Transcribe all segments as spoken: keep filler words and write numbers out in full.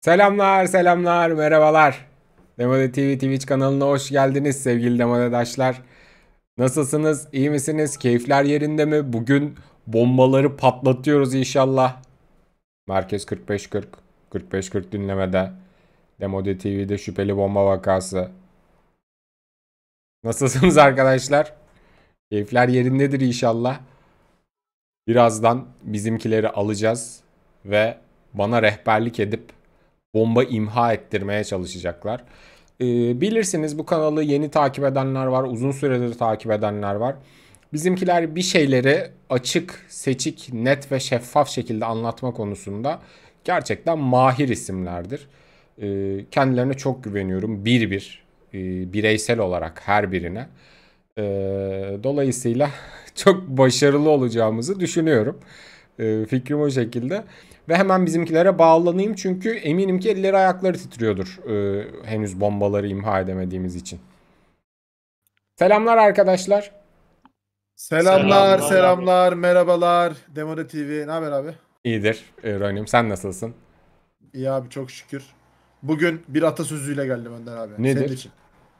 Selamlar, selamlar, merhabalar. Demode T V Twitch kanalına hoş geldiniz sevgili Demodedaşlar. Nasılsınız? İyi misiniz? Keyifler yerinde mi? Bugün bombaları patlatıyoruz inşallah. Merkez kırk beş kırk, kırk beş kırk dinlemede. Demode T V'de şüpheli bomba vakası. Nasılsınız arkadaşlar? Keyifler yerindedir inşallah. Birazdan bizimkileri alacağız ve bana rehberlik edip bomba imha ettirmeye çalışacaklar. Ee, bilirsiniz bu kanalı yeni takip edenler var, uzun süredir takip edenler var. Bizimkiler bir şeyleri açık, seçik, net ve şeffaf şekilde anlatma konusunda gerçekten mahir isimlerdir. Ee, kendilerine çok güveniyorum. Bir bir, e, bireysel olarak her birine. Ee, dolayısıyla çok başarılı olacağımızı düşünüyorum. Ee, fikrim o şekilde. Ve hemen bizimkilere bağlanayım çünkü eminim ki elleri ayakları titriyordur e, henüz bombaları imha edemediğimiz için. Selamlar arkadaşlar. Selamlar, selamlar, selamlar, merhabalar. Demode T V, ne haber abi? İyidir e, Ronim, sen nasılsın? İyi abi, çok şükür. Bugün bir atasözüyle geldim Önder abi. Nedir? Senin için.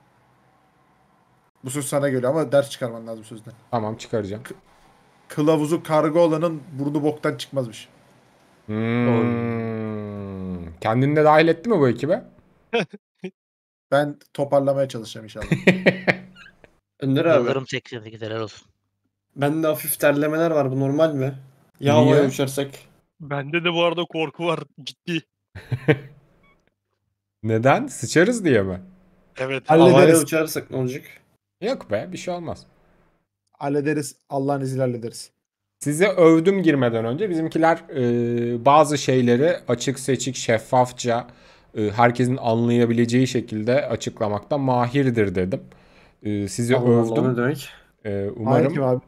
Bu söz sana geliyor ama ders çıkarman lazım sözden. Tamam, çıkaracağım. K- kılavuzu karga olanın burnu boktan çıkmazmış. Hmm. Kendini de dahil etti mi bu ekibe? Ben toparlamaya çalışacağım inşallah. Önder abi. Yıldırım seksen sekiz helal olsun. Bende hafif terlemeler var. Bu normal mi? Ya Niye? havaya uçarsak. Bende de bu arada korku var ciddi. Neden? Sıçarız diye mi? Evet. Hallederiz. Havaya uçarsak ne olacak? Yok be, bir şey olmaz. Hallederiz. Allah'ın izniyle hallederiz. Size övdüm girmeden önce. Bizimkiler e, bazı şeyleri açık seçik, şeffafça, e, herkesin anlayabileceği şekilde açıklamakta mahirdir dedim. E, sizi Allah Allah, övdüm. ne demek? E, Hayır umarım kim abi?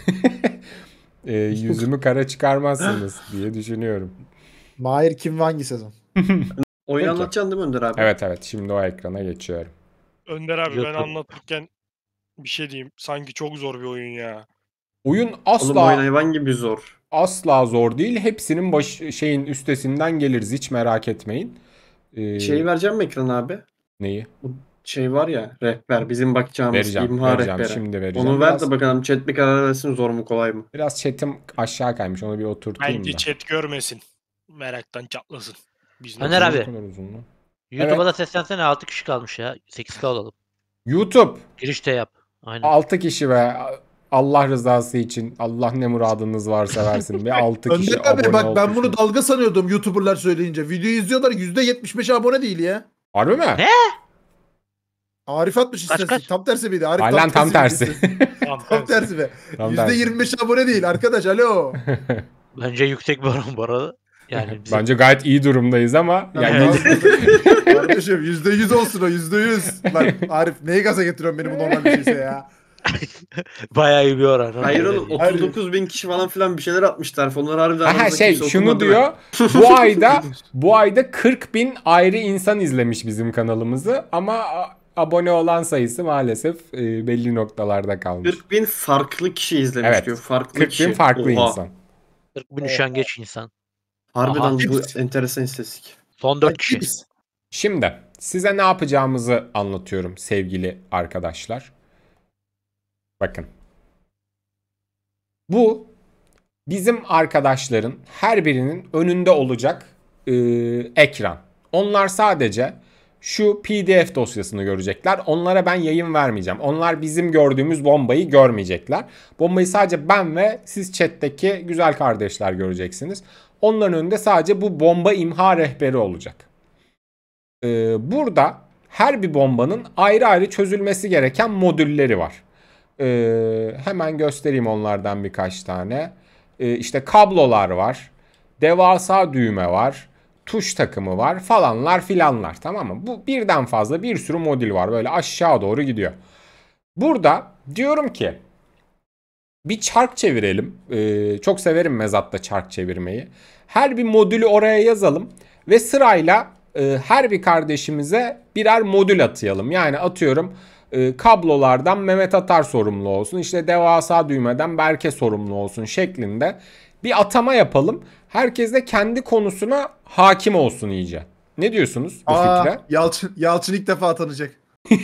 e, yüzümü kara çıkarmazsınız diye düşünüyorum. Mahir kim ve hangi sezon? Oyunu Peki. anlatacaksın değil mi Önder abi? Evet evet, şimdi o ekrana geçiyorum. Önder abi ben YouTube. anlatırken bir şey diyeyim. Sanki çok zor bir oyun ya. Oyun Oğlum asla oyun hayvan gibi zor. asla zor değil. Hepsinin baş, şeyin üstesinden geliriz, hiç merak etmeyin. E, Şeyi vereceğim mi ekrana abi? neyi? Şey var ya, rehber. Bizim bakacağımız Vereceğim, imha vereceğim. rehberi. Şimdi vereceğim. Onu ver Biraz- de bakalım chat bir karar versin, zor mu kolay mı? Biraz chat'im aşağı kaymış. Onu bir oturtayım Bence da. chat görmesin. Meraktan çatlasın. Biz ne- Önder Ne abi. kadar uzun lan? YouTube'a da seslensene, altı kişi kalmış ya. sekiz K olalım. YouTube Girişte yap. Aynen. altı kişi ve Allah rızası için, Allah ne muradınız varsa versin. Bir altı kişi Önder abi abone bak ben olsun. bunu dalga sanıyordum YouTuber'lar söyleyince. Videoyu izliyorlar yüzde yetmiş beş abone değil ya. Harbi mi? Ne? Arif atmış Kaç, istatistik. kaç? Tam tersi miydi? Arif Aynen tam tersi. Tamam, Tam tersi be. Tam yüzde tersi. yirmi beş abone değil arkadaş, alo. Bence yüksek bir oran bu arada. Yani bizim... Bence gayet iyi durumdayız ama yani Evet. Kardeşim yüzde yüz olsun o, yüzde yüz. Lan Arif neyi gaza getiriyorsun beni bu normal bir şeyse ya. bayağı iyi bir oran. Hayır oğlum, o... otuz dokuz bin kişi falan filan bir şeyler atmışlar. Onlar harbiden Aha aramızda şey kimse şunu okumadı diyor. Bu ayda bu ayda kırk bin ayrı insan izlemiş bizim kanalımızı ama a- abone olan sayısı maalesef e, belli noktalarda mı? kalmış. kırk bin farklı kişi izlemiş Evet, diyor. Farklı kırk kişi. bin farklı Oha. insan. kırk bin üşengeç insan. Harbiden Aha. bu enteresan istatistik. Son dört kişi. Şimdi size ne yapacağımızı anlatıyorum sevgili arkadaşlar. Bakın. Bu bizim arkadaşların her birinin önünde olacak e, ekran. Onlar sadece şu P D F dosyasını görecekler. Onlara ben yayın vermeyeceğim. Onlar bizim gördüğümüz bombayı görmeyecekler. Bombayı sadece ben ve siz chat'teki güzel kardeşler göreceksiniz. Onların önünde sadece bu bomba imha rehberi olacak. Ee, burada her bir bombanın ayrı ayrı çözülmesi gereken modülleri var. Ee, hemen göstereyim onlardan birkaç tane. Ee, işte kablolar var. Devasa düğme var. Tuş takımı var falanlar filanlar, tamam mı? Bu birden fazla bir sürü modül var. Böyle aşağı doğru gidiyor. Burada diyorum ki bir çark çevirelim. Ee, çok severim mezatta çark çevirmeyi. Her bir modülü oraya yazalım ve sırayla e, her bir kardeşimize birer modül atayalım. Yani atıyorum e, kablolardan Mehmet Atar sorumlu olsun. İşte devasa düğmeden Berke sorumlu olsun şeklinde bir atama yapalım. Herkes de kendi konusuna hakim olsun iyice. Ne diyorsunuz bu Aa, fikre? Yalçın, Yalçın ilk defa tanıyacak.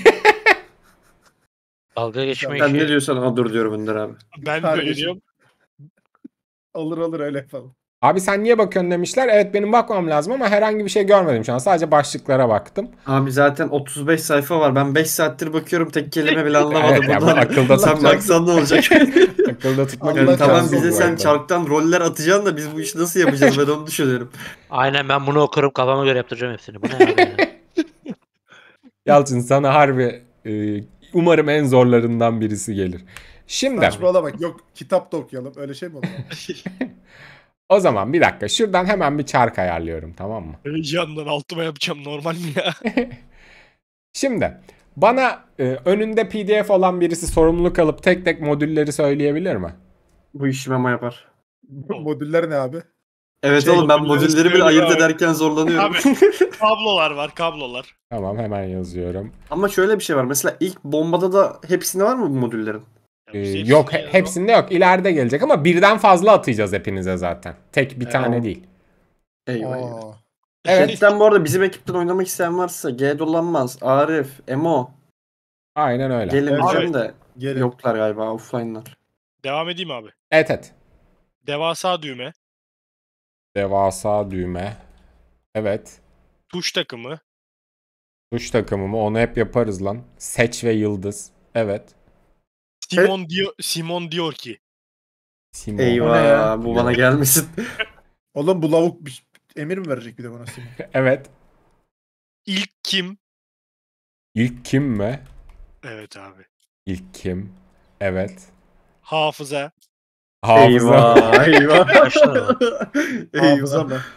Dalga geçme Sen ne işi. diyorsan odur diyorum Önder abi. Ben de Kardeşim. öyle diyorum. Olur olur öyle yapalım. Abi sen niye bakıyorsun demişler. Evet benim bakmam lazım ama herhangi bir şey görmedim şu an. Sadece başlıklara baktım. Abi zaten otuz beş sayfa var. Ben beş saattir bakıyorum, tek kelime bile anlamadım. Evet ya, bu bundan. akılda Sen tutmak, baksan ne olacak? akılda tutmak Allah Yani tamam, imkansız bize bu sen arada. çarktan roller atacaksın da biz bu işi nasıl yapacağız, ben onu düşünüyorum. Aynen, ben bunu okurum kafama göre yaptıracağım hepsini. Bu ne abi ya? Yalçın sana harbi e, umarım en zorlarından birisi gelir. Şimdi Saçmalamak. Yok kitap da okuyalım. Öyle şey mi olur? o zaman bir dakika şuradan hemen bir çark ayarlıyorum, tamam mı? Heyecandan altıma yapacağım, normal mi ya? Şimdi bana e, önünde P D F olan birisi sorumluluk alıp tek tek modülleri söyleyebilir mi? Bu işi Memo yapar. Modüller ne abi? Evet Şey, oğlum, ben modülleri modülleri bile söylüyor ayırt abi. ederken zorlanıyorum. Abi. Kablolar var, kablolar. Tamam hemen yazıyorum. Ama şöyle bir şey var. Mesela ilk bombada da hepsinde var mı bu modüllerin? Ya Ee, biz hepsini yok he- yazalım. hepsinde yok. İleride gelecek ama birden fazla atacağız hepinize zaten. Tek bir Evet. tane değil. Eyvah eyvah. Aa. Evet. Chatten bu arada bizim ekipten oynamak isteyen varsa G Dolanmaz, Arif, Emo Aynen öyle. gelin Evet. diyeceğim de Gelin. yoklar galiba, offline'lar. Devam edeyim abi. Evet evet. Devasa düğme, Devasa düğme. Evet. tuş takımı, Tuş takımı mı? Onu hep yaparız lan. Seç ve yıldız. Evet. Simon diyor, Simon diyor ki. Simon. O ne ya? Eyvah, bu bana gelmesin. Oğlum bu lavuk bir- emir mi verecek bir de bana Simon? Evet. İlk kim? İlk kim mi? Evet abi. İlk kim? Evet. Hafıza. Hafıza. Eyvah eyvah. Kaçlar var? Hafıza Eyvah. mı?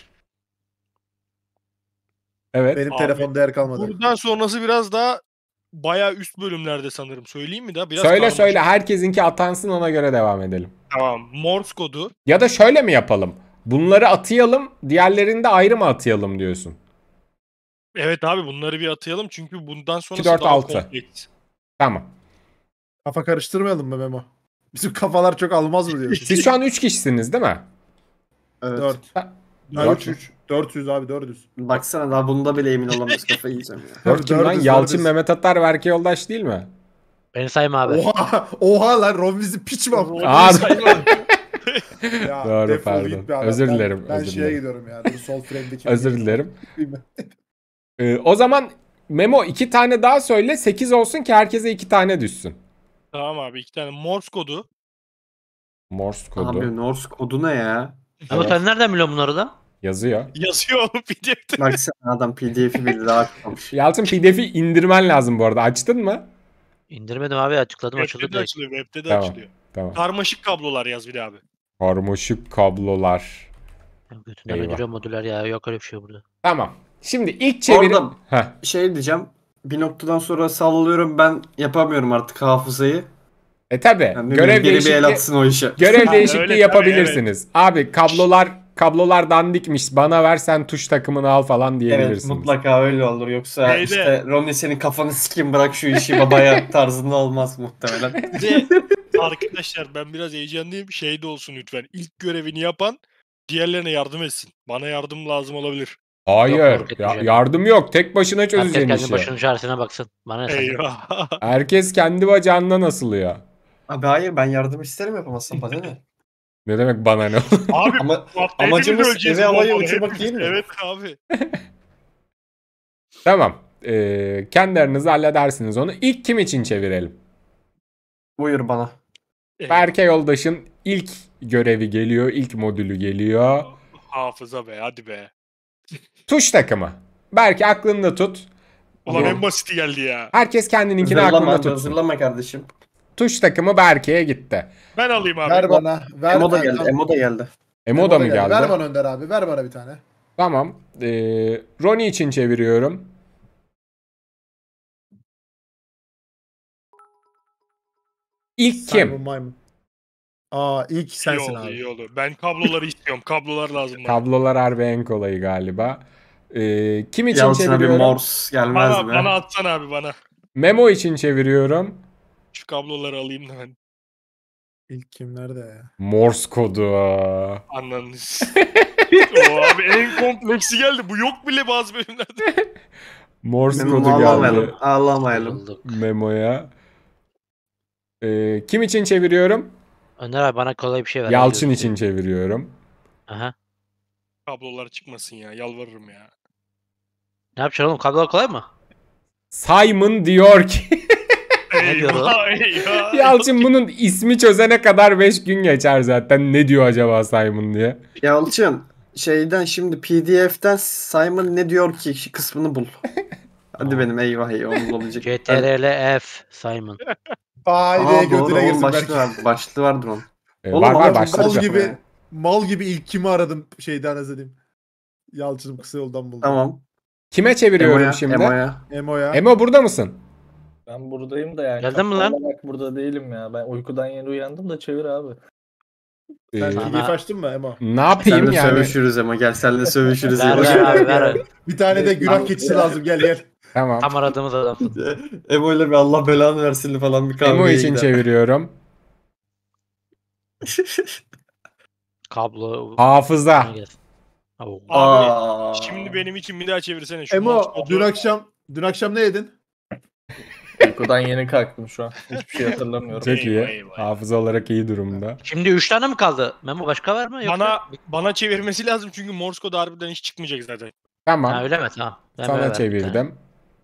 Evet. Benim Abi, telefonda yer kalmadı. Buradan sonrası biraz daha bayağı üst bölümlerde sanırım. Söyleyeyim mi daha? Biraz Söyle karmaşık. söyle. Herkesinki atansın, ona göre devam edelim. Tamam. Morse kodu. Ya da şöyle mi yapalım? Bunları atayalım, diğerlerini de ayrı mı atayalım diyorsun? Evet abi, bunları bir atayalım çünkü bundan sonrası dört, daha altı. kompleks. Tamam. Kafa karıştırmayalım mı Memo? Bizim kafalar çok almaz mı diyorsun? Siz şu an üç kişisiniz değil mi? Evet. dört. Ha, üç üç. dört yüz abi dört yüz. Baksana, daha bunda bile emin olamaz, kafayı yiyeceğim ya. Dört kim lan? Dördüz, Yalçın, dördüz. Mehmet Atar, Berke Yoldaş değil mi? Beni sayma abi. Oha, oha lan Ron bizi piç mi yaptı? Aa, Ya, Doğru, defol pardon. git be adam. Özür Ben- dilerim, Ben, özür şeye dilerim. gidiyorum ya. Dur sol frame'deki. Özür dilerim. Ee, o zaman Memo iki tane daha söyle, sekiz olsun ki herkese iki tane düşsün. Tamam abi, iki tane Morse kodu. Morse kodu Abi Morse kodu ne ya? Ama Evet. sen nereden biliyorsun bunları da? yazıyor. Yazıyor oğlum P D F'te. Baksana, adam P D F'i bildi, daha açmamış. Yalçın P D F'i indirmen lazım bu arada. Açtın mı? İndirmedim abi, açıkladım, açıldı Web'de de direkt. açılıyor. Web'de de Tamam. açılıyor. Tamam. Karmaşık kablolar yaz bir de abi. Karmaşık kablolar. Ya götünden Eyvah. öldürüyor modüler ya, yok öyle bir şey burada. Tamam. Şimdi ilk çeviri... Orada- Heh. Şey diyeceğim, bir noktadan sonra sallıyorum, ben yapamıyorum artık hafızayı. E tabi. Yani Görev biri bir el değişikliği... atsın o işe. Görev Öyle değişikliği tabii, yapabilirsiniz. Abi kablolar kablolar dandikmiş. Bana ver, sen tuş takımını al falan Evet, diyebilirsiniz. mutlaka öyle olur, yoksa Neydi? işte Ronnie senin kafanı sikeyim, bırak şu işi babaya tarzında olmaz muhtemelen. Bir de arkadaşlar, ben biraz heyecanlıyım. Şey de olsun lütfen. İlk görevini yapan diğerlerine yardım etsin. Bana yardım lazım olabilir. Hayır. Yok, ya- etmeyeceğim. yardım yok. Tek başına Herkes çözeceksin kendi işi. başının çaresine baksın. Bana ne senden? Eyvah. Herkes kendi bacağından asılıyor. Abi hayır, ben yardım isterim, yapamazsam bana ne? Ne demek bana ne? Abi Ama bak, hepimiz amacımız öleceğiz evi bu havaya arada, uçurmak hepimiz. değil mi? Evet abi. Tamam. Ee, kendi aranızda halledersiniz onu. İlk kim için çevirelim? Buyur bana. Berke Yoldaş'ın ilk görevi geliyor. İlk modülü geliyor. Hafıza be, hadi be. Tuş takımı. Berke aklında tut. Ulan Tamam. en basiti geldi ya. Herkes kendininkini aklında Hazırlama, tutsun. hazırlama kardeşim. Tuş takımı Berke'ye gitti. Ben alayım abi. Ver bana. Ver Emo da ver- geldi, tamam. Emo da geldi. Emo da mı geldi? Ver bana Önder abi. Ver bana bir tane. Tamam. Ee, Ronnie için çeviriyorum. İlk Simon kim? Maymun. Aa ilk İyi sensin oldu, abi. iyi oldu. Ben kabloları istiyorum. Kablolar lazım bana. Kablolar harbi en kolayı galiba. Ee, kim için Yalçın'a bir çeviriyorum? Morse gelmez Bana, mi? bana atsan abi bana. Memo için çeviriyorum. Şu kabloları alayım da ben. İlk kim nerede ya? Morse kodu. Anladınız. O abi en kompleksi geldi. Bu yok bile bazı bölümlerde. Morse Memo kodu ağlamayalım. geldi Ağlamayalım. Bulduk. Memo'ya. Ee, kim için çeviriyorum? Önder abi bana kolay bir şey ver. Yalçın Hadi için gözüküyor. çeviriyorum. Aha. Kablolar çıkmasın ya. Yalvarırım ya. Ne yapacaksın oğlum? Kablolar kolay mı? Simon diyor ki Ne diyor o? Eyvah eyvah. Yalçın bunun ismi çözene kadar beş gün geçer zaten. Ne diyor acaba Simon diye. Yalçın şeyden şimdi P D F'den Simon ne diyor ki kısmını bul. Hadi benim eyvah eyvah onu bulabilecek. C T R L F Simon. Haydi Aa, doğru, götüne onun girsin başlığı belki. var. Başlığı vardır onun. Ee, Oğlum var ama var çok başlık. Mal Başlık gibi, ya. mal gibi ilk kimi aradım şeyden izledim. Yalçın'ım kısa yoldan buldum. Tamam. Kime çeviriyorum Emo'ya. şimdi? Emo'ya. Emo'ya. Emo burada mısın? Ben buradayım da yani. Geldin mi lan? kafa olarak burada değilim ya. Ben uykudan yeni uyandım da çevir abi. Sen Ee, Bana- P D F açtın mı Emo? ne yapayım Senle yani? sövüşürüz ama gel senle sövüşürüz. Ver Emo. ver abi ver. Bir tane de günah keçisi lazım gel gel. Tamam. Tam aradığımız adam. Emo ile bir Allah belanı versin falan bir kahveye Emo için gider. çeviriyorum. Kablo. Hafıza. Bana gelsin. Oo. Abi Aa. şimdi benim için bir daha çevirsene şu Emo mouse dün kodu. akşam dün akşam ne yedin? Uykudan yeni kalktım şu an. Hiçbir şey hatırlamıyorum. Çok iyi. Eyvah, eyvah. Hafıza olarak iyi durumda. Şimdi üç tane mi kaldı? Memo başka var mı? Yoksa... Bana bana çevirmesi lazım çünkü Morse kodu harbiden hiç çıkmayacak zaten. Tamam. Ha, öyle mi? Tamam. Ben Sana böyle verdim. çevirdim.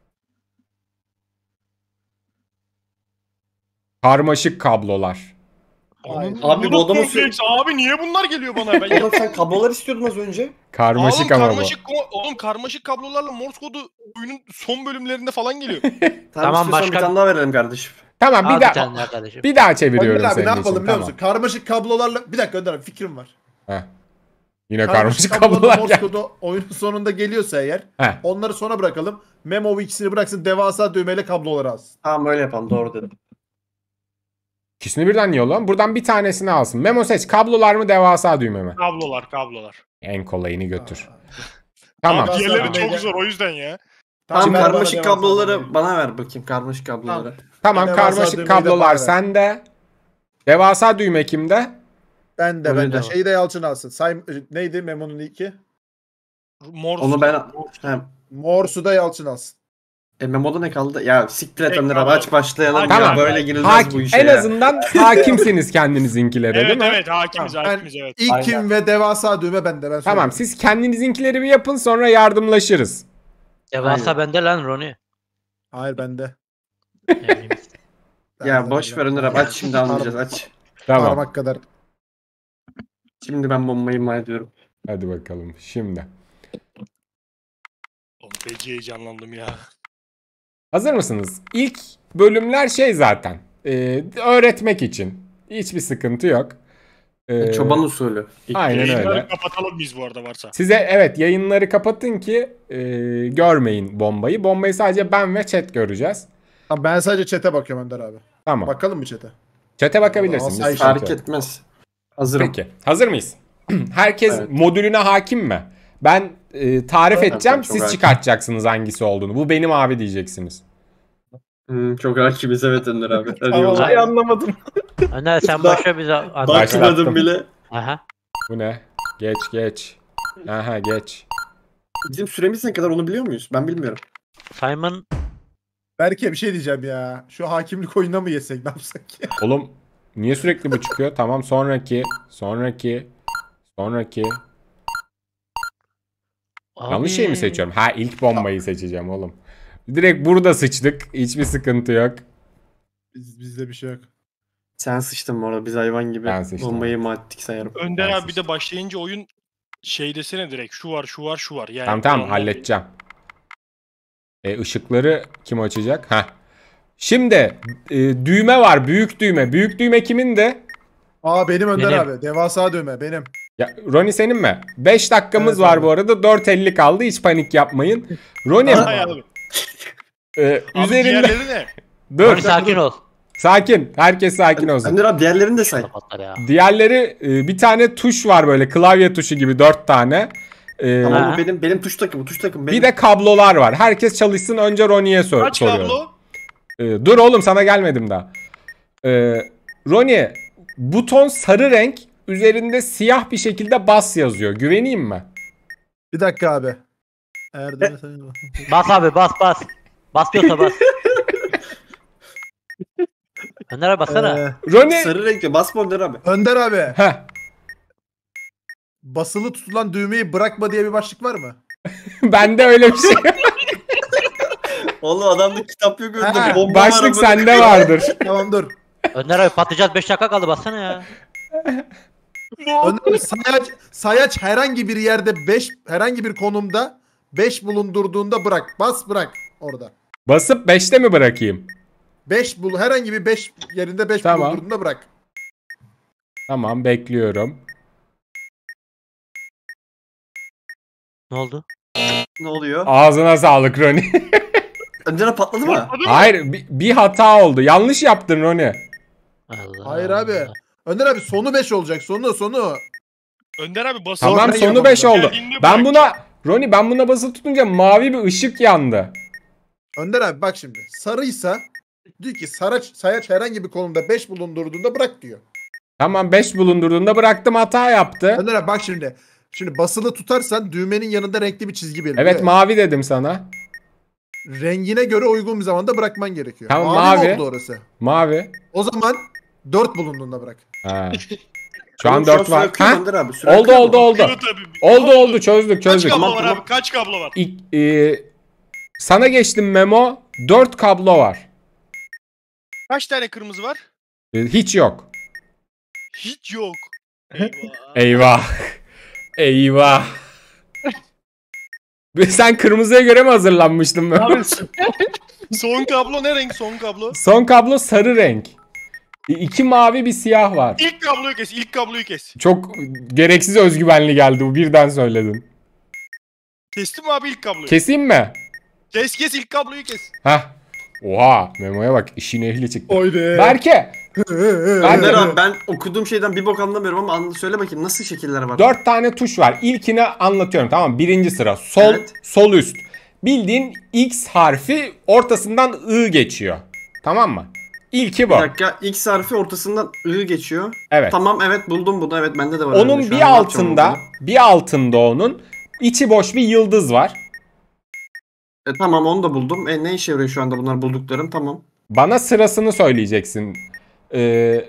Karmaşık kablolar. Aynen. Abi bu adamı sö- kompleks. Abi niye bunlar geliyor bana? Ben Oğlum sen kablolar istiyordun az önce. Karmaşık Oğlum, ama karmaşık, ko- oğlum karmaşık kablolarla Morse kodu oyunun son bölümlerinde falan geliyor. Tamam, Tamam, istiyorsan başka- bir tane daha verelim kardeşim. bu. Tamam Al bir bir daha tane daha kardeşim. bir daha çeviriyorum Önder abi senin ne için. yapalım biliyor Tamam. musun? Karmaşık kablolarla bir dakika Önder abi fikrim var. Heh. Yine karmaşık kablolarla kablolar Morse geldi. kodu oyunun sonunda geliyorsa eğer Heh. onları sona bırakalım. Memo bu ikisini bıraksın devasa düğmeyle kabloları alsın. Tamam öyle yapalım doğru dedim. İkisini birden niye oğlum? Buradan bir tanesini alsın. Memo seç. Kablolar mı devasa düğme mi? Kablolar kablolar. En kolayını götür. Aa. Tamam. Abi diğerleri Devasa çok düğmeyle- zor o yüzden ya. Tamam Şimdi ver bana karmaşık devasa kabloları düğmeyi. bana ver bakayım karmaşık kabloları. Tamam Devasa karmaşık düğmeyi de kablolar bana ver. sende. Devasa düğme kimde? Ben de Öyle ben de. de var. Şeyi de Yalçın alsın. Say, neydi Memo'nun iki? Morse. Onu ben... He. Morsu da Yalçın alsın. E Memo'da ne kaldı? Ya siktir et Tek Önder abi kablo. aç başlayalım Tamam. ya böyle girilmez Hak- bu işe en ya. azından hakimsiniz kendinizinkilere değil Evet mi? evet hakimiz Tamam, ben- hakimiz evet. İlk Aynen. kim ve devasa düğme bende. Ben Tamam söyleyeyim. siz kendinizinkileri bir yapın sonra yardımlaşırız. Devasa Aynen. bende lan Roni. Hayır bende. Yani Ya Bende, boş bende. ver Önder abi aç şimdi anlayacağız aç. Tamam. Parmak kadar. Şimdi ben bombayı ima ediyorum. Hadi bakalım şimdi. Oğlum peki heyecanlandım ya. Hazır mısınız? İlk bölümler şey zaten. e, öğretmek için. Hiçbir sıkıntı yok. E, Çoban usulü. İlk- Aynen Yayınları öyle. kapatalım biz bu arada varsa. Size evet yayınları kapatın ki e, görmeyin bombayı. Bombayı sadece ben ve chat göreceğiz. Tamam, ben sadece chat'e bakıyorum Önder abi. Tamam. Bakalım mı chat'e? Chat'e bakabilirsiniz. Ay, bir sıkıntı Fark yok. etmez. Hazırım. Peki. Hazır mıyız? Herkes Evet. modülüne hakim mi? Ben e, tarif Evet, edeceğim. çok Siz hakim. çıkartacaksınız hangisi olduğunu. Bu benim abi diyeceksiniz. Hmm, çok hakimiz evet Önder abi. Hadi Tamam. yolla. Ay anlamadım. Önder sen Daha- başla bize anlat. Başlattım. Bakmadım bile. Aha. Bu ne? Geç geç. Aha geç. Bizim süremiz ne kadar onu biliyor muyuz? Ben bilmiyorum. Simon Berke bir şey diyeceğim ya. Şu hakimlik oyununa mı yesek ne yapsak ya? Oğlum niye sürekli bu çıkıyor? Tamam sonraki. Sonraki. Sonraki. Yanlış şey mi seçiyorum? Ha ilk bombayı seçeceğim oğlum. Direkt burada sıçtık. Hiçbir sıkıntı yok. Biz, bizde bir şey yok. Sen sıçtın bu arada biz hayvan gibi. Ben sıçtım. Bombayı ima ettik sayarım. Önder Ben abi bir sıçtım. de başlayınca oyun şey desene direkt şu var şu var şu var. Yani Tamam tamam ondan- halledeceğim. E, ışıkları kim açacak? Ha. Şimdi e, düğme var. Büyük düğme. Büyük düğme kimin de? Aa benim Önder Benim. abi. Devasa düğme benim. Ya, Ronnie senin mi? beş dakikamız Evet var abi. bu arada. dört elli kaldı. Hiç panik yapmayın. Ronnie Hay abi. e, Abi üzerinde... diğerleri ne? Dur. Roni sakin ol. Sakin. Herkes sakin olsun. Önder abi diğerlerini de say. Patlar ya. Diğerleri e, bir tane tuş var böyle. Klavye tuşu gibi dört tane. E, Tamam Ha. bu benim benim tuş takımı tuş takım benim. bir de kablolar var. Herkes çalışsın. Önce Ronnie'ye sor Kaç soruyorum. kablo? E, dur oğlum sana gelmedim daha. E, Ronnie buton sarı renk. üzerinde siyah bir şekilde bas yazıyor. Güveneyim mi? Bir dakika abi. Eğer de Bas abi bas bas. Bas diyorsa bas. Önder abi bassana. Ee, Roni. Sarı renkli basma Önder abi. Önder abi. Heh. Basılı tutulan düğmeyi bırakma diye bir başlık var mı? Bende öyle bir şey. Oğlum adamda kitap yok önünde. Ha, Bomba var Başlık amına sende koyayım. vardır. Tamam dur. Önder abi patlayacağız beş dakika kaldı bassana ya. Önder abi sayaç, sayaç herhangi bir yerde beş herhangi bir konumda beş bulundurduğunda bırak. Bas bırak orada. Basıp beşte mi bırakayım? beş bul herhangi bir beş yerinde beş Tamam. bulundurduğunda bırak. Tamam, bekliyorum. Ne oldu? Ne oluyor? Ağzına sağlık Roni. Önder abi patladı mı? Hayır, bir, bir hata oldu. Yanlış yaptın Roni. Allah Hayır abi. Allah. Önder abi sonu beş olacak. Sonu sonu. Önder abi basın. Tamam, Sonra sonu yapalım. beş oldu. Geldiğinde Ben bırak. buna Roni ben buna basılı tutunca mavi bir ışık yandı. Önder abi bak şimdi. Sarıysa diyor ki saraç, sayaç herhangi bir konumda beş bulundurduğunda bırak diyor. Tamam, beş bulundurduğunda bıraktım, hata yaptı. Önder abi bak şimdi. Şimdi basılı tutarsan düğmenin yanında renkli bir çizgi beliriyor. Evet, mavi dedim sana. Rengine göre uygun bir zamanda bırakman gerekiyor. Tamam, mavi. mavi. oldu orası. Mavi. O zaman dört bulunduğunda bırak. Ha. Şu an Oğlum, dört süre var. akıyor Ha? Önder abi. Süre Oldu akıyor mu? oldu oldu. Akıyor tabii. Oldu oldu, çözdük Kaç çözdük. kablo Tamam, var tamam. abi? Kaç kablo var? İlk, e, sana geçtim Memo. dört kablo var. Kaç tane kırmızı var? E, hiç yok. Hiç yok. Eyvah. Eyvah. Eyvah. Sen kırmızıya göre mi hazırlanmıştın Memo? Abi, son kablo ne renk son kablo? Son kablo sarı renk. E, İki mavi bir siyah var. İlk kabloyu kes. İlk kabloyu kes. Çok gereksiz özgüvenli geldi bu, birden söyledin. Kestin mi abi ilk kabloyu? Keseyim mi? Kes kes ilk kabloyu kes. Heh. Oha, Memo'ya bak, işin ehli çıktı. Oyde. Berke. Ben Önder de abi ben okuduğum şeyden bir bok anlamıyorum ama anla, söyle bakayım nasıl şekiller var? dört tane tuş var. İlkini anlatıyorum, tamam mı? Birinci sıra. Sol, Evet. sol üst. Bildiğin X harfi ortasından I geçiyor. Tamam mı? İlki bu. Bir dakika X harfi ortasından I geçiyor. Evet. Tamam evet buldum bunu evet bende de var. Onun öyle. Şu bir an ne yapacağım altında, bunu? bir altında onun içi boş bir yıldız var. E, tamam onu da buldum. E, ne işe yarıyor şu anda bunlar bulduklarım tamam. Bana sırasını söyleyeceksin. Ee,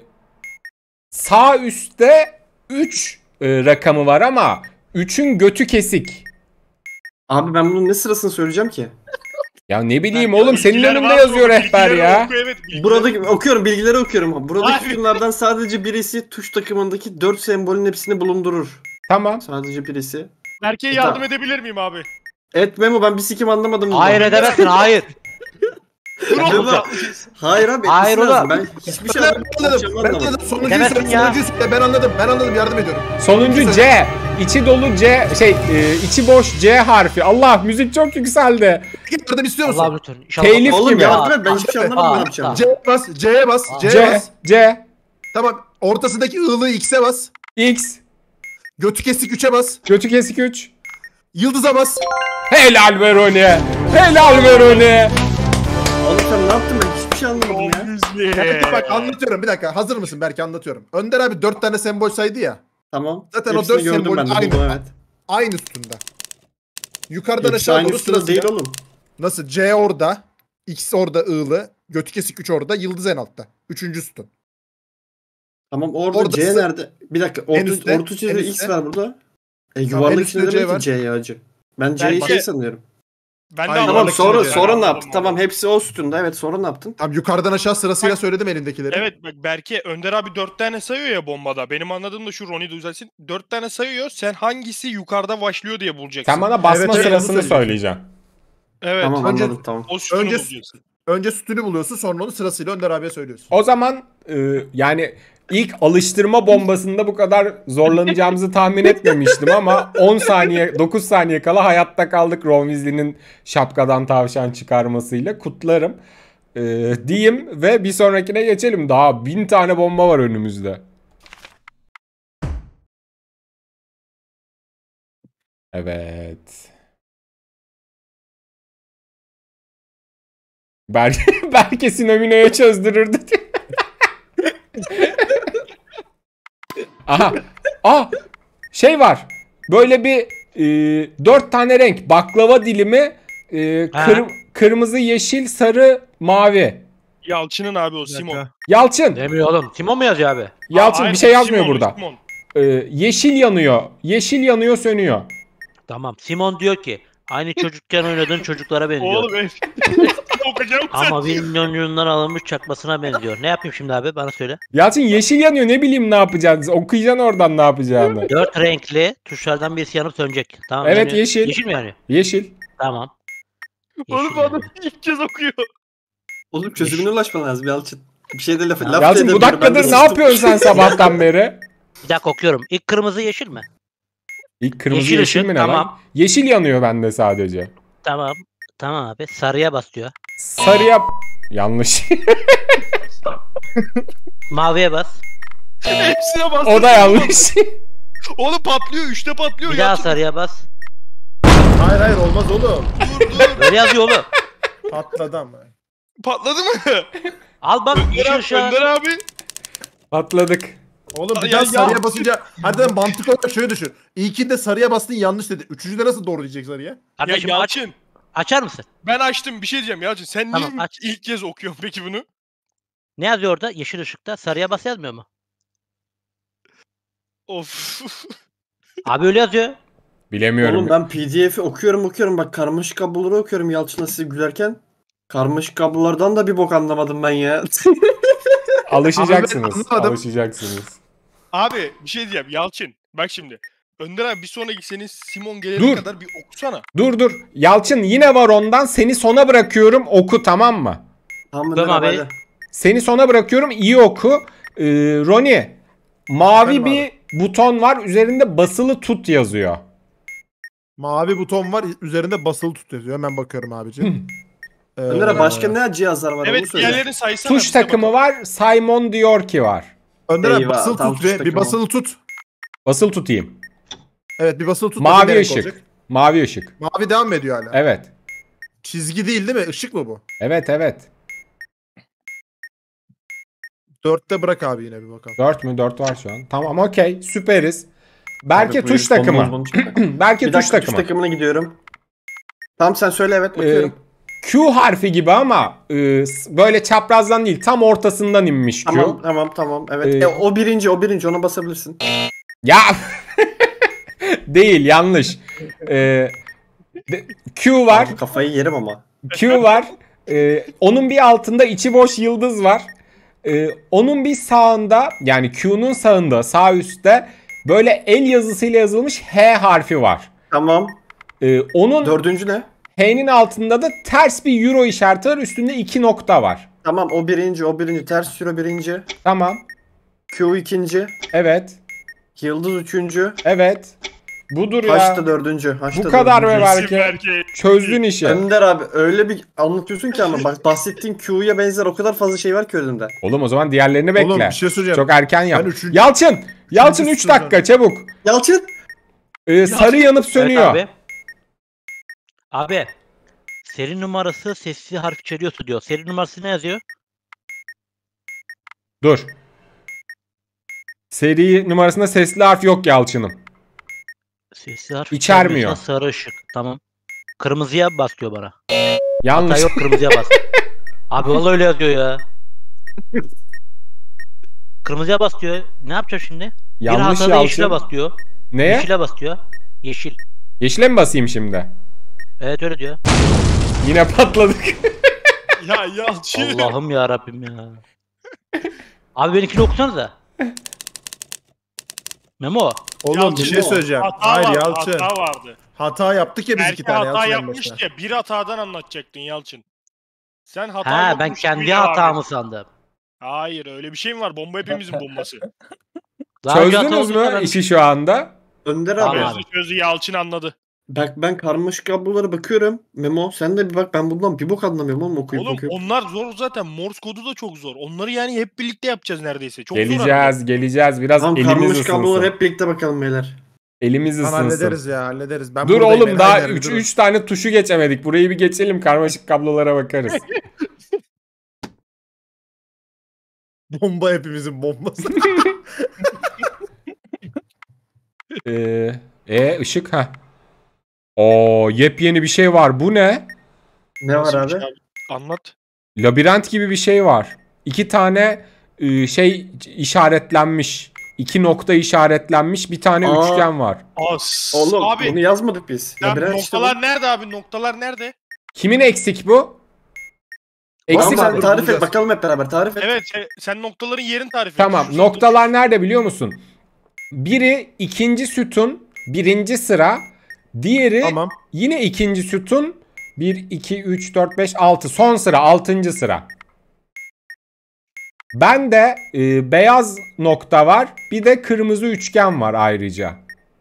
sağ üstte üç e, rakamı var ama üçün götü kesik. Abi ben bunun ne sırasını söyleyeceğim ki? Ya ne bileyim Belki oğlum, senin bilgiler önünde vardır, yazıyor o rehber bilgileri ya. oku, evet, bilgileri Buradaki oku. okuyorum bilgileri okuyorum. Buradaki Abi. sütunlardan sadece birisi tuş takımındaki dört sembolün hepsini bulundurur. Tamam. Sadece birisi. Berke'ye E, yardım tamam. edebilir miyim abi? Et Memo ben bir sikim anlamadım. bundan. Hayır edemezsin hayır. Dur Memo- oğlum. Hayır abi Hayır etmesi lazım. oğlum. Ben hiçbir şey Ben anlamadım. anladım. Ben anlamadım. anladım. Sonuncuyu Demezsin söyle. ya. Sonuncuyu söyle. Ben anladım. Ben anladım. Yardım ediyorum. Sonuncu C. İçi dolu C. Şey e, içi boş C harfi. Allah, müzik çok yükseldi. Yardım istiyor musun? Allah lütfen. İnşallah. Telif Oğlum gibi. yardım et ben hiçbir şey anlamadım Aa, ne yapacağım. aa. C'ye bas. C'ye bas. C'ye C. bas. C. Tamam. Ortasındaki I'lığı X'e bas. X. Götü kesik üçe bas. Götü kesik üç. Yıldıza bas. Helal be Roni. Helal be Roni. Oğlum sen ne yaptın ben hiçbir şey anlamadım ya. Belki bak anlatıyorum. Bir dakika. Hazır mısın? Belki anlatıyorum. Önder abi dört tane sembol saydı ya. Tamam. Zaten o Hepsini dört gördüm sembol ben de aynı. buldum evet. Aynı sütunda. Yukarıdan Hepsi aşağı aynı doğru üstünde sırasıyla. değil oğlum. Nasıl? C orada. X orada I'lı. Götü kesik üç orada. Yıldız en altta. Üçüncü sütun. Tamam orada, Orada C sı- nerede? Bir dakika En orta, üstte, orta çizgide en X üstte. var burada. E en yuvarlak üstte içinde C demek var. ki C ya acı. Ben C'yi Belki- şey sanıyorum. Ben de Aynen. Tamam anlamak sonra istedim. sonra ne Anladım, yaptın? Tamam anladım. hepsi o sütunda evet sonra ne yaptın? Tam yukarıdan aşağı sırasıyla söyledim elindekileri. Evet bak Berke Önder abi dört tane sayıyor ya bombada. Benim anladığım da şu Ronnie düzelsin. dört tane sayıyor. Sen hangisi yukarıda başlıyor diye bulacaksın. Sen bana basma Evet, evet, sırasını onu söyleyeceğim. söyleyeceksin. Evet. Tamam Önce- anladım tamam. O sütunu Önce- bulacaksın. Önce sütünü buluyorsun sonra onu sırasıyla Önder abiye söylüyorsun. O zaman e, yani ilk alıştırma bombasında bu kadar zorlanacağımızı tahmin etmemiştim ama on saniye dokuz saniye kala hayatta kaldık Ron Weasley'nin şapkadan tavşan çıkarmasıyla. Kutlarım e, diyeyim ve bir sonrakine geçelim. Daha bin tane bomba var önümüzde. Evet. Belki, belki Sinamine'ye çözdürürdü. Aha. Aa. Şey var. Böyle bir e, dört tane renk. Baklava dilimi. E, Ha. kır- kırmızı, yeşil, sarı, mavi. Yalçın'ın abi o Bir Simon. dakika. Yalçın. Demiyor oğlum. Timon mu yazıyor abi? Yalçın Aa, bir şey aynen, yazmıyor Simon, burada. Simon. E, yeşil yanıyor. Yeşil yanıyor, sönüyor. Tamam. Simon diyor ki aynı çocukken oynadığın çocuklara benziyor. Oğlum ben okuyacağım sen. Ama milyonundan alınmış çakmasına benziyor. Ne yapayım şimdi abi? Bana söyle. Yalçın yeşil yanıyor. Ne bileyim ne yapacaksın. Okuyacaksın oradan ne yapacağını. Dört renkli tuşlardan birisi yanıp sönecek. Tamam. Evet, yanıyor. yeşil. Yeşil mi yani? Yeşil. Tamam. Oğlum Yeşil bu adam yani. ilk kez okuyor. Oğlum çözümüne ulaşman lazım Yalçın. Bir şey de laf, laf Yalçın bu edemiyorum, ben de dakikadır ne sustum. yapıyorsun sen sabahtan beri? Bir dakika okuyorum. İlk kırmızı yeşil mi? İlk kırmızı Yeşil yeşil, ışık, mi ne tamam. lan? Yeşil yanıyor bende sadece. Tamam. Tamam abi. Sarıya bas diyor. Sarıya... Yanlış. Maviye bas. Hepsine bastım. O da yanlış. Oğlum patlıyor. Üçte patlıyor. Bir daha Yalçın. sarıya bas. Hayır hayır olmaz oğlum. Dur dur. Böyle yazıyor oğlum. Patladı ama. Patladı mı? Al bak Önder yeşil abi. ışığa. Önder abi. Atladık. Oğlum bir Ya- daha ya- sarıya basınca hadi lan mantık olarak şöyle düşün. İlkinde sarıya bastın yanlış dedi. Üçüncüde nasıl doğru diyecek sarıya? Ya Kardeşim aç, Yalçın. açar mısın? Ben açtım bir şey diyeceğim Yalçın. Sen Tamam, niye aç. ilk kez okuyorsun peki bunu? Ne yazıyor orada? Yeşil ışıkta. Sarıya bas yazmıyor mu? Of. Abi öyle yazıyor. Bilemiyorum. Oğlum ben P D F'i okuyorum okuyorum bak karmaşık kabloları okuyorum Yalçın'la size gülerken. Karmaşık kablolardan da bir bok anlamadım ben ya. Alışacaksınız. Abi ben anlamadım. Alışacaksınız. Abi bir şey diyeceğim Yalçın. Bak şimdi. Önder abi bir sonraki senin Simon gelene Dur. kadar bir okusana. Dur dur. Yalçın yine var ondan. Seni sona bırakıyorum. Oku, tamam mı? Tamam Tamam Önder abi. abi. Seni sona bırakıyorum. İyi oku. Ee, Roni. Mavi Efendim bir buton var. Üzerinde basılı tut yazıyor. Mavi buton var üzerinde basılı tut yazıyor. Hemen bakıyorum abicim. Ee, Önder abi başka ne cihazlar var onu Evet söyle. diğerlerini saysana. Tuş biz de takımı bakalım. var. Simon diyor ki var. Önder abi Eyvah, basılı tam tut tuş ve bir takımı. basılı tut. Basılı tutayım. Evet bir basılı tut. Mavi bakayım ne renk ışık. olacak. Mavi ışık. Mavi devam mı ediyor hala? Evet. Çizgi değil değil mi? Işık mı bu? Evet evet. Dörtte bırak abi yine bir bakalım. dört mü? dört var şu an. Tamam okey. Süperiz. Berke Abi, tuş buyur, takımı. sonunu uzmanı- Berke Bir tuş dakika tuş takımı. takımına gidiyorum. Tamam sen söyle evet Ee, bakıyorum. Q harfi gibi ama e, s- böyle çaprazdan değil, tam ortasından inmiş Q. Tamam tamam tamam evet. Ee, E, o birinci o birinci ona basabilirsin. Ya değil, yanlış. Ee, de- Q var. Abi, kafayı yerim ama. Q var. Ee, onun bir altında içi boş yıldız var. Ee, onun bir sağında, yani Q'nun sağında, sağ üstte böyle el yazısıyla yazılmış H harfi var. Tamam. Ee, onun Dördüncü ne? H'nin altında da ters bir euro işareti var. Üstünde iki nokta var. Tamam o birinci o birinci ters süre birinci. Tamam. Q ikinci. Evet. Yıldız üçüncü. Evet. Budur Haş ya. da dördüncü. Haş Bu da kadar dördüncü. be İsim belki. belki. Çözdün işi. Önder abi öyle bir anlatıyorsun ki ama bak bahsettiğin Q'ya benzer o kadar fazla şey var ki önünde. Oğlum o zaman diğerlerini bekle. Oğlum bir şey söyleyeceğim. Çok erken yap. Ben üçüncü- Yalçın. Yalçın üçüncü üç dakika çabuk. Yalçın. Ee, sarı yanıp sönüyor. Evet abi. Abi. Seri numarası sesli harf içeriyorsa diyor. Seri numarası ne yazıyor? Dur. Seri numarasında sesli harf yok Yalçın'ın. Sesli harf İçermiyor. içermiyorsa sarı ışık. Tamam. Kırmızıya bas diyor bana. Hata Yanlış. yok kırmızıya bas. Abi vallahi öyle yazıyor ya. Kırmızıya bas diyor. Ne yapacağım şimdi? Yanlış bir hatada yeşile Yalçın. bas diyor. Neye? Yeşile bas diyor. Yeşil. Yeşile mi basayım şimdi? Evet öyle diyor. Yine patladık. Ya Yalçın. Allah'ım ya Rabbim ya. Abi benimkini okusanıza. Memo. Oğlum Yalçın bir şey o. söyleyeceğim. Hata Hayır vardı, Yalçın. Hata. hata vardı. yaptık ya biz iki Belki tane hata Yalçın en yapmış başta. ya bir hatadan anlatacaktın Yalçın. Sen hata Ha yokmuş ben gibi kendi ya abi. hatamı sandım. Hayır öyle bir şey mi var? Bomba hepimizin bombası. Daha önce hata Çözdünüz olduğunda mü ben- işi şu anda? Önder Tamam abi. abi. Çözdü çözdü Yalçın anladı. Bak ben karmaşık kablolara bakıyorum. Memo sen de bir bak ben bundan bir bok anlamıyorum oğlum okuyup Oğlum okuyup. onlar zor zaten. Morse kodu da çok zor. Onları yani hep birlikte yapacağız neredeyse. Çok zor. Geleceğiz, geleceğiz. Biraz Tamam elimiz karmaşık kabloları ısınsın. hep birlikte bakalım beyler. Elimiz Tamam ısınsın. hallederiz ya hallederiz. Ben Dur buradayım, oğlum, daha Enayiler, bir üç durun. üç tane tuşu geçemedik. Burayı bir geçelim, karmaşık kablolara bakarız. Bomba hepimizin bombası. Ee, e ışık ha. Oo, yepyeni bir şey var. Bu ne? Ne var Nasıl bir abi? şey Anlat. Labirent gibi bir şey var. İki tane e, şey işaretlenmiş. İki nokta işaretlenmiş. Bir tane Aa. üçgen var. As. Oğlum abi bunu yazmadık biz. ya Labirent işte bu. noktalar nerede abi? Noktalar nerede? Kimin eksik bu? Tamam Eksik. Ama- sen tarif et bulacağız. bakalım hep beraber tarif et. Evet e, sen noktaların yerini tarif et. Tamam. Şu Noktalar nerede biliyor musun? Biri ikinci sütun birinci sıra. Diğeri Tamam. yine ikinci sütun bir, iki, üç, dört, beş, altı. Son sıra altıncı sıra. Ben de e, beyaz nokta var. Bir de kırmızı üçgen var ayrıca.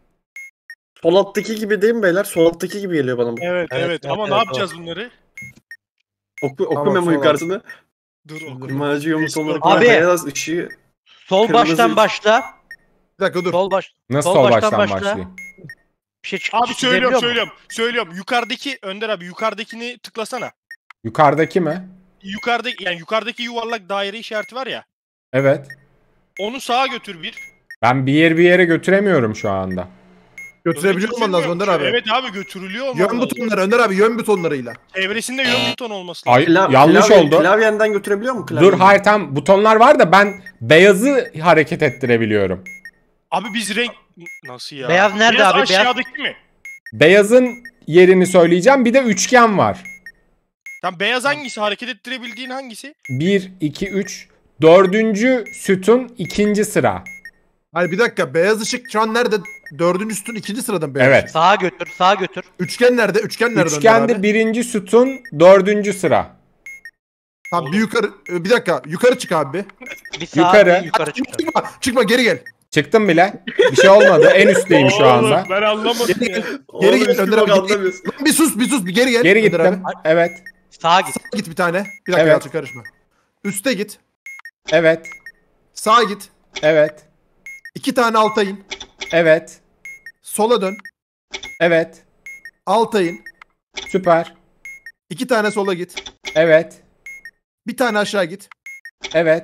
Sol alttaki gibi değil mi beyler? Sol alttaki gibi geliyor bana bu. Evet evet, Evet, ama evet, ne evet, yapacağız bunları? Oku, oku Tamam, Memo sol yukarısını. Dur oku. İmajı yumut olarak Abi. beyaz ışığı. Sol Kırmızı baştan üç. başla. Bir dakika dur. Sol baş. Nasıl Sol sol baştan baştan başla. başlayayım? Bir şey çık. Abi çizebiliyor söylüyorum mu? söylüyorum. Söylüyorum. Yukarıdaki Önder abi yukarıdakini tıklasana. Yukarıdaki mi? Yukarıdaki yani yukarıdaki yuvarlak daire işareti var ya. Evet. Onu sağa götür bir. Ben bir yer bir yere götüremiyorum şu anda. Götürebiliyor olman lazım Önder abi. Evet abi götürülüyor olman Yön lazım. butonları Önder abi yön butonlarıyla. Çevresinde yön buton olması lazım. Ay, Kla- yanlış klavye- oldu. Klavyenden götürebiliyor mu? Dur Klavyenden? hayır tam butonlar var da ben beyazı hareket ettirebiliyorum. Abi biz renk... Nasıl ya? Beyaz nerede Beyaz abi? Beyaz- aşağıdaki mi? Beyazın yerini söyleyeceğim. Bir de üçgen var. Tam beyaz hangisi? Hareket ettirebildiğin hangisi? bir, iki, üç. Dördüncü sütun ikinci sıra. Hayır bir dakika beyaz ışık şu an nerede? Dördüncü sütun ikinci sıradan beyaz Evet. ışık. Sağa götür, sağa götür. Üçgen nerede? Üçgen nerede Önder Üçgen abi? de birinci sütun dördüncü sıra. Tamam bir yukarı bir dakika yukarı çık abi bir. Bir sağa Yukarı. bir yukarı çık. Çıkma çıkma geri gel. Çıktım bile. Bir şey olmadı. En üstteyim şu anda. Oğlum, ben anlamadım Geri ya. gel. Oğlum, Geri gel hiçbir Önder abi. bok Geri- anlamıyorsun. Lan bir sus bir sus bir geri gel. Geri Önder gittim. abi. Evet. Sağa git. Sağa git bir tane. Bir dakika Evet. Yalçın karışma. Üste git. Evet. Sağa git. Evet. İki tane alta in. Evet. Sola dön. Evet. Alta in. Süper. İki tane sola git. Evet. Bir tane aşağı git. Evet.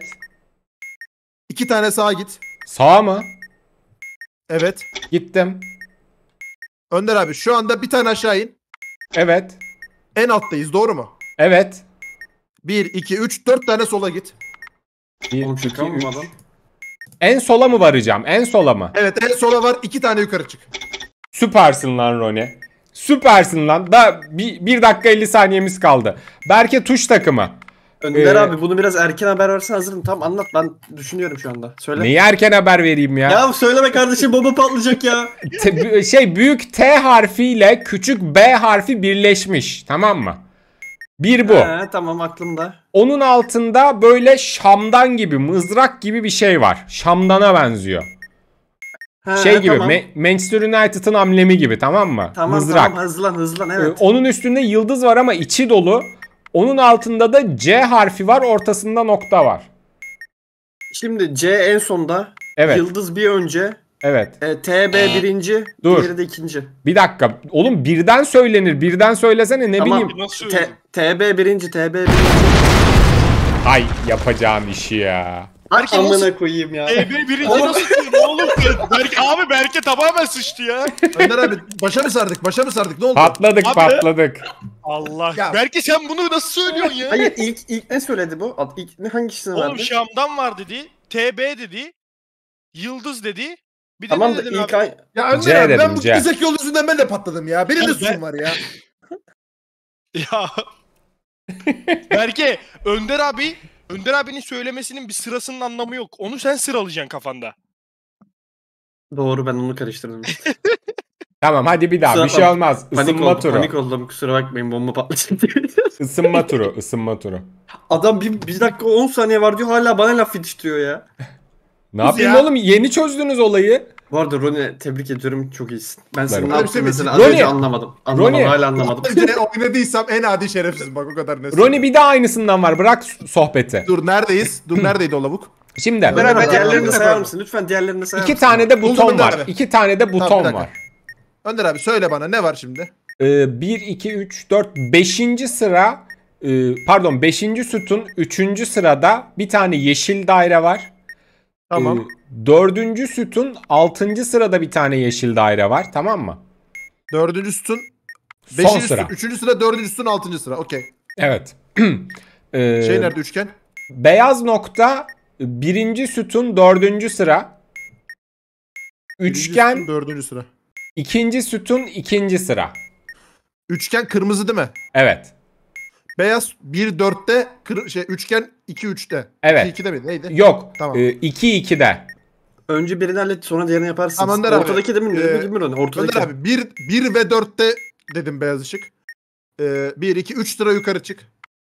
İki tane sağa git. Sağa mı? Evet. Gittim. Önder abi şu anda bir tane aşağı in. Evet. En alttayız doğru mu? Evet. Bir, iki, üç, dört tane sola git. bir, Oğlum iki, şaka mı üç. bu adam? En sola mı varacağım? En sola mı? Evet en sola var iki tane yukarı çık. Süpersin lan Roni. Süpersin lan. Da bir, bir dakika elli saniyemiz kaldı. Berke tuş takımı. Önder Ee, abi bunu biraz erken haber versen hazırım. Tamam anlat ben düşünüyorum şu anda. Söyle. Neyi erken haber vereyim ya? Ya söyleme kardeşim bomba patlayacak ya. Te- şey büyük T harfiyle küçük B harfi birleşmiş. Tamam mı? Bir bu. He, tamam aklımda. Onun altında böyle şamdan gibi, mızrak gibi bir şey var. Şamdana benziyor. He, Şey gibi, tamam. Ma- Manchester United'ın amblemi gibi, tamam mı? Tamam Mızrak. tamam hızlan hızlan Ee, evet. Onun üstünde yıldız var ama içi dolu. Onun altında da C harfi var, ortasında nokta var. Şimdi C en sonda. Evet. Yıldız bir önce. Evet. E, T B birinci. Dur. Diğeri de ikinci. Bir dakika. Oğlum birden söylenir. Birden söylesene ne Tamam. bileyim. Nasıl T, söyleyeyim? T B birinci. T B birinci. Ay yapacağın işi ya. Berke nasıl? Amına koyayım ya. E B birinci nasıl söylüyor oğlum? Berke, abi Berke tamamen sıçtı ya. Önder abi başa mı sardık? Başa mı sardık? Ne oldu? Patladık Abi- patladık. Allah. Ya. Berke sen bunu nasıl söylüyorsun ya? Hayır ilk ilk ne söyledi bu? Ad- İlk ne hangisini Oğlum verdi? Şam'dan var dedi. T B dedi. Yıldız dedi. Bir de Tamam ne da dedin ilk abi? ay... Ya Önder C abi dedim, ben bu C. gerizekalı yol yüzünden ben de patladım ya. Benim de Abi suçum ben- var ya. Ya. Berke, Önder abi, Önder abinin söylemesinin bir sırasının anlamı yok. Onu sen sıralayacaksın kafanda. Doğru ben onu karıştırdım işte. Tamam hadi bir daha. Kusura Bir şey bak- olmaz. panik Isınma oldum, turu. panik oldum. Kusura bakmayın bomba patlayacak diye. Isınma turu. Isınma turu. Adam bir, bir dakika on saniye var diyor hala bana laf yetiştiriyor ya. Ne yapayım ya. oğlum? Yeni çözdünüz olayı. Bu arada Roni tebrik ediyorum çok iyisin. Ben senin ne Öyle bir yaptığını şey mi? mesela az Roni- önce anlamadım. Anlamadım Roni- hala anlamadım. Önce oynadıysam en adi şerefsiz bak o kadar net. Roni bir daha aynısından var. Bırak sohbeti. Dur neredeyiz? Dur neredeydi o lavuk? Şimdi Beraber Beraber- diğerlerini Beraber- sayar mısın? Lütfen diğerlerini sayar iki mısın? tane de Buldum buton Önder var. abi. İki tane de bir buton dakika. var. Önder abi söyle bana ne var şimdi? Ee, bir, iki, üç, dört, beşinci sıra e, pardon beşinci sütun üçüncü sırada bir tane yeşil daire var. Tamam. Ee, Dördüncü sütun altıncı sırada bir tane yeşil daire var. Tamam mı? Dördüncü sütun. Son Beşinci sıra. sütun. Üçüncü sıra, dördüncü sütun, altıncı sıra. Okey. Evet. Ee, Şey nerede üçgen? Beyaz nokta birinci sütun dördüncü sıra. Birinci Üçgen sütun, dördüncü sıra. ikinci sütun ikinci sıra. Üçgen kırmızı değil mi? Evet. Beyaz bir dörtte, kır, şey üçgen iki üçte. Evet. iki ikide mi? Neydi? Yok. Tamam. Ee, iki ikide. Önce birini hallet sonra diğerini yaparsın. Tamam, Önder abi. Ortadaki değil mi? Ee, Ee, bilmiyorum. Ortadaki. Önder abi bir, bir ve dörtte dedim beyaz ışık. Ee, bir, iki, üç sıra yukarı çık.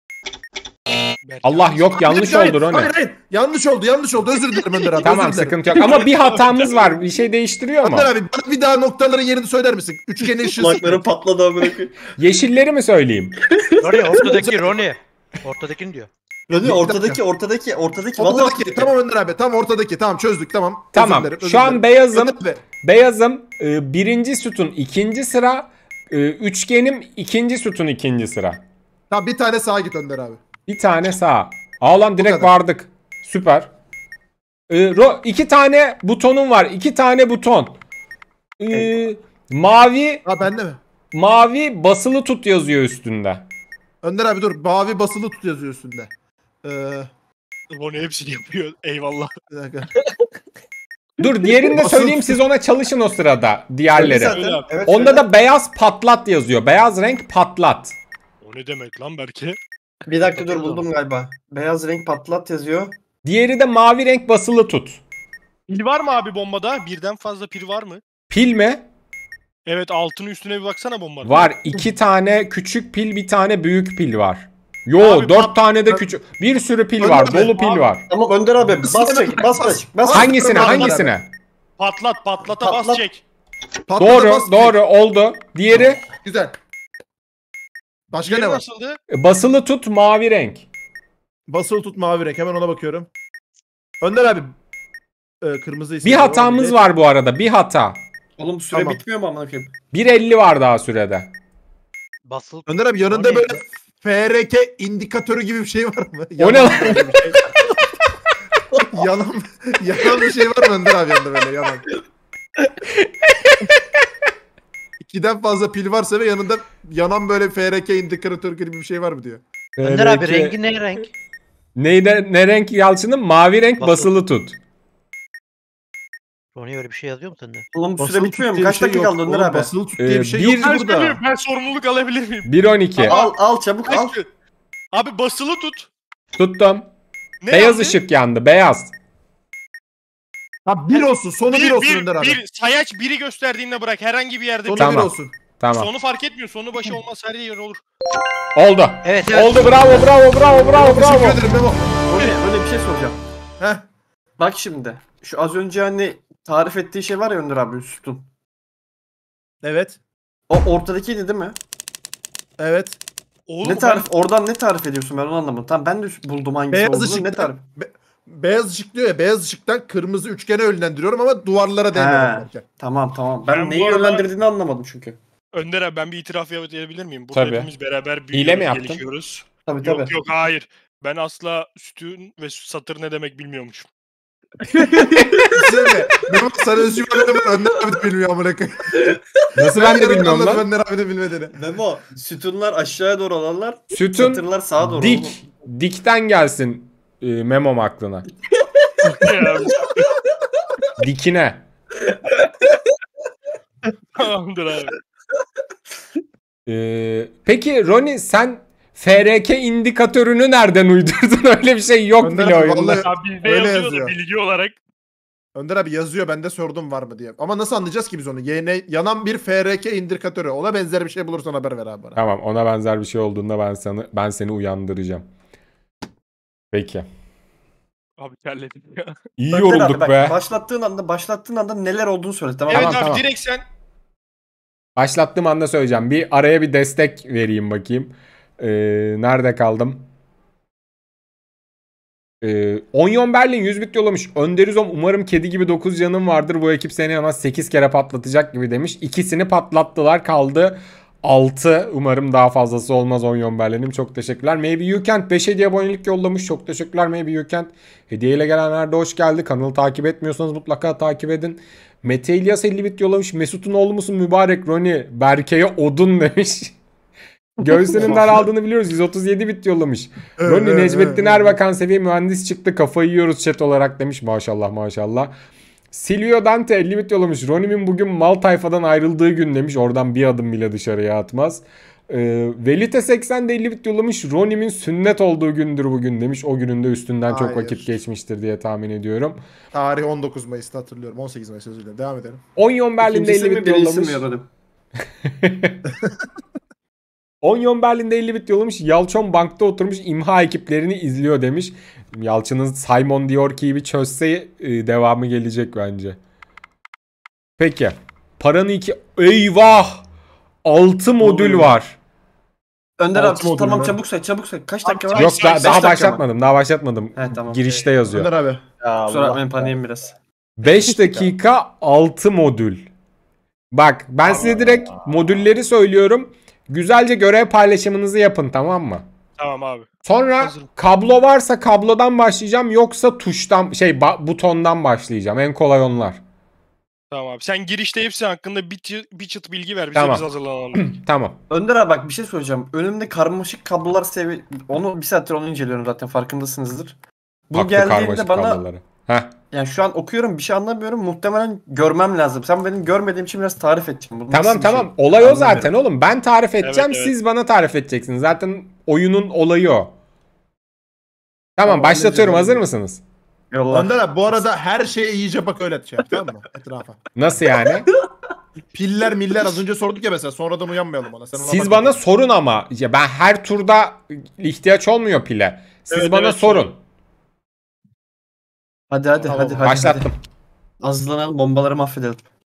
Berk Allah yalnız- yok yanlış Hayır, oldu Roni. Hayır hayır. Yanlış oldu yanlış oldu. Özür dilerim Önder abi. Tamam özür dilerim. sıkıntı yok. Ama bir hatamız var. Bir şey değiştiriyor mu? Önder abi bana bir daha noktaların yerini söyler misin? Üçgenin ışığı Kulakları patladı amına koyayım. Yeşilleri mi söyleyeyim? Roni ortadaki Roni. Ortadakini diyor. Roni Bir ortadaki dakika. ortadaki ortadaki vallahi Ortadaki. Tamam Önder abi. Tamam ortadaki. Tamam çözdük tamam. Özür Tamam. dilerim, özür Şu an dilerim. beyazım. Önder abi, Beyazım e, birinci sütun ikinci sıra. e, Üçgenim ikinci sütun ikinci sıra. Tamam bir tane sağa git Önder abi. Bir tane sağ. Aa lan direkt kadar. vardık. Süper. Ee, ro- iki tane butonum var. İki tane buton. Ee, mavi Ha bende mi? mavi basılı tut yazıyor üstünde. Önder abi dur. Mavi basılı tut yazıyor üstünde. Ee, Roni hepsini yapıyor. Eyvallah. bir dakika. Dur diğerini de Basılı söyleyeyim tut. siz ona çalışın o sırada. Diğerleri. Zaten. Öyle abi. Evet, Onda söyle. da beyaz patlat yazıyor. Beyaz renk patlat. O ne demek lan Berke? Bir dakika dur buldum galiba. Beyaz renk patlat yazıyor. Diğeri de mavi renk basılı tut. Pil var mı abi bombada? Birden fazla pil var mı? Pil mi? Evet altının üstüne bir baksana bombada. Var. İki tane küçük pil, bir tane büyük pil var. Yo Abi dört pat- tane de küçük. Bir sürü pil Önder var. abi, Dolu pil abi. var. Tamam Önder abi bas Bas, çek bas bas. bas. bas. Hangisine Önder abi. hangisine? Patlat patlata Patlat. bas çek. Patlata Doğru bas, doğru oldu. Diğeri Güzel. Başka Diğeri ne var? nasıldı? basılı tut mavi renk. Basılı tut mavi renk. Hemen ona bakıyorum. Önder abi. E, kırmızı Bir hatamız var bu arada. Bir hata. Oğlum süre Tamam. bitmiyor mu amına koyayım? bir elli var daha sürede. Basılı. Önder abi yanında O böyle neydi? F R K indikatörü gibi bir şey var mı? O ne Yanan lan? böyle bir şey. yanan, yanan bir şey var mı Önder abi yanında böyle yanan? İkiden fazla pil varsa ve yanında yanan böyle F R K indikatör gibi bir şey var mı diyor. Önder abi Rengi- rengi ne renk? Neyde, ne renk Yalçın'ın? Mavi renk Basılı. basılı tut. Roni öyle bir şey yazıyor mu sende? Oğlum süre Basılı bitmiyor tut mu? diye bir Kaç şey dakika yok. kaldı Önder Oğlum, abi? basılı tut diye Ee, bir şey bir- yok Ben burada. söyleyeyim, ben sorumluluk alabilir miyim? bir on iki. Al al çabuk al. Kaç- Abi basılı tut. Tuttum. Ne Beyaz yandı? ışık yandı. Beyaz. Ha bir olsun. Sonu bir, Bir, olsun bir, Önder abi. bir sayaç biri gösterdiğinde bırak herhangi bir yerde. Sonu bir- Tamam. bir olsun. Tamam. Sonu fark etmiyor. Sonu başı olmaz her yer olur. Oldu. Evet evet. Oldu bravo bravo bravo bravo Teşekkür bravo. ederim Memo. Öyle, öyle bir şey soracağım. Heh. Bak şimdi. Şu az önce hani tarif ettiği şey var ya Önder abi sütun. Evet. O ortadakiydi değil mi? Evet. Oğlum Ne tarif? Oradan ne tarif ediyorsun ben onu anlamadım. Tamam ben de buldum hangisi Beyaz olduğunu. ışık. Ne tarif? Be- beyaz ışık diyor ya. Beyaz ışıktan kırmızı üçgene yönlendiriyorum ama duvarlara değmeden. He. Tamam tamam. Ben, Ben neyi bu arada- yönlendirdiğini anlamadım çünkü. Önder abi ben bir itiraf edebilir miyim? Burada Tabii. hepimiz beraber Hile büyüyoruz, mi yaptın? gelişiyoruz. Tabii tabii. Yok yok hayır. Ben asla sütun ve satır ne demek bilmiyormuşum. Söyle. Memo sana özgür öğretmen Önder abi de bilmiyor amına koyayım. Nasıl ben de bilmiyorum Anladım lan. Önder abi de bilmediğini. Memo sütunlar aşağıya doğru olanlar, Sütun satırlar sağa doğru. dik. oğlum. Dikten gelsin e, memom aklına. Ya, Dikine. Tamamdır abi. Ee, peki Roni sen F R K indikatörünü nereden uydurdun? Öyle bir şey yok Önder bile abi, oyunda. vallahi- Ya bizde Öyle yazıyor, yazıyor. da bilgi olarak. Önder abi yazıyor ben de sordum var mı diye. Ama nasıl anlayacağız ki biz onu? Yene, yanan bir F R K indikatörü. Ona benzer bir şey bulursan haber ver abi bana. Tamam ona benzer bir şey olduğunda ben sana ben seni uyandıracağım. Peki. Abi terledim ya. İyi Önder abi, yorulduk bak, be. Başlattığın anda başlattığın anda neler olduğunu söyle tamam Evet mı? Tamam, abi tamam. direkt sen. Başlattığım anda söyleyeceğim. Bir araya bir destek vereyim bakayım. Ee, nerede kaldım? Ee, Onyon Berlin yüz bit yollamış. Önderizom umarım kedi gibi dokuz canım vardır. Bu ekip seni en az sekiz kere patlatacak gibi demiş. İkisini patlattılar. Kaldı altı. Umarım daha fazlası olmaz Onyon Berlin'im. Çok teşekkürler. Maybe You Can't beş hediye abonelik yollamış. Çok teşekkürler Maybe You Can't. Hediyeyle gelenler de hoş geldi. Kanalı takip etmiyorsanız mutlaka takip edin. Mete İlyas elli bit yollamış. Mesut'un oğlu musun mübarek Roni? Berke'ye odun demiş. Göğsünün daraldığını biliyoruz. yüz otuz yedi bit yollamış. Roni Necmettin Erbakan seviye mühendis çıktı. Kafayı yiyoruz chat olarak demiş. Maşallah maşallah. Silvio Dante elli bit yollamış. Roni'min bugün mal tayfadan ayrıldığı gün demiş. Oradan bir adım bile dışarıya atmaz. Ee, Velite seksen de elli bit yollamış. Roni'min sünnet olduğu gündür bugün demiş. O gününde üstünden çok Hayır. vakit geçmiştir diye tahmin ediyorum. Tarih on dokuz Mayıs'ta hatırlıyorum. on sekiz Mayıs özür dilerim. Devam edelim. Onyon Berlin'de İkincisi elli mi bit birincisi yollamış. mi yapalım? Onyon Berlin'de elli bit yollamış. Yalçın bankta oturmuş imha ekiplerini izliyor demiş. Yalçın'ın Simon diyor ki bir çözse e, devamı gelecek bence. Peki. Paranın iki... Eyvah! altı modül var. Önder Altı abi modül tamam mü? çabuk say çabuk say. Kaç dakika var? Yok say, daha, say, daha dakika mı? başlatmadım. Daha başlatmadım. He, tamam. Girişte yazıyor. Önder abi. Ya Kusura Allah. bakmayın paniğim biraz. beş dakika altı modül. Bak ben size direkt modülleri söylüyorum. Güzelce görev paylaşımınızı yapın, tamam mı? Tamam abi. Sonra Hazırım. kablo varsa kablodan başlayacağım, yoksa tuştan şey ba- butondan başlayacağım. En kolay onlar. Tamam abi. Sen girişte hepsi hakkında bir, çı- bir çıt bilgi ver. Bize Tamam. biz hazırlanalım. Tamam. Önder abi bak bir şey söyleyeceğim. Önümde karmaşık kablolar sevi... Onu bir saattir onu inceliyorum zaten farkındasınızdır. Bu Haklı geldiğinde karmaşık bana kabloları. Heh. yani şu an okuyorum bir şey anlamıyorum. Muhtemelen görmem lazım. Sen benim görmediğim için biraz tarif edeceğim. Bu nasıl Tamam bir tamam. şey? Olay o Anlamıyorum. zaten oğlum. Ben tarif edeceğim, evet. siz bana tarif edeceksiniz. Zaten oyunun olayı o. Tamam, Tamam, başlatıyorum. Hazır halledeceğim. mısınız? Yolla. Önder abi bu arada her şeye iyice bak öyle şey yap, tamam mı? Etrafa. Nasıl yani? Piller miller az önce sorduk ya mesela sonradan uyanmayalım ona. Sen ona Siz bak bana bakalım. sorun ama. Ya ben her turda ihtiyaç olmuyor pile. Siz Evet, bana evet, sorun. Hadi hadi Tamam, hadi hadi. Başlattım. Hadi. Hazırlanalım bombaları mahvedelim.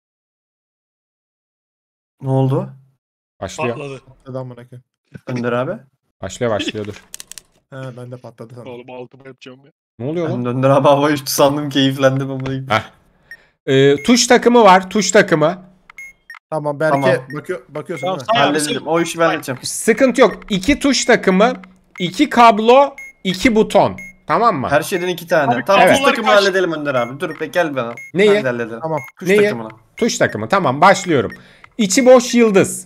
Ne oldu? Başlıyor. Patladı. Patladı amına koyayım. Önder abi. Başlıyor başlıyor dur. He ben de patladı sandım. Oğlum altıma yapacağım ya. Ne oluyor Ben lan? de Önder abi hava uçtu sandım keyiflendim ama. Heh. Ee, tuş takımı var. Tuş takımı. Tamam belki Tamam. bakıyor, bakıyorsun Tamam, değil mi? say abi, Halledelim. say. O işi ben halledeceğim. Sıkıntı yok. İki tuş takımı, iki kablo, iki buton. Tamam mı? Her şeyden iki tane. Abi, tamam evet. tuş takımı Kaç- halledelim Önder abi. Dur be gel bana. Neyi? Hadi halledelim. Tamam. Tuş Neyi? takımını. Tuş takımı. Tamam, başlıyorum. İçi boş yıldız.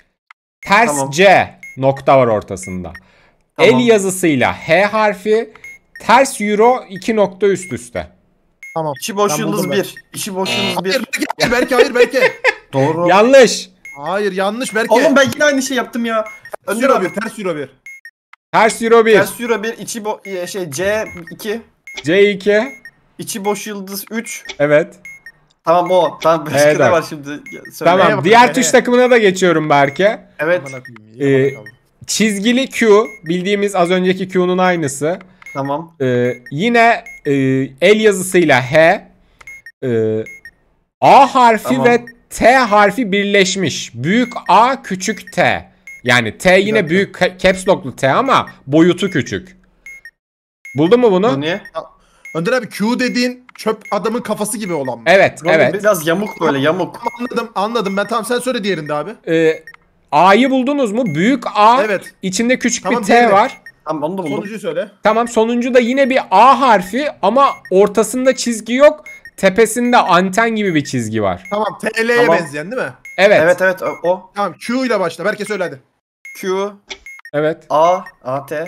Ters Tamam. C nokta var ortasında. Tamam. El yazısıyla H harfi, ters euro iki nokta üst üste. Tamam. İçi boş Ben yıldız buldum ben. bir. İçi boş yıldız Hayır bir. belki, belki hayır belki. Doğru. Yanlış. Hayır yanlış belki. Oğlum ben yine aynı şey yaptım ya. ters Önder euro abi. bir, ters euro bir. Ters euro bir. Ters euro bir. İçi bo e, şey C iki. C iki. İçi boş yıldız üç. Evet. Tamam o. Tamam başka Evet, ne evet. var şimdi? Ya, söyle. Tamam. bak, Diğer he, tuş he. takımına da geçiyorum Berke. Evet. Amına koyayım, Ee, yine bana kaldı. Çizgili Q. Bildiğimiz az önceki Q'nun aynısı. Tamam. Ee, yine e, el yazısıyla H. e, A harfi Tamam. ve T harfi birleşmiş. Büyük A, küçük T. Yani T yine dakika. büyük ca- caps lock'lu T ama boyutu küçük. Buldun mu Bu bunu? niye? Önder abi Q dediğin çöp adamın kafası gibi olan mı? Evet, Oğlum evet. Biraz yamuk böyle yamuk. Anladım anladım ben tamam sen söyle diğerinde abi. Ee, A'yı buldunuz mu? Büyük A, Evet. içinde küçük Tamam, bir T diğeri. var. Tamam onu da buldum. Sonucuyu söyle. Tamam, sonuncu da yine bir A harfi ama ortasında çizgi yok. Tepesinde anten gibi bir çizgi var. Tamam T L'ye Tamam. benzeyen değil mi? Evet. Evet evet o. o. Tamam Q ile başla. Belki söyle hadi. Q, Evet. A, A, T.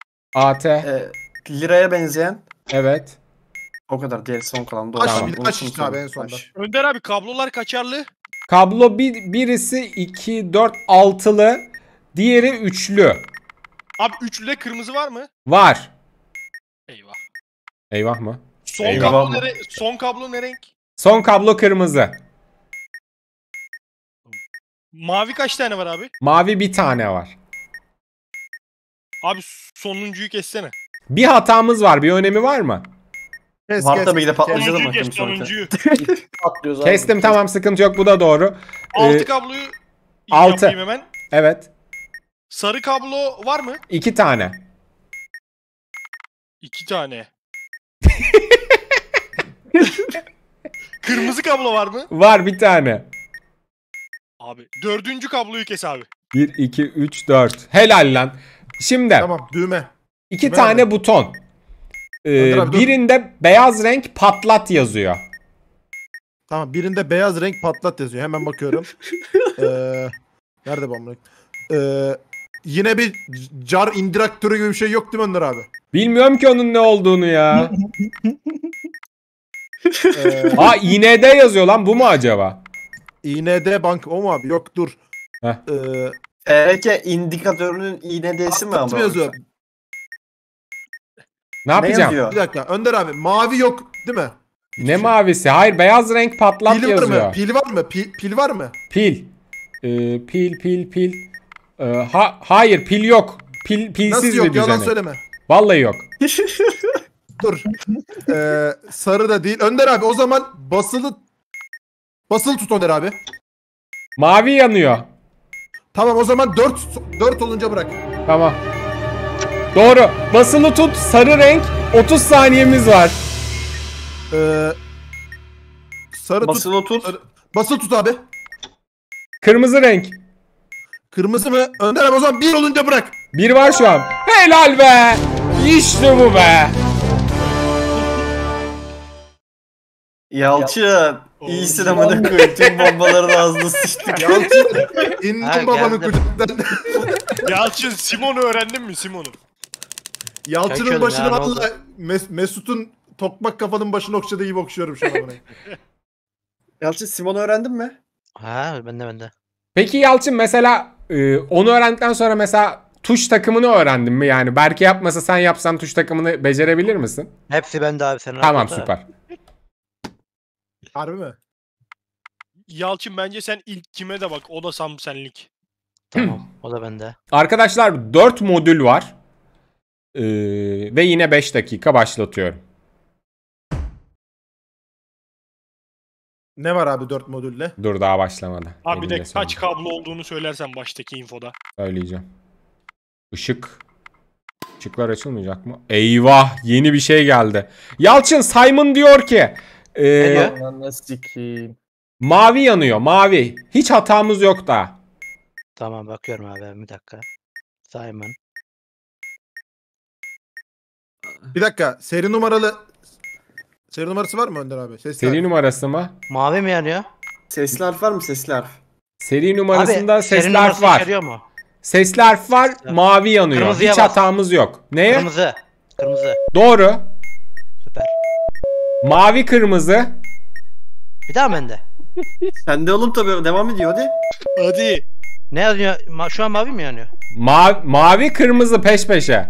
A T. E, liraya benzeyen. Evet. O kadar diğer son kalan doğru. Aç, Tamam. bir de Unuttum aç işte abi en sonra. sonunda. Aç. Önder abi kablolar kaçarlı? Kablo bir, birisi iki, dört, altılı. Diğeri üçlü. Abi üçlüde kırmızı var mı? Var. Eyvah. Eyvah mı? Son Eyvah. kablo ne, re- son kablo ne renk? Son kablo kırmızı. Mavi kaç tane var abi? Mavi bir tane var. Abi sonuncuyu kessene. Bir hatamız var. Bir önemi var mı? Kes, Var kes, tabii ki de kes. patlayacak Sonuncuyu ama kes kim sonraki. sonuncuyu. Patlıyoruz abi. Kestim, tamam, sıkıntı yok, bu da doğru. Altı Ee, kabloyu altı. yapayım hemen. Evet. Sarı kablo var mı? iki tane. İki tane. Kırmızı kablo var mı? Var bir tane. Abi dördüncü kabloyu kes abi. bir, iki, üç, dört. Helal lan. Şimdi Tamam düğme. iki düğme tane abi. buton. Ee, Önder abi, dur. birinde beyaz renk patlat yazıyor. Tamam birinde beyaz renk patlat yazıyor. Hemen bakıyorum. ee, nerede bu amına? Ee, yine bir car indiraktörü gibi bir şey yok değil mi Önder abi? Bilmiyorum ki onun ne olduğunu ya. Ee, Aa I N D yazıyor lan, bu mu acaba? İ N D bank o mu abi? Yok dur. Heh. Ee, T R K indikatörünün I N D'si mi patlat ama? mı yazıyor? Ne yapacağım? yazıyor? Bir dakika Önder abi mavi yok değil mi? Ne mavisi? Hayır, beyaz renk patlat Pil var yazıyor. mı? Pil var mı? Pil, pil var mı? Pil. Ee, pil pil pil. Ee, ha hayır pil yok. Pil pilsiz Nasıl bir yok? Yalan düzenek. söyleme. Vallahi yok. Dur. Ee, sarı da değil. Önder abi o zaman basılı basılı tut Önder abi. Mavi yanıyor. Tamam o zaman dört dört olunca bırak. Tamam. Doğru. Basılı tut. Sarı renk. otuz saniyemiz var. Ee, sarı Basılı tut. tut. Sarı- basılı tut abi. Kırmızı renk. Kırmızı mı? Önder abi o zaman bir olunca bırak. Bir var şu an. Helal be. İşte bu be. Yalçın. Oo. İyisin amına koyayım. Tüm bombaların ağzına sıçtık. Yalçın Ha, indim babanın geldim. kucağından. Yalçın Simon'u öğrendin mi Simon'u? Yalçın'ın Çakıyordum başını ya, ne oldu? valla Mes- Mesut'un tokmak kafanın başını okşadığı gibi okşuyorum şu an. amına. Yalçın Simon'u öğrendin mi? Ha bende bende. Peki Yalçın mesela e, onu öğrendikten sonra mesela tuş takımını öğrendin mi? Yani Berke yapmasa sen yapsan tuş takımını becerebilir misin? Hepsi bende abi sen. Tamam, rahat ol da. süper. Harbi mi? Yalçın bence sen ilk kime de bak. O da sam senlik. Tamam o da bende. Arkadaşlar dört modül var. Ee, ve yine beş dakika başlatıyorum. Ne var abi dört modülle? Dur daha başlamadı. Abi bir de Elimde kaç sonunda. kablo olduğunu söylersen baştaki infoda. Söyleyeceğim. Işık. Işıklar açılmayacak mı? Eyvah, yeni bir şey geldi. Yalçın Simon diyor ki e, diyor? Ananı sikeyim. mavi yanıyor, mavi. Hiç hatamız yok da. Tamam bakıyorum abi bir dakika. Simon. Bir dakika seri numaralı seri numarası var mı Önder abi? Ses Seri numarası mı? Mavi mi yanıyor? Sesli harf var mı sesli harf? Seri numarasında Abi, senin sesli harf numarası var. içeriyor mu? Sesli harf var, Sesli harf. mavi yanıyor. Kırmızıya Hiç bas. hatamız yok. Neye? Kırmızı. Kırmızı. Doğru. Süper. Mavi kırmızı. Bir daha bende. Sende oğlum tabii devam ediyor hadi. Hadi. Ne yazıyor? Ma- şu an mavi mi yanıyor? Ma- mavi kırmızı peş peşe.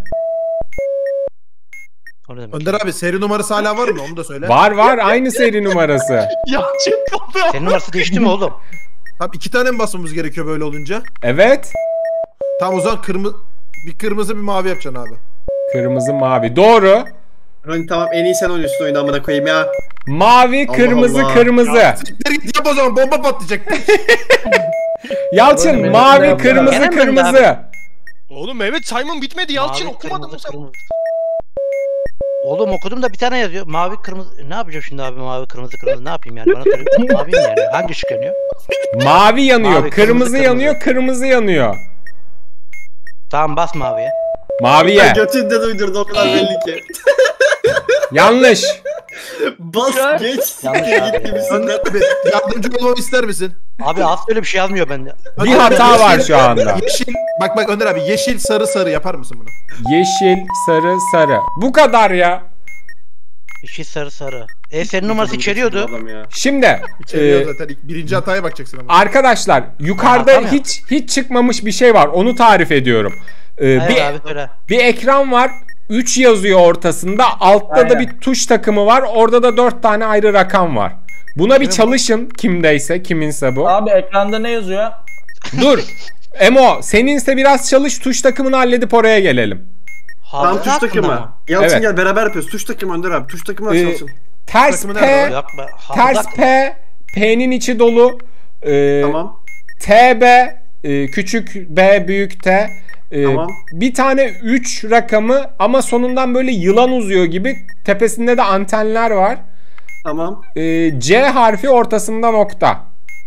O ne demek? Önder abi seri numarası hala var mı? Onu da söyle. Var var, aynı seri numarası. Yalçın kapı. Senin numarası değişti mi oğlum? Tamam iki tane mi basmamız gerekiyor böyle olunca? Evet. Tamam o zaman kırmızı bir kırmızı bir mavi yapacaksın abi. Kırmızı mavi. Doğru. Hani tamam en iyi sen oynuyorsun oyunu amına koyayım ya. Mavi Allah kırmızı Allah. kırmızı. Siktir git yap o zaman bomba patlayacak. Yalçın Benim- mavi benim- kırmızı benim- benim- kırmızı. Oğlum Mehmet Simon bitmedi Yalçın Mavi, okumadın mı kırmızı, sen? kırmızı. Oğlum okudum da bir tane yazıyor. Mavi kırmızı. Ne yapacağım şimdi abi mavi kırmızı kırmızı ne yapayım yani? Bana söyle. Mavi mi yani? Hangi ışık yanıyor? Mavi yanıyor, Mavi, kırmızı, kırmızı, yanıyor, kırmızı yanıyor. Tamam bas maviye. Maviye. Götünde uydurdu o kadar belli ki. Yanlış. Bas geç. Yanlış Siktir abi. git gibisinden. Önder abi yardımcı olmamı ister misin? Abi az öyle bir şey yazmıyor bende. Bir Önder abi, hata var yeşil- şu anda. Yeşil bak bak Önder abi yeşil sarı sarı yapar mısın bunu? Yeşil, sarı, sarı. Bu kadar ya. İşi sarı sarı. E senin numarası içeriyordu. Adam ya. Şimdi İçeriyor e, zaten ilk- birinci hataya bakacaksın ama. arkadaşlar yukarıda Hata mı hiç hiç çıkmamış bir şey var. Onu tarif ediyorum. Ee, Evet bir, abi söyle. bir ekran var. üç yazıyor ortasında. Altta da Aynen. bir tuş takımı var. Orada da dört tane ayrı rakam var. Buna bir çalışın kimdeyse, kiminse bu. Abi ekranda ne yazıyor? Dur. Emo, seninse biraz çalış, tuş takımını halledip oraya gelelim. Tamam Hafıza tuş hakkında takımı. mı? Yalçın Evet. gel beraber yapıyoruz. Tuş takımı Önder abi. Tuş takımı Ee, açılsın. Ters takımı P, nerede Yok be. Hafıza ters hakkında. P, P'nin içi dolu. Ee, Tamam. T B, e, küçük B, büyük T. Ee, Tamam. Bir tane üç rakamı ama sonundan böyle yılan uzuyor gibi. Tepesinde de antenler var. Tamam. Ee, C harfi ortasında nokta.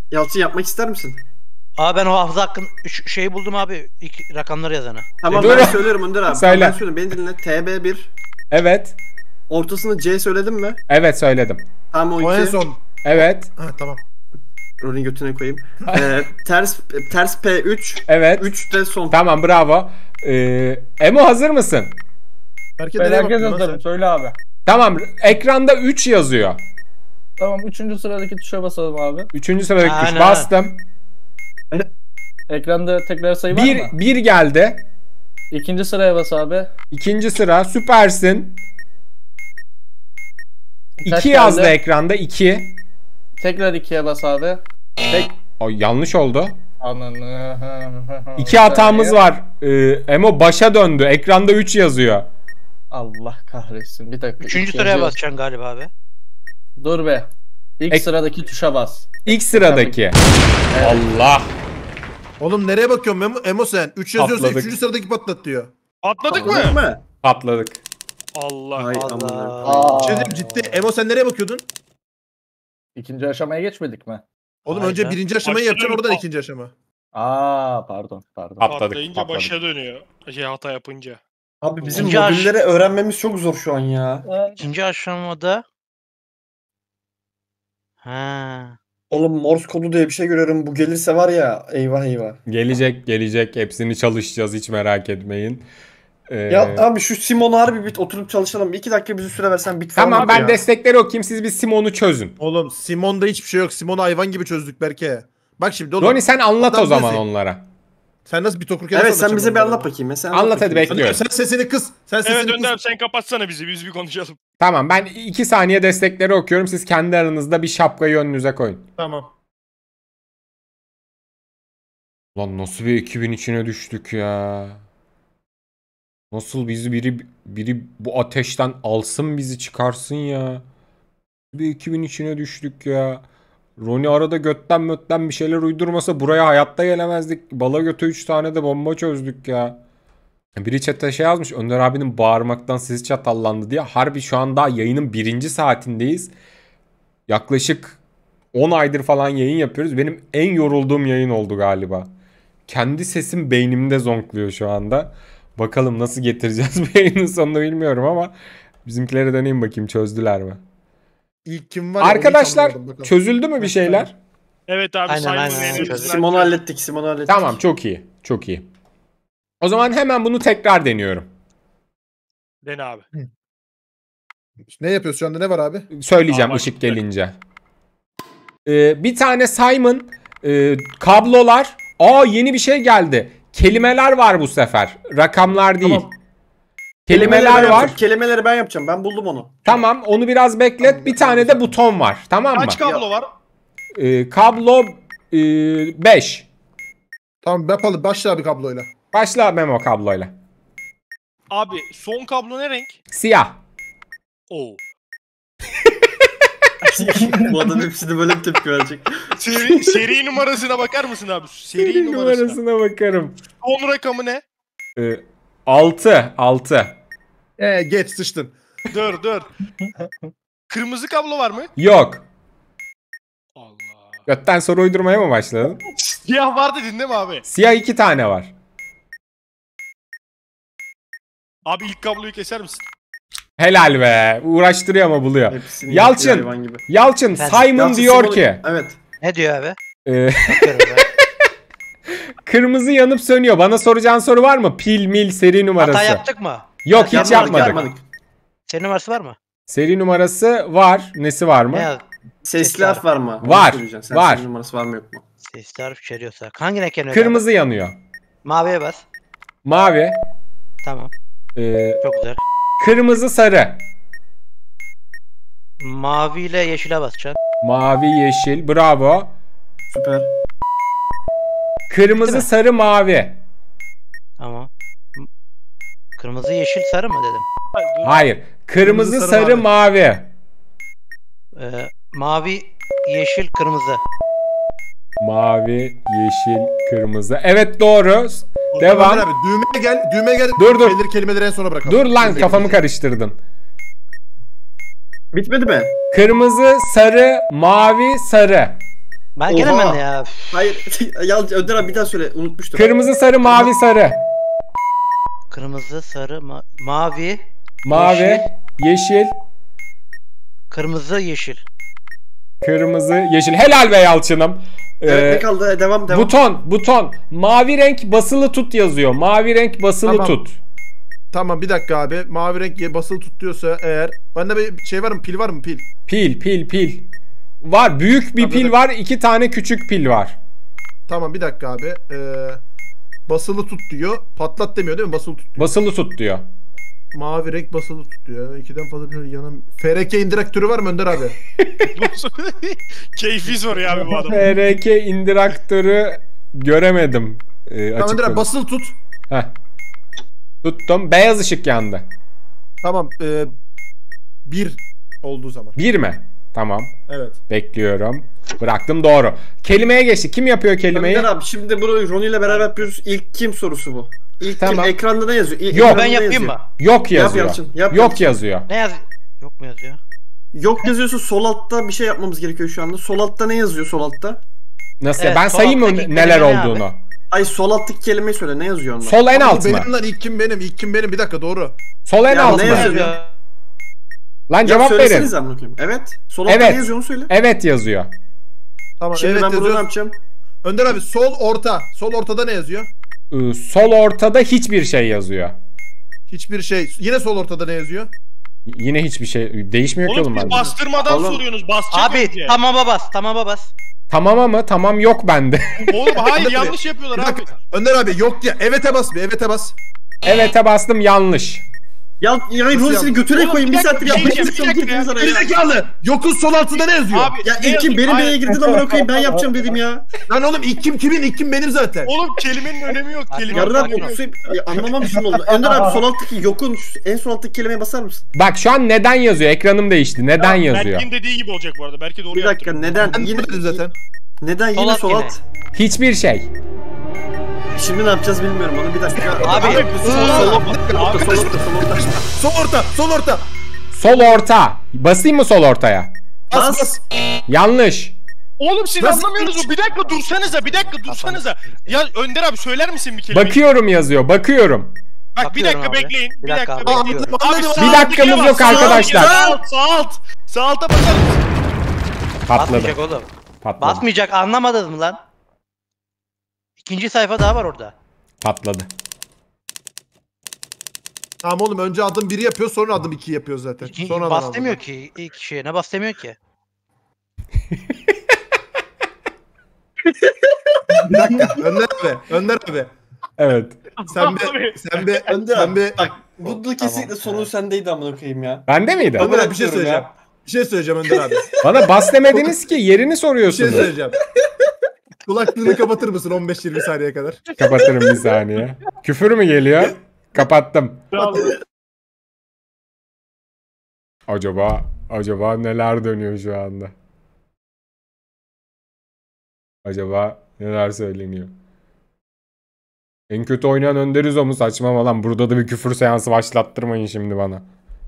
Yalçın yapmak ister misin? Abi ben o hafıza hakkın üç şeyi buldum abi. İlk rakamları yazana. Tamam Dur. ben söylüyorum Önder abi. Söyle. Ben söyleyeyim. Beni dinle. T B bir. Evet. Ortasını C söyledim mi? Evet söyledim. Tamam o O en iki. son. Evet. Ha, tamam. Rolün götüne koyayım. ee, ters ters P üç. Evet. üç de son. Tamam bravo. Ee, Emo hazır mısın? Herkes Ben nereye herkes bakıyor lan hazırım. sen? Söyle abi. Tamam. Ekranda üç yazıyor. Tamam üçüncü sıradaki tuşa basalım abi. Üçüncü sıradaki tuş Aynen. bastım. Ekranda tekrar sayı var Bir, mı? bir geldi. İkinci sıraya bas abi. İkinci sıra süpersin. Kaç İki yazdı geldi? ekranda. iki. Tekrar ikiye bas abi. Tek... O yanlış oldu. Ananı. İki hatamız var. Ee, Emo başa döndü. Ekranda üç yazıyor. Allah kahretsin. Bir dakika. Üçüncü İkinci- sıraya basacaksın galiba abi. Dur be. İlk Ek- sıradaki tuşa bas. İlk sıradaki. Allah. Oğlum nereye bakıyorsun Emo, Emo sen? üç yazıyorsa Patladık. üçüncü sıradaki patlat diyor. Atladık Anladın mı? mı? Patladık. Allah. Ay Allah. aman. Aa. Bir şey diyeyim, ciddi. Emo sen nereye bakıyordun? İkinci aşamaya geçmedik mi? Oğlum Hayır önce lan. birinci aşamayı Başka yapacaksın, dönüp oradan al. ikinci aşama. Aa pardon pardon. Patladık, Patlayınca patladık. başa dönüyor. Şey hata yapınca. Abi bizim İkinci aş- modülleri öğrenmemiz çok zor şu an ya. İkinci aşamada. Ha. Oğlum Morse kodu diye bir şey görüyorum. Bu gelirse var ya eyvah eyvah. Gelecek gelecek. Hepsini çalışacağız. Hiç merak etmeyin. Ee, Ya abi şu Simon'u harbi bit oturup çalışalım. İki dakika bize süre versen bit falan tamam abi ben ya. destekleri okuyayım. Siz bir Simon'u çözün. Oğlum Simon'da hiçbir şey yok. Simon'u hayvan gibi çözdük Berke. Bak şimdi oğlum. Roni sen anlat adam o zaman diyor ki- onlara. Sen nasıl bit okurken Evet nasıl sen bize bir anlatacaksın anlat bunları? bakayım. Sen Anlat hadi bakayım. bekliyorum. Sen sesini kıs. Sen sesini Evet kıs. Önder abi sen kapatsana bizi. Biz bir konuşalım. Tamam ben iki saniye destekleri okuyorum. Siz kendi aranızda bir şapkayı önünüze koyun. Tamam. Lan nasıl bir ekibin içine düştük ya. Nasıl bizi biri biri bu ateşten alsın bizi çıkarsın ya. Bir ekibin içine düştük ya. Roni arada götten mötten bir şeyler uydurmasa buraya hayatta gelemezdik. Bala götü üç tane de bomba çözdük ya. Biri chat'te şey yazmış. Önder abinin bağırmaktan sesi çatallandı diye. Harbi şu an daha yayının birinci saatindeyiz. Yaklaşık on aydır falan yayın yapıyoruz. Benim en yorulduğum yayın oldu galiba. Kendi sesim beynimde zonkluyor şu anda. Bakalım nasıl getireceğiz bu yayının sonunu bilmiyorum ama bizimkilere döneyim bakayım çözdüler mi? İlk kim var ya, onu hiç Arkadaşlar anlamadım, bakalım. çözüldü mü bir şeyler? Evet abi Aynen, Simon aynen, Energy'den çözdük. Simon'u hallettik. Simon'u hallettik. Tamam çok iyi. Çok iyi. O zaman hemen bunu tekrar deniyorum. Dene abi. Ne yapıyoruz şu anda, ne var abi? Söyleyeceğim Aa, bak, ışık bak. gelince. Ee, bir tane Simon e, kablolar. Aa yeni bir şey geldi. Kelimeler var bu sefer. Rakamlar değil. Tamam. Kelimeler ben var. yapacağım. Kelimeleri ben yapacağım. Ben buldum onu. Tamam onu biraz beklet. Bir tane de buton var. Tamam mı? Kaç kablo var? Ee, kablo beş. Tamam yapalım, başla abi kabloyla. Başla Memo kabloyla. Abi son kablo ne renk? Siyah. Oo. Bu adam hepsini böyle bir tepki verecek. Seri, seri numarasına bakar mısın abi? Seri, Seri numarasına. numarasına bakarım. Son rakamı ne? Ee, altı. altı. Ee, geç sıçtın. Dur dur. Kırmızı kablo var mı? Yok. Allah. Götten soru uydurmaya mı başladın? Siyah var dedin değil mi abi? Siyah iki tane var. Abi ilk kabloyu keser misin? Helal be. Uğraştırıyor ama buluyor. Hepsini Yalçın. yapıyor hayvan gibi. Yalçın Ben- Simon Yalçın diyor Simon'u- ki Evet. Ne diyor abi? e, Bakıyorum ben. kırmızı yanıp sönüyor. Bana soracağın soru var mı? Pil mil seri numarası. Hata yaptık mı? Yok hiç Yapmadık, yapmadık. yapmadık. Senin numarası var mı? Seri numarası var. Nesi var mı? Ne yaz? Sesli harf var mı? Onu Var, söyleyeceksin. Sen var. senin numarası var mı yok mu? Sesli harf içeriyorsa. Hangi renk yanıyor? Kırmızı yanıyor. abi? Maviye bas. Mavi. Tamam. e, Çok güzel. kırmızı sarı. Mavi ile yeşile basacaksın. Mavi yeşil. Bravo. Süper. Kırmızı mi? sarı mavi. Tamam. M- Kırmızı, yeşil, sarı mı dedim? Hayır. Kırmızı, Kırmızı, sarı, sarı, mavi. Ee, mavi, yeşil, kırmızı. Mavi, yeşil, kırmızı. Evet doğru. Devam. Ömer abi düğmeye gel, düğmeye gel. Dur, dur. Şeyleri, kelimeleri en sona bırakalım. Dur lan Hızlı kafamı gideceğiz. karıştırdın. Bitmedi mi? Kırmızı, sarı, mavi, sarı. Ben gene Oha. ben de ya. Hayır. Ya Önder abi bir daha söyle. Unutmuştum. Kırmızı, sarı, mavi, sarı. Kırmızı, sarı, ma- mavi, Mavi, yeşil, kırmızı, yeşil. kırmızı, yeşil. Helal be Yalçın'ım. Evet Ee, ne kaldı? Devam devam. buton, buton. Mavi renk basılı tut yazıyor. Mavi renk basılı Tamam. tut. Tamam bir dakika abi. Mavi renk basılı tutuyorsa eğer. Bende bir şey var mı? Pil var mı? Pil. Pil, pil, pil. Var. Büyük bir Tabii, pil tabii. var. iki tane küçük pil var. Tamam bir dakika abi. Ee, basılı tut diyor. Patlat demiyor değil mi? Basılı tut diyor. Basılı tut diyor. Mavi renk basılı tut diyor. İkiden fazla bir yanım. F R K indiraktörü var mı Önder abi? Keyfi soruyor abi bu adam. F R K indiraktörü göremedim. Ee, Tamam açık Önder abi konuş- basılı tut. Heh. Tuttum. Beyaz ışık yandı. Tamam. E, bir olduğu zaman. Bir mi? Tamam. Evet. Bekliyorum. Bıraktım, doğru. Kelimeye geçti. Kim yapıyor kelimeyi? Önder abi şimdi bunu Ronnie ile beraber yapıyoruz. İlk kim sorusu bu? İlk Tamam. kim? Ekranda ne yazıyor? İlk Yok. ekranda Ben ne yapayım yazıyor? mı? Yok yazıyor. Yalçın, yap Yok Yalçın. yazıyor. Ne yaz? Yok mu yazıyor? Yok yazıyorsa sol altta bir şey yapmamız gerekiyor şu anda. Sol altta ne yazıyor sol altta? Nasıl? Evet, ben sol sayayım mı alttaki neler kelime ne olduğunu? Ay sol alttaki kelimeyi söyle. Ne yazıyor onda? Sol en Ama alt mı? benim lan ilk kim benim? İlk kim benim? Bir dakika doğru. Sol en Ya alt ne mı? Ne yazıyor? yazıyor? Lan Ya cevap verin. söylesenize amına koyayım. Evet. Sol altta Evet. ne yazıyor onu söyle. Evet yazıyor. Tamam Şimdi evet ben burada ne yazıyor. yapacağım? Önder abi sol orta. Sol ortada ne yazıyor? Ee, sol ortada hiçbir şey yazıyor. Hiçbir şey. Yine sol ortada ne yazıyor? Y- Yine hiçbir şey değişmiyor ki Oğlum oğlum biz bende. bastırmadan Oğlum. soruyorsunuz. Basacak Abi önce. tamama bas, tamama bas. Tamam mı? Tamam yok bende. Oğlum hayır Önder abi, yanlış yapıyorlar Bir abi. dakika. Önder abi yok ya. Evet'e bas bir. Evet'e bas. Evet'e bastım, yanlış. Ya ya Nasıl Ronnie'sini yani? götüne Oğlum, koyayım. bir Bir dakika, saattir bir şey yapmaya diyeceğim, çalışıyorum. bir dakika Girdiniz araya. Gerizekalı. Yokun sol altında ne yazıyor? Abi Ya ne ilk kim? yazıyor? Benim Hayır. B'ye girdin amına koyayım. Ben yapacağım dedim ya. Lan oğlum ilk kim kimin? İlk kim benim zaten. Oğlum kelimenin önemi yok. Kelimenin Yarıdan önemi yok. kokusu ya, anlamam şunu oldu. Önder abi sol alttaki yokun şu- en sol alttaki kelimeye basar mısın? Bak şu an neden yazıyor? Ekranım değişti. Neden yazıyor? Berk'in dediği gibi olacak bu arada. Belki doğru Bir dakika yaptı. neden? Ben Yine dedim zaten. Neden Sol yine alt sol yine. alt? Hiçbir şey. Şimdi ne yapacağız bilmiyorum onu. Bir dakika. Abi, sol sol ıı. sol orta sol orta sol orta. Sol orta. Sol orta. Sol orta. Basayım mı sol ortaya? Bas Bas. bas. Yanlış. Oğlum siz Nasıl- anlamıyorsunuz mu? Bir dakika dursanıza. Bir dakika dursanıza. Ya Önder abi söyler misin bir kelime? Bakıyorum yazıyor. Bakıyorum. Bak bir Bakıyorum dakika abi. bekleyin. Bir Bir dakika dakika abi. bekleyin. Anladım Abi anladım. sağ Bir dakikamız alttaki yok bas, sağ arkadaşlar. Sağ alt, sağ alt. Sağ alta basar mısın? Patladı. Basmayacak oğlum. Patladı. Basmayacak, anlamadın mı lan? İkinci sayfa daha var orada. Patladı. Tamam oğlum önce adım biri yapıyor sonra adım iki yapıyor zaten. İkinci, Sonra bas demiyor ki ilk şeye. Ne bas demiyor ki? Bir dakika. Önder abi. Önder abi. Evet. Sen bir sen bir Önder sen abi. bir Bak bunda kesinlikle sorun sendeydi amına koyayım ya. Bende miydi? Önder- Önder abi bir şey Bırakıyorum söyleyeceğim. ya. Bir şey söyleyeceğim Önder abi. Bana bas demediniz ki, yerini Bir şey soruyorsunuz. söyleyeceğim. Kulaklığını kapatır mısın on beş yirmi saniye kadar? Kapatırım bir saniye. Küfür mü geliyor? Kapattım. Acaba acaba neler dönüyor şu anda? Acaba neler söyleniyor? En kötü oynayan Önderiz o mu? Saçmalama lan. Burada da bir küfür seansı başlattırmayın şimdi bana.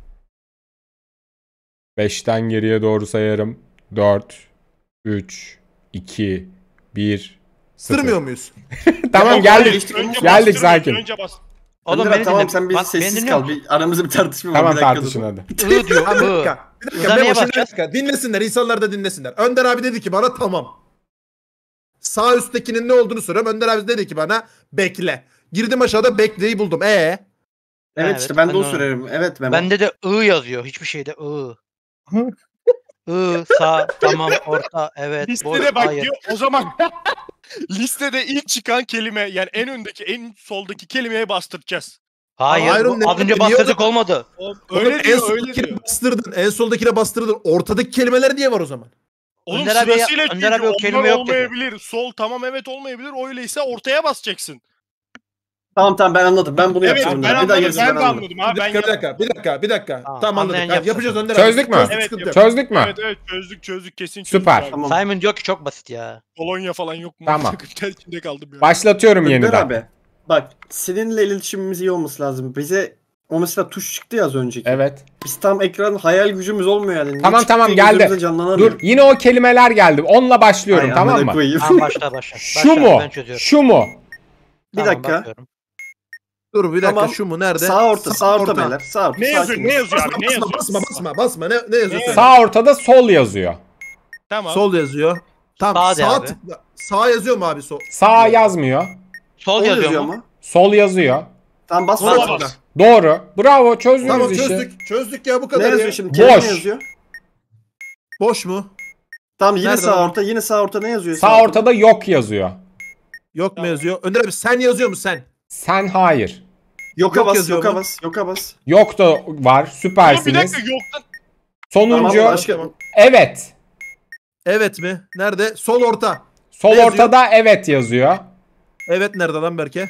beşten geriye doğru sayarım. dört, üç, iki, bir, sıfır. Sırmıyor muyuz? Tamam Ya, geldik. geçtik. Önce Geldik, bastırıyorsun, sakin. Önce bas. Oğlum Önder beni abi, tamam dinle. sen bir Bak, beni sessiz dinliyor kal. musun? Bir aramızda bir tartışma var. Tamam bir dakika tartışın dur. hadi. I diyor, Ha, bir I. dakika. Bir dakika. Buradan Memo, neye şimdi bir basacağız? dakika. Dinlesinler. İnsanlar da dinlesinler. Önder abi dedi ki bana tamam. Sağ üsttekinin ne olduğunu soruyorum. Önder abi dedi ki bana bekle. Girdim aşağıda bekleyi buldum. E Evet Evet, işte ben de ben o de- söylerim. Evet Memo. Bende de I yazıyor. Hiçbir şeyde I. I, sağ, tamam, orta, evet, boş, Listede bak hayır. diyor. O zaman listede ilk çıkan kelime yani en öndeki en soldaki kelimeye bastıracağız. Hayır, Hayır, bu oğlum, ne- az önce niye bastırdık o- olmadı. O, Oğlum, öyle en diyor öyle soldakine diyor. bastırdın. En soldakine bastırdın. Ortadaki kelimeler niye var o zaman? Oğlum Önder abi- sırasıyla Önder çünkü abi o onlar kelime yok dedi. olmayabilir. Sol tamam evet olmayabilir. Öyleyse ortaya basacaksın. Tamam tamam ben anladım. Ben bunu Evet yapacağım. ben Önder abi. Bir daha anladım. gerisini Ben de anladım. anladım abi. Bir Ben dakika, bir yaptım. dakika, bir dakika, bir dakika. Tamam, Tamam anladık. anlayan Ha, yapsın. yapacağız Önder abi. Çözdük mü? Çözdük, Evet, sıkıntı evet. yok. Çözdük mü? Evet evet çözdük çözdük kesin çözdük Süper. abi. Tamam. Simon diyor ki çok basit ya. Polonya falan yok mu? Tamam. Ter içinde kaldım ya. Başlatıyorum Önder yeniden. abi. Bak seninle iletişimimiz iyi olması lazım. Bize O mesela tuş çıktı ya az önceki. Evet. Biz tam ekran hayal gücümüz olmuyor yani. Ne Tamam, çıktı tamam, diye geldi. gözümüze canlanamıyor. Dur, yine o kelimeler geldi. Onunla başlıyorum, Ay, tamam amına mı? koyayım. Tamam başla başla. Şu Başla, mu? Ben çözüyorum. Şu mu? Bir Tamam, dakika. bakıyorum. Dur bir dakika Tamam. şu mu nerede? Sağ orta, sağ orta beyler. Sağ orta. Ne yazıyor? sakin. Ne yazıyor Basma abi? Ne basma yazıyor? basma basma basma ne, ne yazıyor? Ne? söyle. Sağ ortada sol yazıyor. Tamam. Sol yazıyor. Tamam Sağ de sağ abi. tıkla. Sağ yazıyor mu abi sol? Sağ yazmıyor. Sol Sol yazıyor, yazıyor mu? mu? Sol yazıyor. Tamam bas Sola sağ tıkla. tıkla. Doğru. Bravo, çözdünüz Tamam işi. çözdük. Çözdük ya bu Ne kadar ya. yazıyor şimdi? Kelime Boş. ne yazıyor? Boş mu? Tamam yine Nerede sağ lan? orta. Yine sağ orta ne yazıyor? Sağ ortada yok yazıyor. Yok mu Tamam. yazıyor? Önder abi sen yazıyor mu sen? Sen hayır. Yoka Yok bas, yazıyor yoka mu? bas, yoka bas. Yok da var. Ama bir Süpersiniz. dakika yoktan. Sonuncu. Tamam başka. Evet. Evet mi? Nerede? Sol orta. Sol Ne yazıyor? ortada evet yazıyor. Evet nerede lan Berke?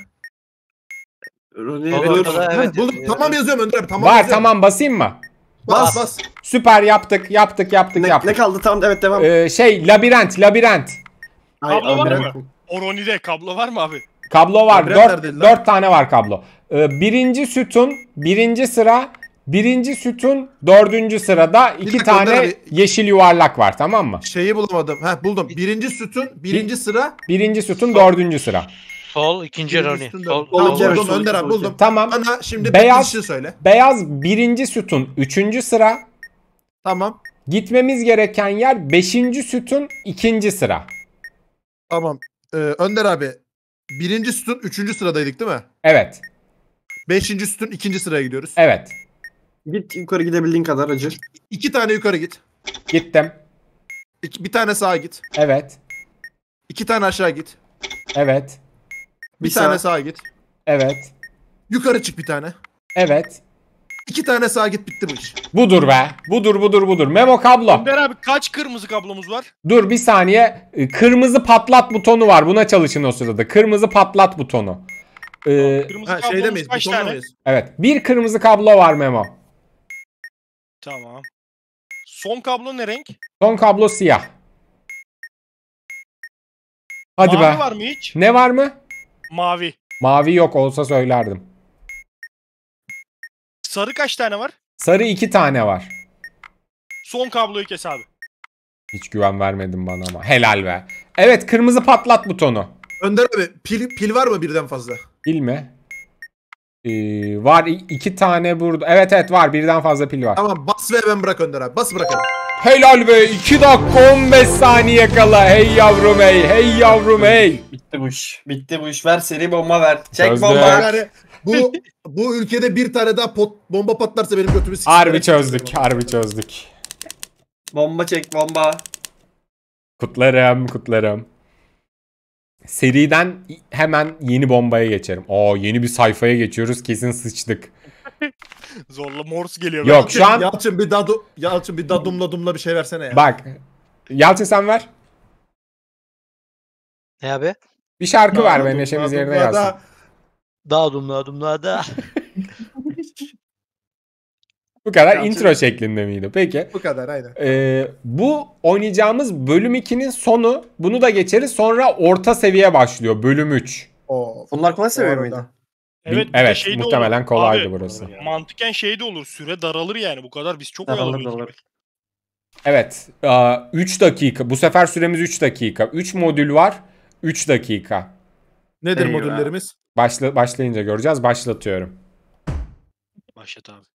Röne- Sol Röne- ortada Ha, evet. buldum. e, Tamam yazıyorum Önder abi. Tamam Var, yazıyorum. tamam, basayım mı? Bas Bas. bas. Süper, yaptık yaptık yaptık Ne, yaptık. ne kaldı? Tamam evet devam. Ee, şey labirent labirent. Ay, Kablo var amına mı? koyayım. Oroni'de kablo var mı abi? Kablo var. Labirent Dört, neredeydi lan? dört tane var kablo. Ee, birinci sütun birinci sıra. Birinci sütun dördüncü sırada iki dakika, tane Önder abi. yeşil yuvarlak var, tamam mı? Şeyi bulamadım. Ha buldum. Birinci sütun, birinci sıra. Birinci sütun dördüncü sıra. Sol ikinci Birinci Roni. sütun, Sol, dört. Sol Tamam iki, evet, buldum sol Önder iki, abi sol buldum. iki. Tamam. Bana şimdi Beyaz- beyaz... söyle. Beyaz birinci sütun üçüncü sıra. Tamam. Gitmemiz gereken yer beşinci sütun ikinci sıra. Tamam. Ee, Önder abi. Birinci sütun üçüncü sıradaydık değil mi? Evet. Beşinci sütun ikinci sıraya gidiyoruz. Evet. Git yukarı gidebildiğin kadar acı. İki tane yukarı git. Gittim. İki, bir tane sağa git. Evet. İki tane aşağı git. Evet. Bir, Bir tane sağ. sağa git. Evet. Yukarı çık bir tane. Evet. İki tane sağa git bitti bu iş. Budur be. Budur budur budur. Memo kablo. Önder abi kaç kırmızı kablomuz var? Dur bir saniye. Ee, Kırmızı patlat butonu var. Buna çalışın o sırada. Kırmızı patlat butonu. Ee, Kırmızı Ha kablomuz şeyde miyiz? kaç Butonda tane? mıyız? evet. Bir kırmızı kablo var Memo. Tamam. Son kablo ne renk? Son kablo siyah. Hadi Mavi be. var mı hiç? Ne var mı? Mavi. Mavi yok, olsa söylerdim. Sarı kaç tane var? Sarı iki tane var. Son kabloyu kes abi. Hiç güven vermedin bana ama. Helal be. Evet, kırmızı patlat butonu. Önder abi pil, pil var mı birden fazla? Değil mi? Ee, var i- iki tane burada. Evet evet var. Birden fazla pil var. Tamam bas ve ben bırak Önder abi. Bas bırakalım. Helal be. iki dakika on beş saniye kala. Hey yavrum hey. Hey yavrum hey. Bitti bu iş. Bitti bu iş. Ver seri bomba ver. Çek Çözdü. bomba. Yani bu bu ülkede bir tane daha pot, bomba patlarsa benim götümü siksin. Harbi çözdük. Harbi çözdük. Bomba çek bomba. Kutlarım kutlarım. Seriden hemen yeni bombaya geçerim. Oo, yeni bir sayfaya geçiyoruz. Kesin sıçtık. Zorla Morse geliyor. Yok Yalçın, şu an Yalçın bir dadu Yalçın bir dadumla dumla bir şey versene ya. bak. Yalçın sen ver. Ne abi? Bir şarkı ver be, Dadum, neşemiz dadum, yerine da- gelsin. Daha adımla adımla da. Bu kadar Yalçın- intro şeklinde miydi? Peki. Bu kadar aynen. Ee, bu oynayacağımız bölüm ikinin sonu. Bunu da geçeriz. Sonra orta seviye başlıyor. Bölüm üç. Oo. Bunlar kolay seviyor Bu muydu? arada. Evet, bir de Evet, şey de muhtemelen olur. kolaydı Abi, burası. Mantıken şey de olur. Süre daralır yani bu kadar. Biz çok Daralır, oyalıyoruz. daralır. Evet. üç dakika. Bu sefer süremiz üç dakika. üç modül var. üç dakika. Nedir Eyvah. modüllerimiz? Başla, başlayınca göreceğiz. Başlatıyorum. Başlat abi.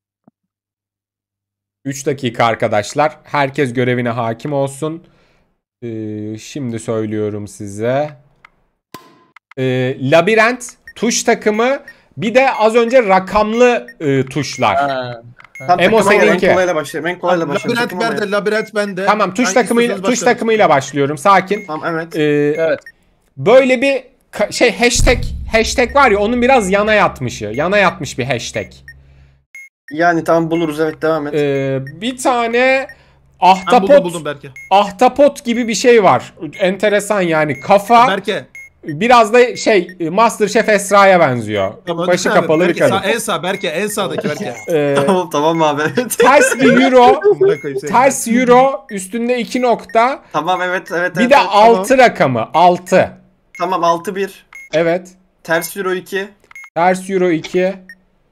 üç dakika arkadaşlar. Herkes görevine hakim olsun. Ee, şimdi söylüyorum size. Ee, labirent, tuş takımı, bir de az önce rakamlı e, tuşlar. Ha. Tamam, Emo takıma gel, seninki. En kolayla başlayalım. En kolayla başlayalım. Labirent Takıma gel. bende, labirent bende. Tamam, tuş Hangi takımıyla istiyorsanız tuş başlayalım. takımıyla başlıyorum. Sakin. Tamam evet. Ee, Evet. Böyle bir ka- şey hashtag hashtag var ya, onun biraz yana yatmışı. Yana yatmış bir hashtag. Yani tamam buluruz evet devam et. Ee, bir tane Ben ahtapot buldum buldum Berke. ahtapot gibi bir şey var. Enteresan yani. Kafa Berke. biraz da şey MasterChef Esra'ya benziyor. Tamam, Başı abi, kapalı bir Berke, kadın. sağ- en sağ Berke en sağdaki Berke. Ee, Tamam tamam abi. ters bir euro, Amına koyayım seni. ters euro, üstünde iki nokta. Tamam evet evet. Bir evet, de evet, altı rakamı. altı. Tamam altı bir. Evet. Ters euro iki. Ters euro iki.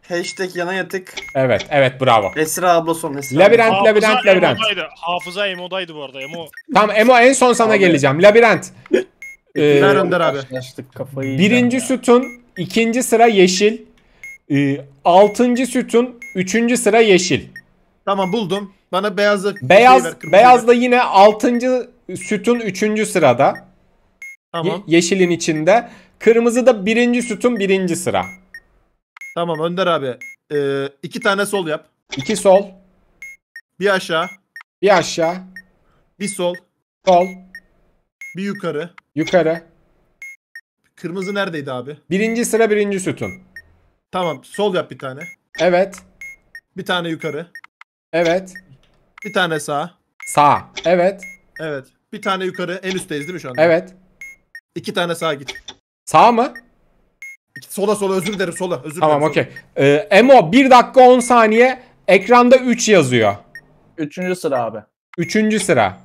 Hashtag yana yatık. Evet, evet bravo. Esra abla son Esra. Labirent, Hafıza labirent, labirent. Emo'daydı. Hafıza Emo'daydı bu arada. Emo. Tamam Emo en son sana Abi. geleceğim. Labirent. Ee, Ver Önder abi. Karşılaştık, kafayı yiyeceğim birinci ya. sütun, ikinci sıra yeşil. Ee, altıncı sütun, üçüncü sıra yeşil. Tamam buldum. Bana beyazı Beyaz, şey ver, kırmızıyı beyaz ver. da yine altıncı sütun üçüncü sırada. Ye- Tamam. yeşilin içinde. Kırmızı da birinci sütun birinci sıra. Tamam Önder abi. Ee, iki tane sol yap. İki sol, Bir aşağı. bir aşağı, Bir sol. sol, Bir yukarı. yukarı. Kırmızı neredeydi abi? Birinci sıra birinci sütun. Tamam sol yap bir tane. Evet, Bir tane yukarı. evet. Bir tane sağ. Sağ, evet, Evet. Bir tane yukarı. En üstteyiz değil mi şu anda? evet. İki tane sağa git. Sağ mı? İki- Sola sola özür dilerim sola. Özür Tamam dilerim. okey. Ee, Emo bir dakika on saniye. Ekranda üç yazıyor. Üçüncü sıra abi. Üçüncü sıra.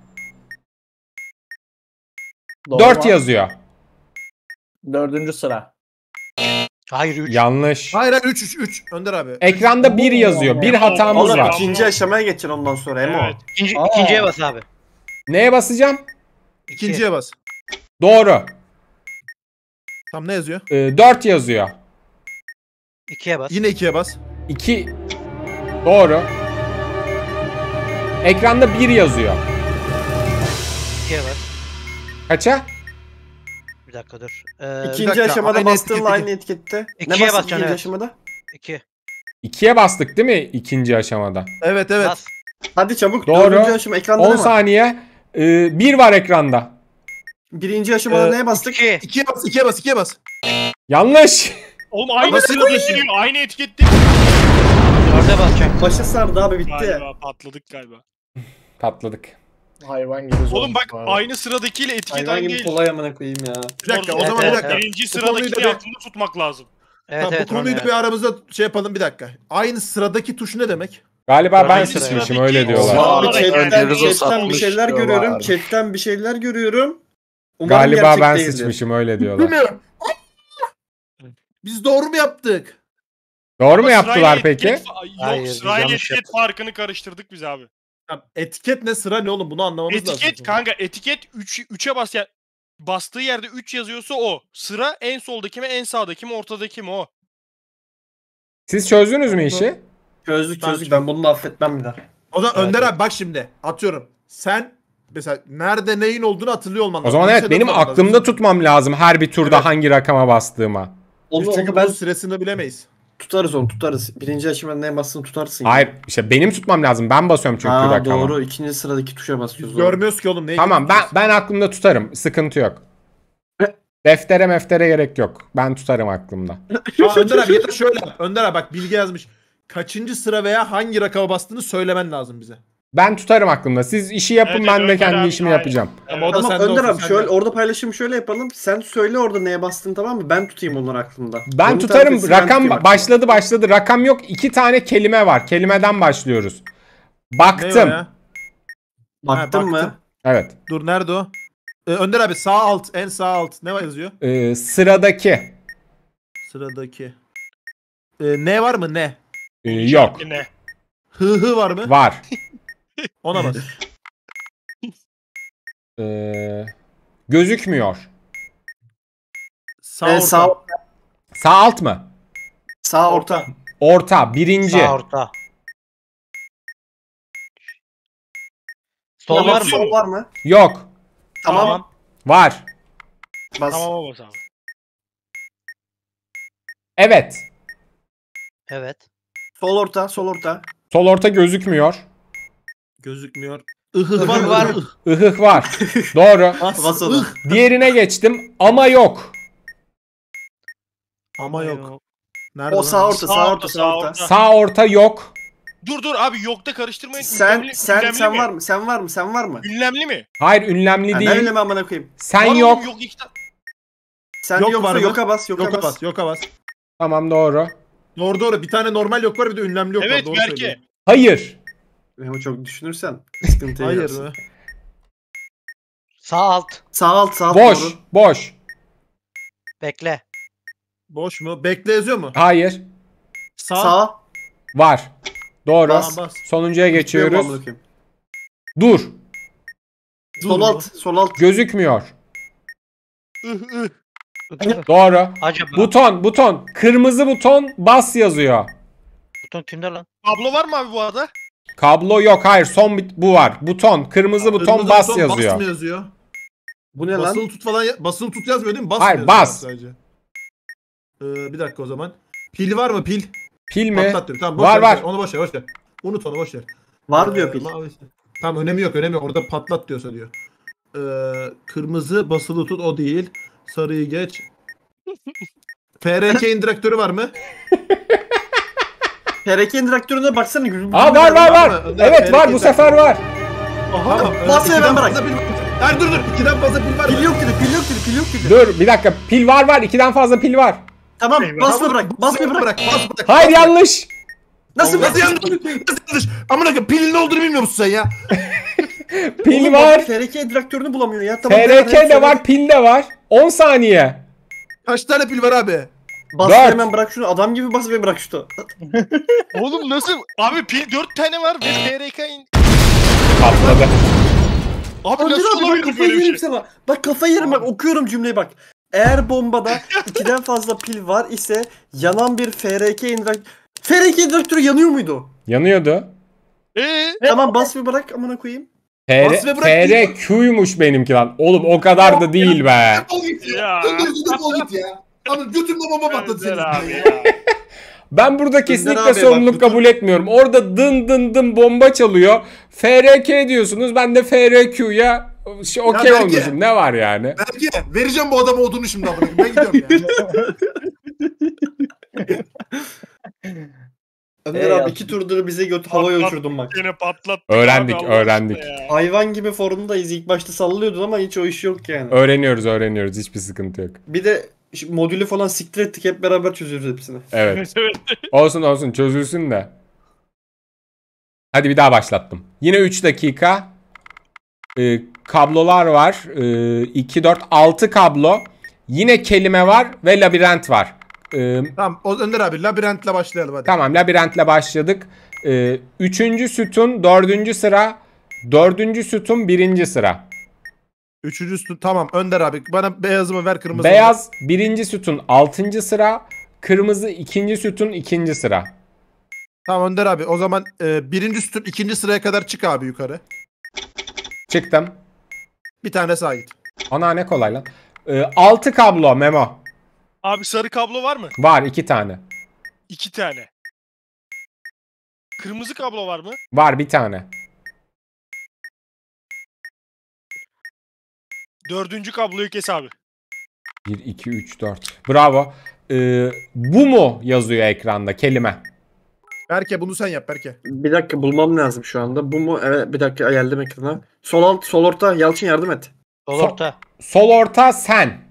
Doğru Dört mu? yazıyor. Dördüncü sıra. Hayır üç. Yanlış. Hayır hayır üç üç üç. Önder abi. Ekranda bir yazıyor. Bir hatamız Oğlum var. ikinci aşamaya geçin ondan sonra Emo. Evet. İkinci, Aa. ikinciye bas abi. Neye basacağım? İkinciye bas. Doğru. Tam ne yazıyor? Ee, dört yazıyor. İkiye bas. Yine ikiye bas. iki. Doğru. Ekranda bir yazıyor. İkiye bas. Kaça? Bir dakika dur. Ee, Bir İkinci dakika, aşamada aynı bastığınla etiketi. aynı etikette. Ne İkiye bastın basacaksın, ikinci evet. aşamada? iki. İkiye bastık değil mi ikinci aşamada? Evet evet. Bas. Hadi çabuk. Doğru. Dördüncü aşama ekranda on ne var? saniye. Ee, bir var ekranda. Birinci aşamada Ee, neye bastık? İki. İkiye bas ikiye bas ikiye bas. Yanlış. Oğlum aynı Nasıl sırada yani? geliyor. Aynı etikette. Dörde basacak. Başı sardı abi bitti. Galiba patladık galiba. Patladık. Hayvan gibi zor. Oğlum bak aynı sıradakiyle etiket Hayvan aynı gibi değil. kolay amına koyayım ya. Bir dakika o Evet, zaman evet, bir dakika. Birinci Bu konuyu da sıradakini bir- aklında tutmak lazım. Evet Tamam, evet. bu konuyu da Ronny, bir aramızda şey yapalım bir dakika. Aynı sıradaki tuş ne demek? Galiba ben Aynı sıçmışım sıradaki- öyle diyorlar. Sağ- Abi olarak chatten, yani chatten bir satmış şeyler diyorlar. görüyorum. Chatten bir şeyler görüyorum. Umarım Galiba gerçek ben değildir. sıçmışım öyle diyorlar. Bilmiyorum. Biz doğru mu yaptık? Doğru mu Ama yaptılar sırayla peki? etiket fa- Yok Hayır, biz sırayla yanlış etiket yaptık. farkını karıştırdık biz abi. Ya, etiket ne sıra ne oğlum bunu anlamamız lazım. Etiket kanka etiket üç üçe bas ya. Bastığı yerde üç yazıyorsa o. Sıra en soldaki mi en sağdaki mi ortadaki mi o. Siz çözdünüz mü işi? Çözdük Ben- çözdük ben bunu da affetmem bir daha. O zaman Evet, Önder evet. abi bak şimdi atıyorum. Sen mesela nerede neyin olduğunu hatırlıyor olman lazım. O zaman Bir evet şey benim yapman lazım. aklımda tutmam lazım her bir turda Evet. hangi rakama bastığıma. Onu, Biz çünkü onu ben bunun süresini bilemeyiz. tutarız onu tutarız. Birinci aşamada neye bastığını tutarsın. ya. Hayır işte benim tutmam lazım. Ben basıyorum çünkü Ha, rakama. doğru. İkinci sıradaki tuşa Biz basıyoruz. doğru. görmüyoruz ki oğlum. Neyi Tamam ben göreceğiz? ben aklımda tutarım. Sıkıntı yok. E- Deftere meftere gerek yok. Ben tutarım aklımda. Aa, Önder abi ya da şöyle yap. Önder abi bak Bilge yazmış. Kaçıncı sıra veya hangi rakama bastığını söylemen lazım bize. Ben tutarım aklımda. Siz işi yapın Evet, ben de evet, kendi Önder işimi abi, yapacağım. Ama o da Tamam sende Önder olsun, abi sen şöyle de. orada paylaşım şöyle yapalım. Sen söyle orada neye bastın tamam mı? Ben tutayım onları aklımda. Ben Onu tutarım. tarif etsin, ben Rakam tutayım aklımda. başladı başladı. Rakam yok. İki tane kelime var. Kelimeden başlıyoruz. Ne o Baktım. ya? Baktın Ha, mı? baktım. Evet. Dur nerede o? Ee, Önder abi sağ alt en sağ alt ne var yazıyor? Ee, sıradaki. Sıradaki. Ee, ne var mı ne? Ee, yok. Ne? Hı hı var mı? Var. Ona bas. Ee, gözükmüyor. Sağ Ee, orta. sağ, Sağ alt mı? sağ orta. Orta. Birinci. Sağ orta. Sol Tamam, var mı? Sol var mı? Yok. Tamam. Tamam. Var. Bas. Tamam bas abi. Evet. Evet. Sol orta, sol orta. Sol orta gözükmüyor. Gözükmüyor. Ihı var mı? var Var mı? mı? Ihık var. Doğru. Bas. Bas onu. Ih. Diğerine geçtim ama yok. Ama yok. Nerede O lan? sağ orta, Sağ sağ orta, orta, sağ sağ orta. orta. Sağ orta yok. Dur dur abi yokta karıştırmayın. Sen Ünlemli- sen ünlemli sen mi? var mı? Sen var mı? Sen var mı? Ünlemli mi? Hayır ünlemli Ha, değil. ben öyle mi amına koyayım? Sen Var yok. oğlum, yok iki tane. Sen Yok yoksa var mı? yoka bas, yoka, Yoka bas. bas. Yoka bas. Tamam doğru. Doğru doğru. Bir tane normal yok var bir de ünlemli yok var. Evet Doğru belki. söylüyor. Hayır. Ama çok düşünürsen sıkıntıya Hayır girersin. mı? Sağ alt. Sağ alt, sağ alt Boş. doğru. Boş. Bekle. Boş mu? Bekle yazıyor mu? Hayır. Sağ. Sağ. Var. Doğru. Bas, bas. Sonuncuya Amına geçiyoruz. koyayım. Dur. Sol alt. Sol alt. Gözükmüyor. Ih, ih. Doğru. Acaba Buton, buton. Kırmızı buton bas yazıyor. buton kimde lan? Kablo var mı abi bu arada? Kablo yok. Hayır. Son bit bu var. Buton. Kırmızı buton Kırmızı bas buton yazıyor. Bas mı yazıyor? Bu ne lan? Basılı tut falan ya- basılı tut yazmıyor değil mi? Bas Hayır, mı yazıyor bas. Sadece. Ee, bir dakika o zaman. Pil var mı pil? Pil mi? Patlat diyorum. Tamam, boş Var, ver, var. boş ver. Onu boş ver, boş ver. Unut onu boş ver. Var diyor Ee, pil. mavi- Tamam, önemi yok, önemi yok. Orada patlat diyorsa diyor. Ee, kırmızı basılı tut, o değil. Sarıyı geç. F R K indirektörü var mı? T R K indirektörüne baksana. Gül- Aa var var var. mı? Evet var, bu sefer var. Tamam. Bas ee, ya, ben ikiden bırak. fazla pil var. Hayır, dur dur. İkiden fazla pil var mı? Pil yok dedi. Pil yok dedi. Pil yok dedi. Dur bir dakika. Pil var var. İkiden fazla pil var. Tamam. Tamam, Basma bırak. Basma bırak. Bas bırak. Hayır, yanlış. Nasıl Nasıl bas? yanlış? Nasıl yanlış? Amına koyayım, pilin ne olduğunu bilmiyor musun sen ya? Pil Oğlum, var. T R K indirektörünü bulamıyor ya. Tamam. T R K de var, pil de var. on saniye. Kaç tane pil var abi? Bas Dört. hemen, bırak şunu. Adam gibi bas ve bırak şunu. Oğlum nasıl? Abi pil dört tane var ve T R K in... Patladı. Abi Önder nasıl abi, bak olabilir kafayı böyle bir yerim şey? sana. Bak kafayı yerim, bak okuyorum cümleyi bak. Eğer bombada ikiden fazla pil var ise yanan bir F R K indirektörü... F R K indirektörü yanıyor muydu? Yanıyordu. Eee? Tamam, bas ve bırak, amına koyayım. Bas ve bırak T R Q'ymuş benimki lan. Oğlum o kadar da değil be. Defol git ya. Ya. Önder defol git ya. Abi götümde bomba patladı senin. Önder abi ya. Ben burada kesinlikle abi, sorumluluk bak, bu- kabul etmiyorum. Orada dın dın dın bomba çalıyor. F R K diyorsunuz. Ben de F R Q'ya şey, okey belki- olmuşum. Ne var yani? Belki vereceğim bu adama olduğunu şimdi amına koyayım. Ben gidiyorum ya. Önder Ey abi ya. iki turdur bize göt havaya Patlat. uçurdun bak. Yine patlattı. Öğrendik, abi, Allah öğrendik. aşkına ya. Hayvan gibi forumdayız. İlk başta sallıyordun ama hiç o iş yok yani. Öğreniyoruz öğreniyoruz. Hiçbir sıkıntı yok. Bir de şu modülü falan siktir ettik, hep beraber çözüyoruz hepsini. Evet. Evet, evet. Olsun olsun çözülsün de. Hadi bir daha başlattım. Yine üç dakika. Ee, kablolar var. Ee, iki, dört, altı kablo. Yine kelime var ve labirent var. Ee, Tamam, o Önder abi labirentle başlayalım hadi. tamam, labirentle başladık. Ee, üçüncü sütun dördüncü sıra. Dördüncü sütun birinci sıra. Üçüncü sütun, tamam Önder abi bana beyazımı ver, kırmızımı ver. Beyaz birinci sütun altıncı sıra. Kırmızı ikinci sütun ikinci sıra. Tamam Önder abi o zaman e, birinci sütun ikinci sıraya kadar çık abi yukarı. Çıktım. Bir tane sağa git. Ana ne kolay lan. Ee, altı kablo Memo. Abi sarı kablo var mı? Var iki tane. İki tane. Kırmızı kablo var mı? Var bir tane. Dördüncü kabloyu kes abi. bir, iki, üç, dört. Bravo. Ee, bu mu yazıyor ekranda kelime? Berke bunu sen yap Berke. Bir dakika, bulmam lazım şu anda. Bu mu? Evet, bir dakika geldim ekrana. Sol alt, sol orta. Yalçın yardım et. Sol So- orta. Sol orta sen.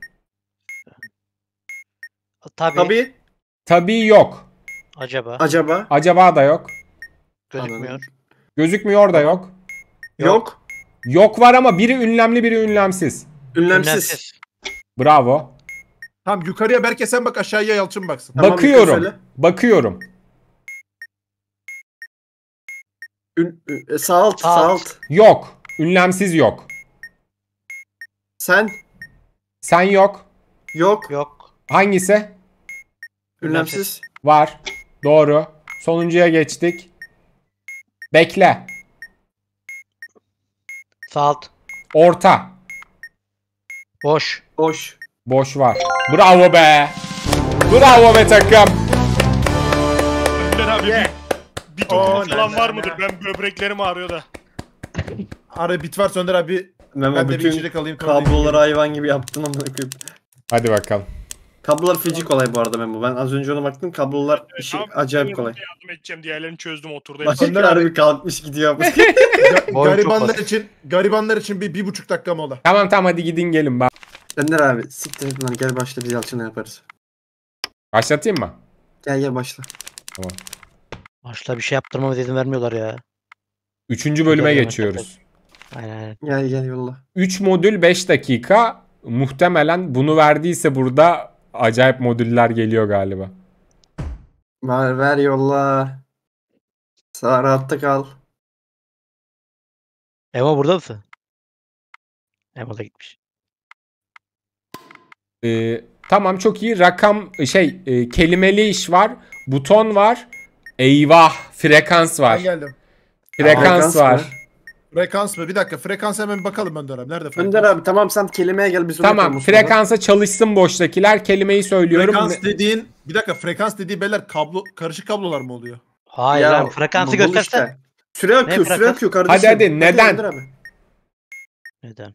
Tabii. Tabii. Tabii yok. Acaba. Acaba. Acaba da yok. Gözükmüyor. Gözükmüyor da yok. Yok. Yok var ama biri ünlemli biri ünlemsiz. Ünlemsiz. Ünlemsiz. Bravo. Tamam yukarıya Berke sen bak, aşağıya Yalçın baksın. Tamam, Bakıyorum. yukarı söyle. Bakıyorum. Ün, ün- e, sağ alt, Sağ sağ alt. alt. Yok. Ünlemsiz yok. Sen. Sen yok. Yok. Yok. Hangisi? Ünlemsiz. Var. Doğru. Sonuncuya geçtik. Bekle. Sağ alt. Orta. Boş. Boş. Boş var. Bravo be. Bravo be takım. Önder abi Yeah. bir, bir tokum Oo, falan ne, var ne, mıdır? ne. Ben böbreklerim ağrıyor da. Araya bit varsa Önder abi Memo ben de bir bütün içecek alayım. kabloları hayvan gibi yaptın amına koyayım. Hadi bakalım. Kablolar feci kolay bu arada Memo. Ben az önce ona baktım. Kablolar işi Abi, acayip ben kolay. Yardım edeceğim. Diğerlerini çözdüm oturdu. Bak hepsi. Önder abi- harbi kalkmış gidiyor. Ga- Boy çok garibanlar basit. için garibanlar için bir, bir buçuk dakika mola. Tamam tamam hadi gidin gelin. Ben Önder abi siktir et lan, gel başla, biz Yalçın'la yaparız. başlatayım mı? Gel gel başla. Başta bir şey yaptırmama izin vermiyorlar ya. Üçüncü bölüme Gel, geçiyoruz. Aynen aynen. Gel gel yolla. üç modül beş dakika. Muhtemelen bunu verdiyse burada acayip modüller geliyor galiba. Ver ver yolla. Sağ rahatta kal. Emo burada mısın? Emo da gitmiş. Ee, tamam çok iyi. Rakam şey e, kelimeli iş var. Buton var. Eyvah. Frekans var. Ben geldim. Frekans Frekans var. mı? Frekans mı? Bir dakika. Frekans hemen bir bakalım Önder abi. Nerede frekans? Önder abi tamam sen kelimeye gel biz onu Tamam. yapalım o sırada. Frekansa çalışsın boştakiler. Kelimeyi söylüyorum. Frekans Ne- dediğin bir dakika frekans dediği beyler kablo karışık kablolar mı oluyor? Hayır Ya, lan frekansı bu- bu göstersen. işte. Süre akıyor, süre frekans? akıyor kardeşim. Hadi hadi, Hadi neden? Önder abi. Neden?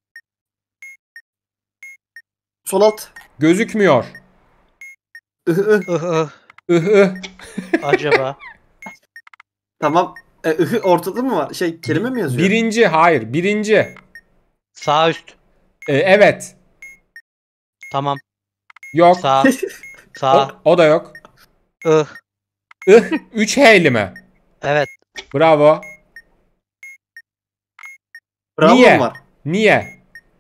Sol alt. Gözükmüyor. Ih, ih. Ih ih. Ih ih. Acaba. Tamam. E, ih, ortada mı var? Şey kelime mi yazıyor? Birinci. Hayır. Birinci. Sağ üst. Ee, evet. Tamam. Yok. Sağ. O, Sağ. o da yok. Ih. Ih. Üç H'li mi? Evet. Bravo. Bravo Niye? var. Niye?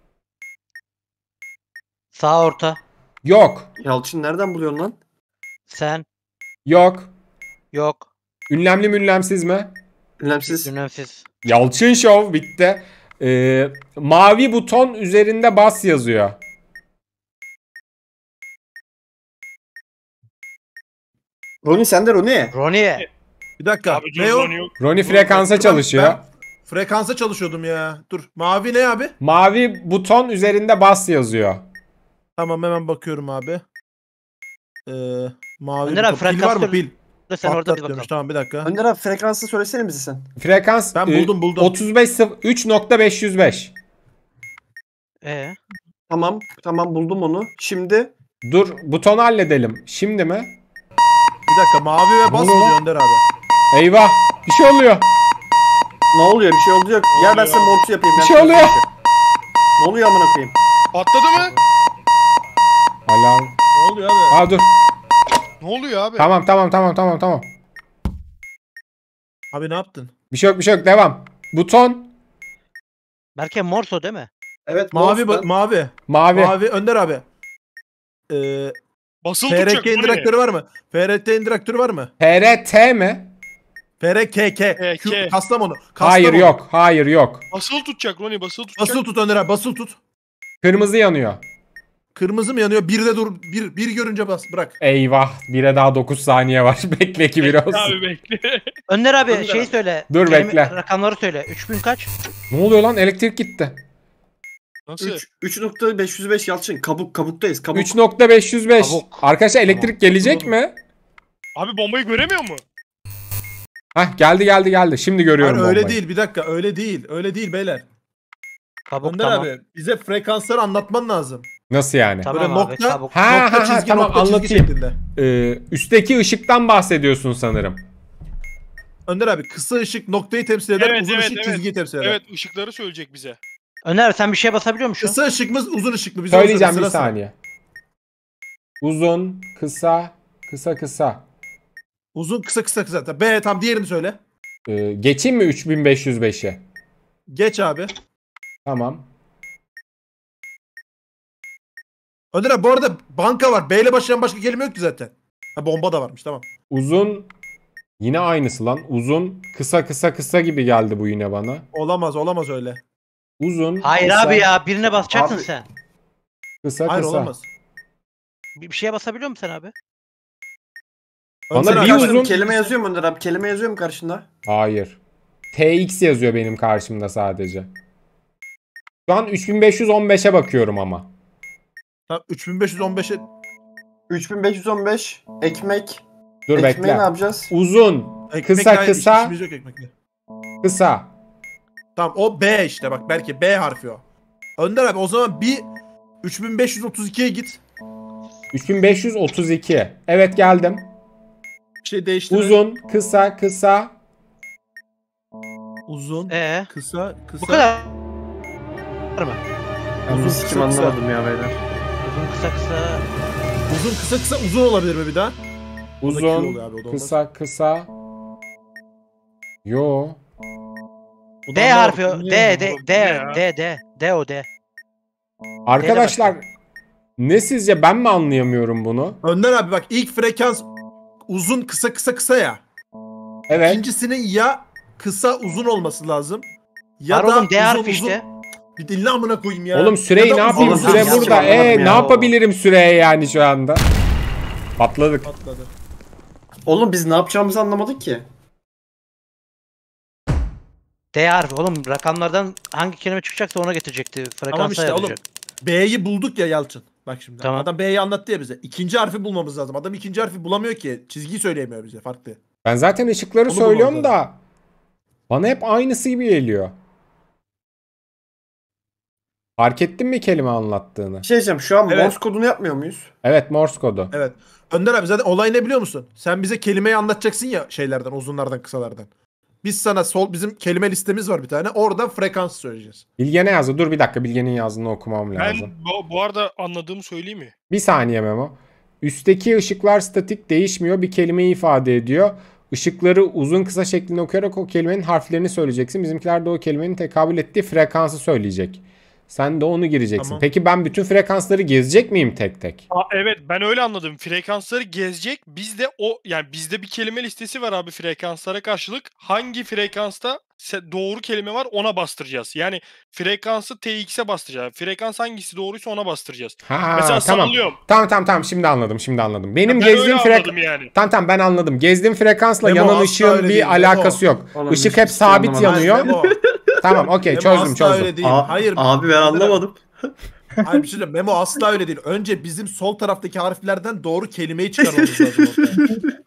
Sağ orta. Yok. Yalçın nereden buluyorsun lan? Sen. Yok. Yok. Ünlemli mi ünlemsiz mi? Önemsiz. Önemsiz. Yalçın Show bitti. Ee, mavi buton üzerinde bas yazıyor. Roni sende Roni. Ronnie. Bir dakika. Abi Ne o? Johnny yok. Roni frekansa Ben- çalışıyor. ben frekansa çalışıyordum ya. Dur. Mavi ne abi? Mavi buton üzerinde bas yazıyor. Tamam hemen bakıyorum abi. Ee, mavi Önder abi, buton. Pil var mı frekans pil? Sen orada bir Patlat bakalım. demiş. Tamam bir dakika. Önder abi frekansı söylesene bize sen. Frekans Ben e, buldum, buldum. otuz beş üç nokta beş yüz beş. Ee, Tamam. Tamam buldum onu. Şimdi Dur butonu halledelim. Şimdi mi? Bir dakika mavi ve bas Ne oluyor mı lan? Önder abi? Eyvah. Bir şey oluyor. ne oluyor? Bir şey oldu yok. Gel ben oluyor? sana morsu yapayım. Bir Ben şey sana oluyor. morsu. Ne oluyor amına koyayım? Patladı mı? Alarm. Ne oluyor abi? Aa dur. Ne oluyor abi? Tamam tamam tamam tamam tamam. Abi ne yaptın? Bir şey yok bir şey yok devam. Buton Berke Morso değil mi? Evet Mavi morsu ba- ben. mavi. mavi. Mavi Önder abi. Ee, Basılı F R tutacak K Johnny. indiraktörü var mı? F R T indiraktörü var mı? P R T mi? F R K K. K, Q- K. Kastamonu. Kastamonu. Hayır yok. Hayır yok. Basılı tutacak Ronnie, basılı tutacak. Basılı tut Önder abi basılı tut. Kırmızı yanıyor. Kırmızı mı yanıyor? Bir de dur. Bir, bir görünce bas. Bırak. Eyvah. Bire daha dokuz saniye var. Bekle ki bir olsun. Abi bekle. Önder abi Önder şeyi abi. söyle. Dur, Kelime- bekle. Rakamları söyle. üç bin kaç? Ne oluyor lan? Elektrik gitti. Nasıl? üç nokta beş yüz beş Yalçın. Kabuk kabuktayız. Kabuk. üç nokta beş yüz beş. Kabuk. Arkadaşlar elektrik gelecek mi? Abi bombayı göremiyor mu? Hah geldi geldi geldi. Şimdi görüyorum Hayır, öyle bombayı. değil. Bir dakika. Öyle değil. Öyle değil beyler. Kabuk Önder tamam. abi bize frekansları anlatman lazım. Nasıl yani? Tamam Böyle abi nokta- kabuk. Ha nokta ha ha çizgi, tamam nokta çizgi anlatayım. şeklinde. Ee, üstteki ışıktan bahsediyorsun sanırım. Önder abi kısa ışık noktayı temsil eder, Evet, uzun evet, ışık evet. çizgiyi temsil eder. Evet, ışıkları söyleyecek bize. Önder abi sen bir şeye basabiliyor musun? Kısa ışık mı, uzun ışık mı? Bize Söyleyeceğim onu bir söyle, sıra sıra. saniye. Uzun, kısa, kısa kısa. Uzun, kısa, kısa, kısa. B tam diğerini söyle. Ee, geçeyim mi üç bin beş yüz beşe? Geç abi. Tamam. Önder abi bu arada banka var. B ile başlayan başka kelime yok ki zaten. Ha bomba da varmış tamam. Uzun yine aynısı lan. Uzun, kısa kısa kısa gibi geldi bu yine bana. Olamaz, olamaz öyle. Uzun, Hayır kısa, abi ya birine basacaksın Abi- sen. kısa Hayır kısa. olamaz. Bir, bir şeye basabiliyor musun sen abi? Bana Önder bir abi, Karşında uzun- kelime yazıyor mu Önder abi? Kelime yazıyor mu karşında? Hayır. T X yazıyor benim karşımda sadece. Şu an üç bin beş yüz on beşe bakıyorum ama. Tamam, üç bin beş yüz on beşe üç bin beş yüz on beş ekmek. Dur Ekmeği bekle. ne yapacağız? Uzun, ekmek kısa hayır, kısa, işimiz yok ekmekle. kısa. Tamam o B işte bak belki B harfi o. Önder abi o zaman bir üç bin beş yüz otuz ikiye git. üç bin beş yüz otuz iki. Evet geldim. Bir şey değiştir. Uzun, kısa, kısa. Uzun, Ee, kısa, kısa. bu kadar mı? Ben Uzun, sikim kısa, kısa. anlamadım ya beyler. Uzun kısa kısa. Uzun, kısa, kısa, uzun olabilir mi bir daha? Q Uzun, oluyor abi, o da olmaz. kısa, kısa. Yo. Bu da D anlamadım. harfi o. D D D ya? D D D o D. Arkadaşlar ne sizce ben mi anlayamıyorum bunu? Önder abi bak ilk frekans uzun kısa kısa kısa ya. Evet. İkincisinin ya kısa uzun olması lazım. Ya Var da oğlum D harfi uzun işte. uzun. Bir dinle amına koyayım ya. Oğlum süreyi Ya ne da yapayım? uzun Süre uzun. burada. Yanlış Ee, anladım ne ya. yapabilirim süreye yani şu anda? Patladık. Patladı. Oğlum biz ne yapacağımızı anlamadık ki. D harfi oğlum rakamlardan hangi kelime çıkacaksa ona getirecekti. Frekansa Tamam işte oğlum. yazacak. B'yi bulduk ya Yalçın. Bak şimdi. Tamam. Adam B'yi anlattı ya bize. İkinci harfi bulmamız lazım. Adam ikinci harfi bulamıyor ki. Çizgiyi söyleyemiyor bize. Farklı. Ben zaten ışıkları Onu söylüyorum bulmamız da bana hep aynısı gibi geliyor. Fark ettin mi kelime anlattığını? Bir şey diyeceğim, şu an Evet. Morse kodunu yapmıyor muyuz? Evet, Morse kodu. Evet. Önder abi zaten olay ne biliyor musun? Sen bize kelimeyi anlatacaksın ya şeylerden, uzunlardan, kısalardan. Biz sana sol bizim kelime listemiz var bir tane. Oradan frekans söyleyeceğiz. Bilge ne yazdı? Dur bir dakika, Bilge'nin yazdığını okumam Ben lazım. bu, bu arada anladığımı söyleyeyim mi? Bir saniye Memo. Üstteki ışıklar statik, değişmiyor. Bir kelimeyi ifade ediyor. Işıkları uzun kısa şeklinde okuyarak o kelimenin harflerini söyleyeceksin. Bizimkiler de o kelimenin tekabül ettiği frekansı söyleyecek. Sen de onu gireceksin. Tamam. Peki ben bütün frekansları gezecek miyim tek tek? Aa, evet ben öyle anladım. Frekansları gezecek. Bizde o yani bizde bir kelime listesi var abi frekanslara karşılık. Hangi frekansta se- doğru kelime var ona bastıracağız. Yani frekansı T X'e bastıracağız. Frekans hangisi doğruysa ona bastıracağız. Ha, Mesela tamam. sallıyorum. Tamam tamam tamam şimdi anladım şimdi anladım. Benim Ben öyle gezdiğim frekans... anladım yani. Tamam tamam ben anladım. Gezdiğim frekansla Memo, yanan asla ışığın öyle bir değil, Memo. alakası yok. Oğlum, Işık hiçbir hep şey sabit anlamadım. yanıyor. Memo, Tamam okey Memo çözdüm asla çözdüm. öyle değil. Aa, Hayır. Abi ben anlamadım. Hayır bir şey diyeyim. Memo asla öyle değil. Önce bizim sol taraftaki harflerden doğru kelimeyi çıkarmamız lazım ortaya.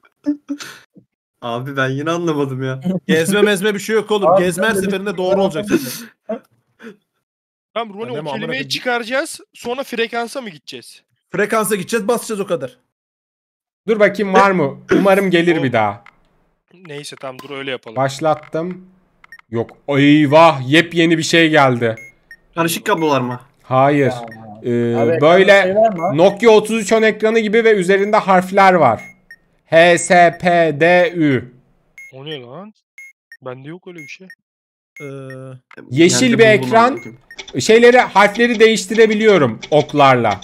Abi ben yine anlamadım ya. Gezme mezme bir şey yok oğlum. Abi, Gezme her ben de seferinde bir- doğru olacak zaten. Tamam Roni Ya o Memo, amına kelimeyi koyayım. çıkaracağız. Sonra frekansa mı gideceğiz? Frekansa gideceğiz, basacağız o kadar. Dur bakayım var mı? Umarım gelir bir daha. Neyse tamam dur öyle yapalım. Başlattım. Yok. Eyvah yepyeni bir şey geldi. Karışık kablolar mı? Hayır. Ee, Abi, böyle şey var mı? Nokia otuz üç on ekranı gibi ve üzerinde harfler var. H, S, P, D, Ü. O ne lan? Bende yok öyle bir şey. Ee, Yeşil Nerede bir buldum ekran. amına koyayım? Şeyleri, harfleri değiştirebiliyorum oklarla.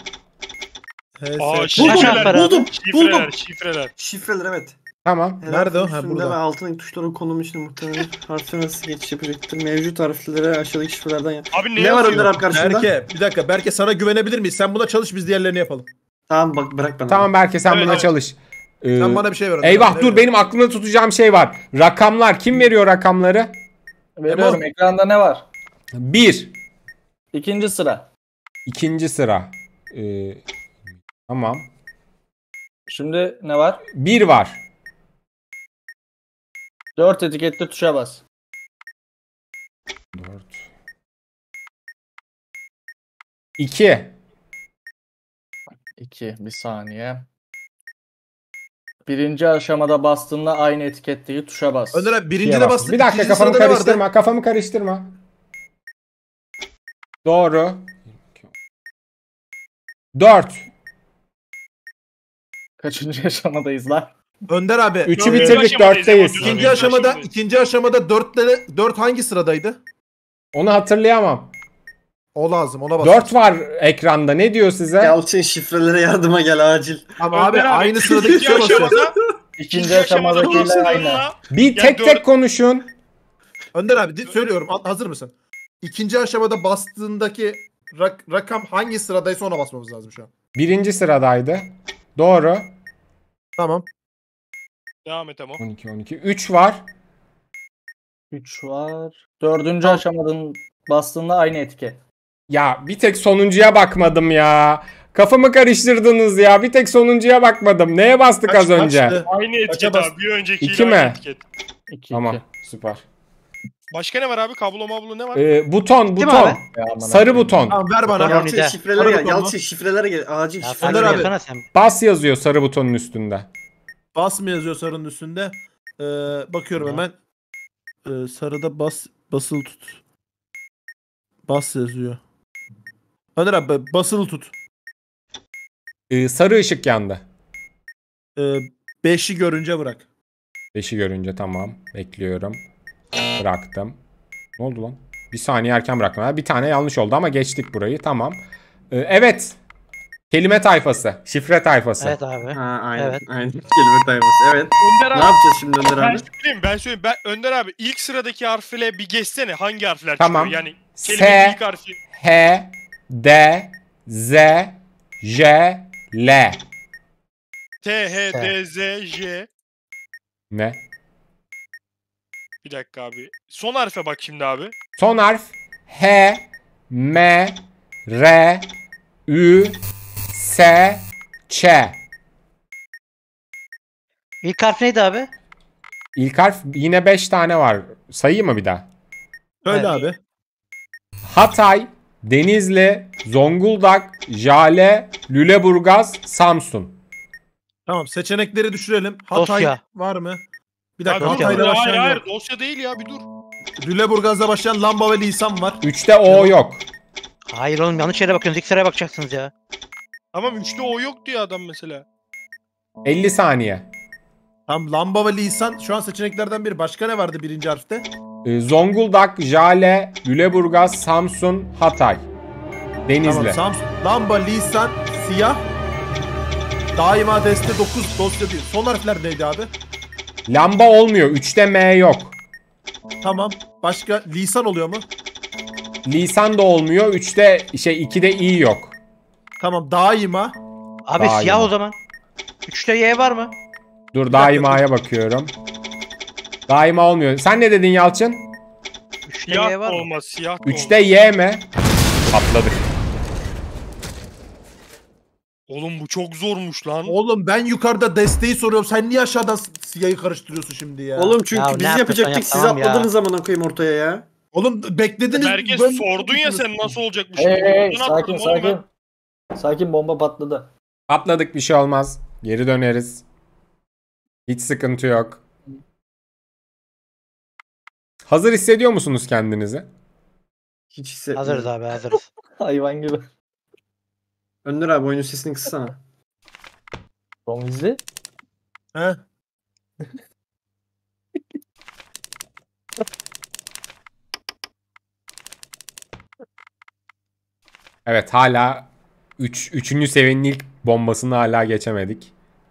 Aa H S P. şifreler. Buldum, buldum, Şifreler, buldum. şifreler. Şifreler evet. Tamam. Nerede o? Ha, Üstünde burada. ve altındaki tuşların konumu için muhtemelen harfler nasıl geçiş yapacaktır? Mevcut harflere aşağıdaki şifrelerden yap. Abi ne, Ne var yazıyor? Önder abi karşında? Berke bir dakika. Berke sana güvenebilir miyiz? Sen buna çalış, biz diğerlerini yapalım. Tamam bak bırak bana. Tamam Berke sen Evet, buna evet. çalış. Ee, Sen bana bir şey ver. Önder eyvah abi, dur ne benim aklımda tutacağım şey var. Rakamlar. Kim veriyor rakamları? Veriyorum. Ekranda ne var? Bir. İkinci sıra. İkinci sıra. Ee, tamam. Şimdi ne var? Bir var. Dört etiketli tuşa bas. Dört. İki. İki. Bir saniye. Birinci aşamada bastığında aynı etiketliği tuşa bas. Önder abi İkiye birincide bastım. bastık. Bir dakika ikinci kafamı sırada ne vardı? karıştırma. Kafamı karıştırma. Doğru. Dört. Kaçıncı aşamadayız lan? Önder abi. Üçü Dördüncü bitirdik, aşamadayız, dörtteyiz. Emo, İkinci dördüncü aşamada aşamadayız. ikinci aşamada dörtte dört hangi sıradaydı? Onu hatırlayamam. O lazım. Ona bas. Dört var ekranda. Ne diyor size? Yalçın şifrelere yardıma gel acil. Ama abi Önder aynı sıradaki ikinci tuşa basacağız. aşamada- İkinci aşamadakiyle aşamada aynı. doğru Bir Ya tek dört- tek konuşun. Önder abi di- söylüyorum. Ha- Hazır mısın? İkinci aşamada bastığındaki rak- rakam hangi sıradaysa ona basmamız lazım şu an. Birinci sıradaydı. Doğru. Tamam. Devam et ama. on iki on iki. üç var. Üç var. Dördüncü aşamadan bastığında aynı etiket. Ya bir tek sonuncuya bakmadım ya. Kafamı karıştırdınız ya. Bir tek sonuncuya bakmadım. Neye bastık Kaç- az önce? kaçtı? Aynı etiket bas- abi. Bir öncekiyle İki aynı mi? etiket. İki, Tamam. iki. Süper. Başka ne var abi? Kablo mablo ne var? Ee, buton Değil mi buton. abi? Ya aman Sarı Allah'ım. buton. Tamam ver bana. Tamam. Yalçın Ronide. şifrelere Hadi gel. bakalım. Yalçın şifrelere gel. Acil Ya şifrelere Önder sen abi. yapsana sen. Bas yazıyor sarı butonun üstünde. Bas mı yazıyor sarının üstünde? Ee, bakıyorum hemen. Ee, sarıda bas basılı tut. Bas yazıyor. Önder abi basılı tut. Ee, sarı ışık yandı. Ee, beşi görünce bırak. Beşi görünce tamam. Bekliyorum. Bıraktım. Ne oldu lan? Bir saniye erken bıraktım. Ha, bir tane yanlış oldu ama geçtik burayı. Tamam. Ee, evet. Kelime tayfası. Şifre tayfası. Evet abi. Ha aynen. Evet. Aynen. Kelime tayfası. Evet. Önder Ne abi. yapacağız şimdi Önder Ben abi? söyleyeyim, ben söyleyeyim. Ben, Önder abi ilk sıradaki harfle bir geçsene. Hangi harfler Tamam. çıkıyor? Yani kelimenin S, ilk harfi. H, D, Z, J, L. T, H, D, Z, J. Ne? Bir dakika abi. Son harfe bak şimdi abi. Son harf H, M, R, Ü, S, Ç. İlk harf neydi abi? İlk harf yine beş tane var. Sayayım mı bir daha? Söyle Evet. abi. Hatay, Denizli, Zonguldak, Jale, Lüleburgaz, Samsun. Tamam seçenekleri düşürelim. Hatay Dosya. var mı? Bir Ya dakika dur, Hatay'la dur, hayır başlayan hayır yok. dosya değil ya bir dur. Lüleburgaz'da başlayan Lamba ve Lisan var. Üçte O yok. Hayır oğlum yanlış yere bakıyorsunuz. İlk sıraya bakacaksınız ya. Tamam üçte o yok diyor adam mesela. elli saniye. Tam Lamba ve Lisan şu an seçeneklerden biri. Başka ne vardı birinci harfte? Ee, Zonguldak, Jale, Lüleburgaz, Samsun, Hatay. Denizli. Tamam Samsun. Lamba, Lisan, Siyah. Daima deste dokuz dosya değil. Son harfler neydi abi? Lamba olmuyor. Üçte M yok. Tamam. Başka Lisan oluyor mu? Lisan da olmuyor. Üçte şey ikide İ yok. Tamam daima. Abi Daima. siyah o zaman. Üçte Y var mı? Dur daimaya bakıyorum. Daima olmuyor. Sen ne dedin Yalçın? Üçte Siyah Y da var mı? olmaz siyah da Üçte olmaz. Y mi? Patladık. Oğlum bu çok zormuş lan. Oğlum ben yukarıda desteği soruyorum. Sen niye aşağıdan siyahı karıştırıyorsun şimdi ya? Oğlum çünkü Ya ne biz yapıyorsan yapacaktık yap, siz tamam ya. atladığınız zaman koyayım ortaya ya. Oğlum beklediniz. Herkes Ben- sordun ya sen nasıl olacakmış. Hey, hey, hey, Buradan sakin atladım oğlum ben. sakin. Sakin, bomba patladı. Patladık, bir şey olmaz. Geri döneriz. Hiç sıkıntı yok. Hazır hissediyor musunuz kendinizi? Hiç hissetmiyorum. Hazırız abi hazırız. Hayvan gibi. Önder abi oyunun sesini kıssana. Son izi. He? Evet, hala üç üçüncü seviyenin ilk bombasını hala geçemedik.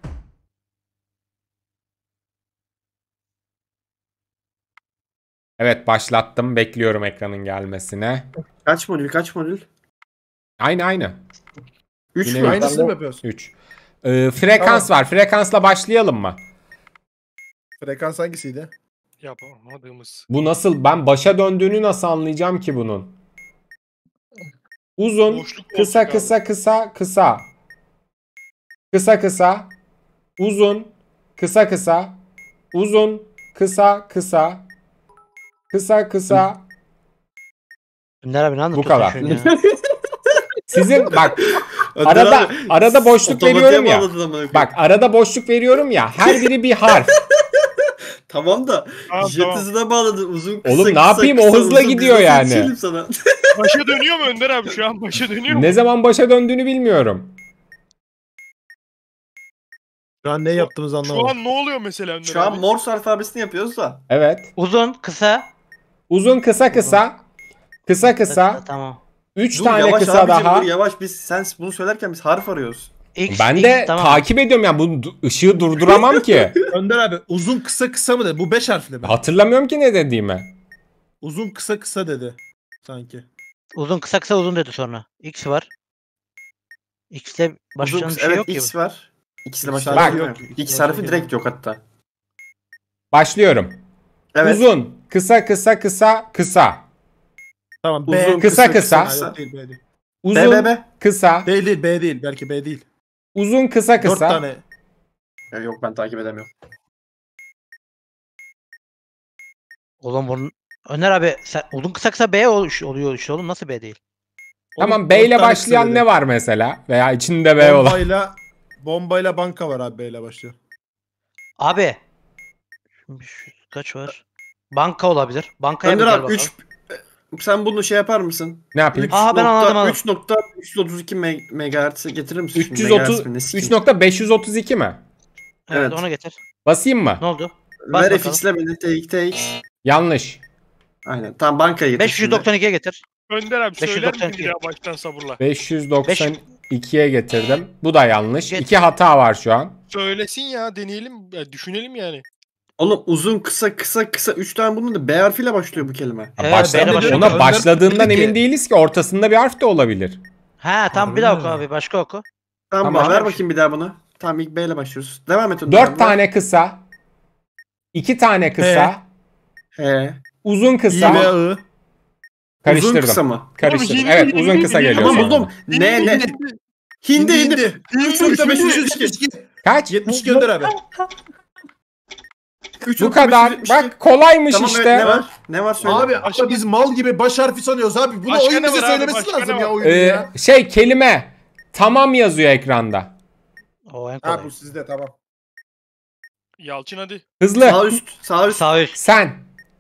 Evet, başlattım. Bekliyorum ekranın gelmesine. Kaç modül kaç modül? Aynı aynı. üç Yine mü? bir- Aynısını mı yapıyorsun? üç. Ee, frekans var. Frekansla başlayalım mı? Frekans hangisiydi? Yapamadığımız. Bu nasıl? Ben başa döndüğünü nasıl anlayacağım ki bunun? Uzun, Boşluk kısa olacak abi. kısa kısa kısa. Kısa kısa. Uzun, kısa kısa. Uzun, kısa kısa. Kısa kısa. Önder abi ne anlatıyorsun kadar. şu an ya? Sizin bak Önder arada abi, arada boşluk otomatiğe veriyorum ya. bağladın amına koyayım. Bak arada boşluk veriyorum ya. Her biri bir harf. Tamam da Tamam, jet tamam. hızına bağladın uzun kısa Oğlum ne kısa, yapayım? kısa, O hızla uzun, gidiyor kısa, yani. seçelim sana. Başa dönüyor mu Önder abi şu an? Başa dönüyor mu? Ne zaman başa döndüğünü bilmiyorum. Şu an ne yaptığımızı Şu anlamadım. an ne oluyor mesela Önder Şu an abi? Morse alfabesini yapıyoruz da. Evet. Uzun, kısa. Uzun, kısa kısa. Kısa kısa. Tamam. Üç Dur tane yavaş kısa abicim daha. dur yavaş biz sen bunu söylerken biz harf arıyoruz. X, Ben X, de tamam. takip ediyorum yani bu du- ışığı durduramam ki. Önder abi uzun kısa kısa mı dedi? Bu beş harfli mi? Hatırlamıyorum ki ne dediğimi. Uzun kısa kısa dedi. Sanki. Uzun kısa kısa uzun dedi sonra. X var. X'te Uzun başlayan bir kısa, şey evet yok ki. X var. İkisine X başlayan harfi bir şey yok. yok. X X harfi harfi yok. direkt yok hatta. Başlıyorum. Evet. Uzun, kısa kısa kısa kısa. Tamam. Uzun, B. kısa kısa. Ha, yok, değil, B değil. Uzun, B B B. kısa. B değil B değil. Belki B değil. Uzun, kısa Dört kısa. tane. Ya yok ben takip edemiyorum. Oğlum bunun... Önder abi sen uzun kısa kısa B ol- oluyor işte oğlum nasıl B değil? Tamam, Oğlum, B dört ile tane başlayan kısa ne dedi. var mesela? Veya içinde B olan. Bombayla bombayla banka var abi B ile başlıyor. Abi. Şimdi şu- kaç var? Banka olabilir. Bankaya bir Önder gel abi bakalım. üç sen bunu şey yapar mısın? Ne yapayım? Aa, ben anladım, anladım. üç nokta üç yüz otuz iki megahertz'e getirir misin? üç şimdi? yüz Megahertz otuz mi? Ne üç sikeyim? nokta beş yüz otuz iki mi? Evet, evet. ona getir. Basayım mı? Ne oldu? Bas Ver bakalım. F X'le beni T X T X. Yanlış. Aynen. Tamam bankaya getir beş yüz doksan ikiye getir. Önder abi beş yüz söyler doksan misin iki. bir daha baştan sabırla? beş yüz doksan ikiye getirdim. Bu da yanlış. Get- İki hata var şu an. Söylesin ya deneyelim. Ya, düşünelim yani. Oğlum uzun kısa kısa kısa üç tane bunun da B harfiyle başlıyor bu kelime. Ha, Evet, başla- beyle başlıyor. Ona Önder başladığından dedi ki- emin değiliz ki. Ortasında bir harf de olabilir. Ha tam bir daha oku Ha. abi. Başka oku. Tamam, Tamam. ver bakayım bir daha bunu. Tamam ilk B ile başlıyoruz. Devam et Önder Dört abi. tane kısa. iki tane kısa. He. Uzun İ kısa. ve I. Karıştırdım. Uzun kısa mı? Karıştırdım. Oğlum, Evet hindi, uzun hindi, kısa hindi. geliyor Tamam sonra. buldum. Ne ne? Hindi hindi. üç nokta beş yüz yetmiş iki. Kaç? yetmiş iki Önder abi. üç Bu nokta beş yüz kadar. yetmiş iki. Bak kolaymış Tamam, işte. evet, ne var? Ne var söyle. Abi ama biz mal gibi baş harfi sanıyoruz abi. Bunu Başka oyun ne bize var abi? söylemesi Başka lazım ne ya var? oyunun Ee, ya. şey kelime. Tamam yazıyor ekranda. O en Ha kolay. bu sizde tamam. Yalçın hadi. Hızlı. Sağ üst. Sağ üst. Sağ üst. Sen.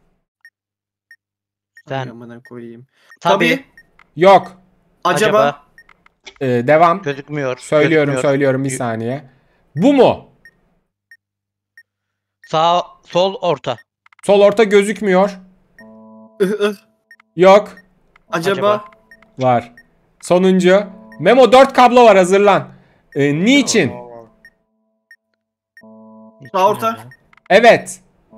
Sen. Ay, amına koyayım. Tabii. Tabii. Yok. Acaba. Acaba. Ee, devam. Gözükmüyor. Söylüyorum gözükmüyor. söylüyorum bir Y- saniye. Bu mu? Sağ, sol, orta. Sol orta gözükmüyor. ıh, ıh. Yok. Acaba. Acaba. Var. Sonuncu. Memo dört kablo var hazırlan. Ee, niçin? Sağ orta. Evet.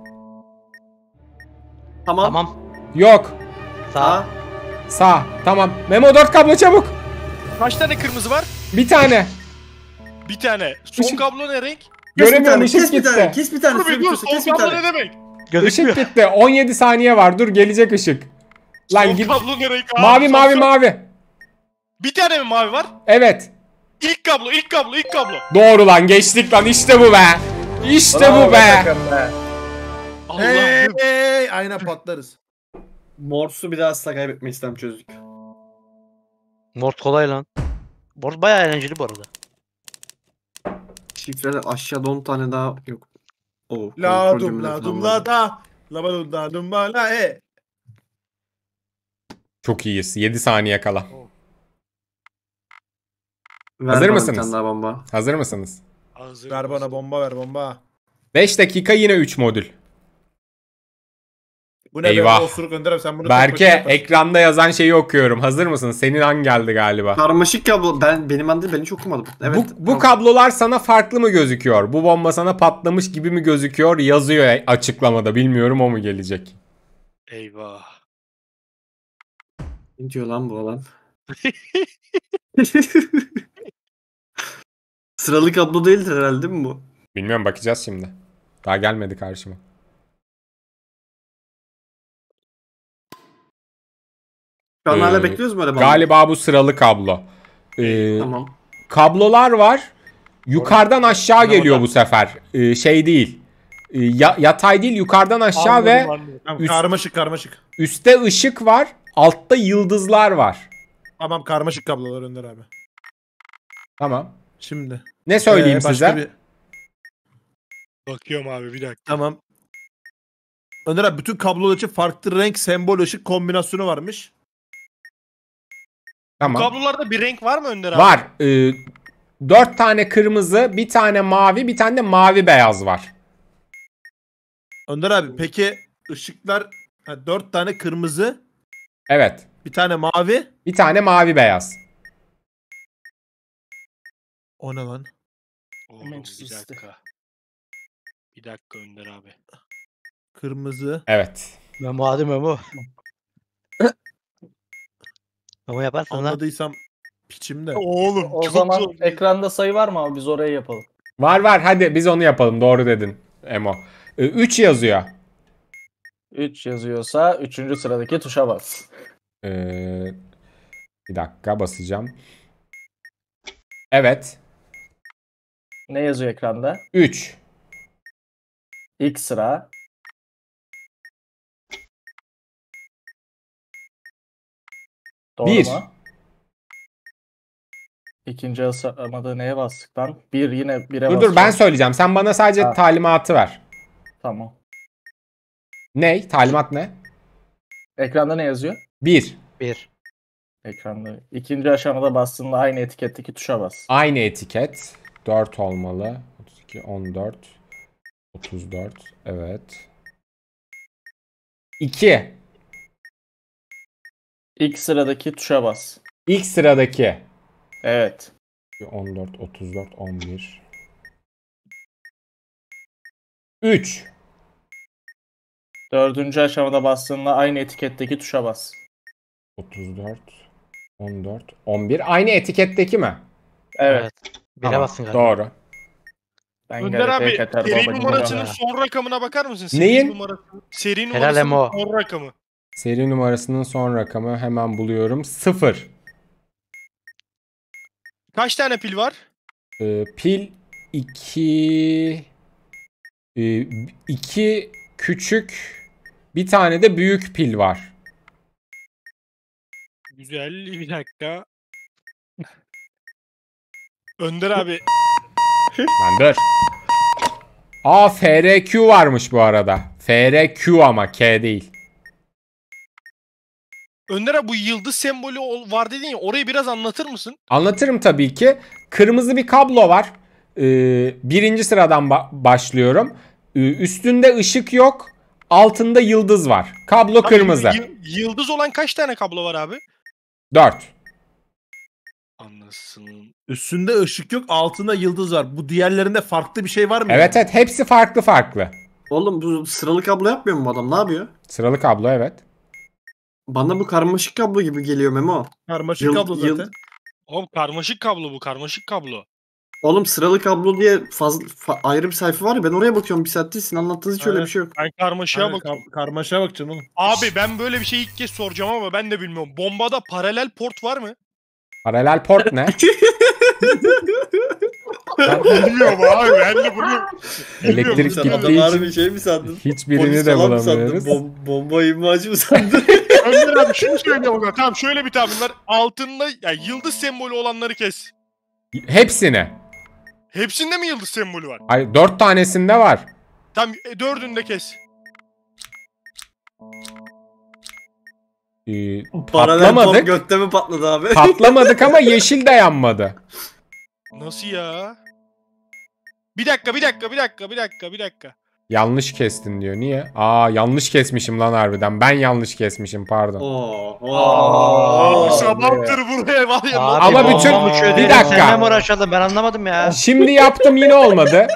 Tamam. Tamam. Yok. Sağ. Sağ. Sağ. Tamam. Memo dört kablo çabuk. Kaç tane kırmızı var? Bir tane. Bir tane. Son Işık- kablo ne renk? Kes bir Göremiyorum tane. ışık Kes bir tane. gitti. Kes bir tane. Dur Süre bir dur. bitiyorsa Son kes bir kablo tane. ne demek? Gözükmüyor. Işık gitti. on yedi saniye var. Dur gelecek ışık. Lan Son git. kablo ne renk? Abi, Mavi son- mavi son- mavi. Bir tane mi mavi var? Evet. İlk kablo, ilk kablo, ilk kablo. Doğru lan geçtik lan işte bu be. İşte Bravo bu be. takım be. Hey Allah'ım. hey aynen patlarız. Morsu bir daha asla kaybetmek istem çözdük. Mort kolay lan. Mort bayağı eğlenceli bu arada. Şifreler aşağıda on tane daha yok. Oo, kontrol La dum cümle la falan dum var. la da. La ba dum la dum ba la e. Çok iyiyiz. yedi saniye kala. Ver Hazır bana mısınız? Bir tane daha bomba. Hazır mısınız? Hazır Ver bana bomba ver bomba. beş dakika yine üç modül. Bu ne Eyvah. be osuruk Önder sen bunu Berke tek başına yaparsın. ekranda yazan şeyi okuyorum. Hazır mısın? Senin an geldi galiba. Karmaşık kablo. Ben benim anladığım ben hiç okumadım. Evet. Bu, bu kablolar sana farklı mı gözüküyor? Bu bomba sana patlamış gibi mi gözüküyor? Yazıyor açıklamada. Bilmiyorum o mu gelecek? Eyvah. Ne diyor lan bu alan? Sıralı kablo değildir herhalde değil mi bu? Bilmiyorum bakacağız şimdi. Daha gelmedi karşıma. Şu an Ee, hala bekliyoruz mu öyle bomba? Galiba bu sıralı kablo. Ee, Tamam. kablolar var. Yukarıdan aşağı Orada. geliyor bu sefer. Ee, şey değil. Ee, ya- yatay değil yukarıdan aşağı Anladım, ve anladım. Tamam, üst- karmaşık karmaşık. üstte ışık var. Altta yıldızlar var. Tamam karmaşık kablolar Önder abi. Tamam. Şimdi. Ne söyleyeyim Ee, başka size? bir- Bakıyorum abi bir dakika. Tamam. Önder abi bütün kablolar için farklı renk, sembol, ışık kombinasyonu varmış. Tamam. Kablolarda bir renk var mı Önder abi? Var. Ee, dört tane kırmızı, bir tane mavi, bir tane de mavi beyaz var. Önder abi peki ışıklar ha, dört tane kırmızı, Evet. bir tane mavi. Bir tane mavi beyaz. O ne lan? Oo, Hemen bir çizdi. dakika. Bir dakika Önder abi. Kırmızı. Evet. Memo hadi Memo. Memo yaparsan lan. Anladıysam piçim de. Oğlum O çok zaman zor. ekranda sayı var mı abi? Biz orayı yapalım. Var var hadi biz onu yapalım. Doğru dedin Emo. üç yazıyor. üç yazıyorsa üçüncü sıradaki tuşa bas. Ee, bir dakika basacağım. Evet. Ne yazıyor ekranda? üç. İlk sıra. Doğru Bir. mu? İkinci aşamada neye bastık lan? Bir yine bire Dur dur basacağım. ben söyleyeceğim. Sen bana sadece Ha. talimatı ver. Tamam. Ne? Talimat ne? Ekranda ne yazıyor? bir. Bir. Ekranda. İkinci aşamada bastığında aynı etiketteki tuşa bas. Aynı etiket. dört olmalı. otuz iki, on dört. otuz dört. Evet. iki. İlk sıradaki tuşa bas. İlk sıradaki. Evet. on dört, otuz dört, on bir. üç. Dördüncü aşamada bastığında aynı etiketteki tuşa bas. otuz dört, on dört, on bir. Aynı etiketteki mi? Evet. Bire Tamam, bassın galiba. doğru. Ben Önder abi G R T Katar seri babacığım. numarasının ya. son rakamına bakar mısın? Seri Neyin? numarası- Seri Helal numarasının Emo. son rakamı. Seri numarasının son rakamı hemen buluyorum. sıfır. Kaç tane pil var? Ee, pil iki iki küçük, bir tane de büyük pil var. Güzel, bir dakika. Önder abi Lan dur. Aa, F R Q varmış bu arada. F R Q ama K değil. Önder abi bu yıldız sembolü ol- var dedin ya, orayı biraz anlatır mısın? Anlatırım tabii ki. Kırmızı bir kablo var. Ee, birinci sıradan ba- başlıyorum. Ee, üstünde ışık yok. Altında yıldız var. Kablo Abi, kırmızı. yı- yıldız olan kaç tane kablo var abi? dört. Anlasın. Üstünde ışık yok, altında yıldız var. Bu diğerlerinde farklı bir şey var mı? Evet evet, hepsi farklı farklı. Oğlum bu sıralı kablo yapmıyor mu bu adam? Ne yapıyor? Sıralı kablo, evet. Bana bu karmaşık kablo gibi geliyor Memo. Karmaşık Yıl- kablo zaten. yıl- Oğlum karmaşık kablo bu, karmaşık kablo. Oğlum sıralı kablo diye fazla fa- ayrı bir sayfa var ya, ben oraya bakıyorum bir saattir, sizin anlattığınız hiç öyle Evet. bir şey yok. Ben karmaşığa Aynen, bakıyorum. kar- karmaşaya bakacaksın oğlum. Abi ben böyle bir şey ilk kez soracağım ama ben de bilmiyorum. Bombada paralel port var mı? Paralel port ne? Ben bilmiyorum abi, ben de bunu Elektrik Sen gittiği adam harbi için şey mi sandın? hiçbirini Polis de falan mı sandın? bulamıyoruz. Bom- bomba imhacı mı sandın? Önder abi şunu söyle bakalım. Tamam, şöyle bir tahmin var. Altında yani yıldız sembolü olanları kes. Hepsini. Hepsinde mi yıldız sembolü var? Hayır, dört tanesinde var. Tam e, dördünü de kes. Ee, Paralel port patlamadık. götte mi patladı abi? Patlamadık ama yeşil de yanmadı. Nasıl ya? Bir dakika, bir dakika, bir dakika, bir dakika, bir dakika. Yanlış kestin diyor. Niye? Aa, yanlış kesmişim lan harbiden. Ben yanlış kesmişim, pardon. Oo, Aa, oo. sabahtır buraya var ya. Abi, Ama bomba bütün- uçuyor bir diye dakika. Seninle mi uğraşalım, ben anlamadım ya. Şimdi yaptım, yine olmadı.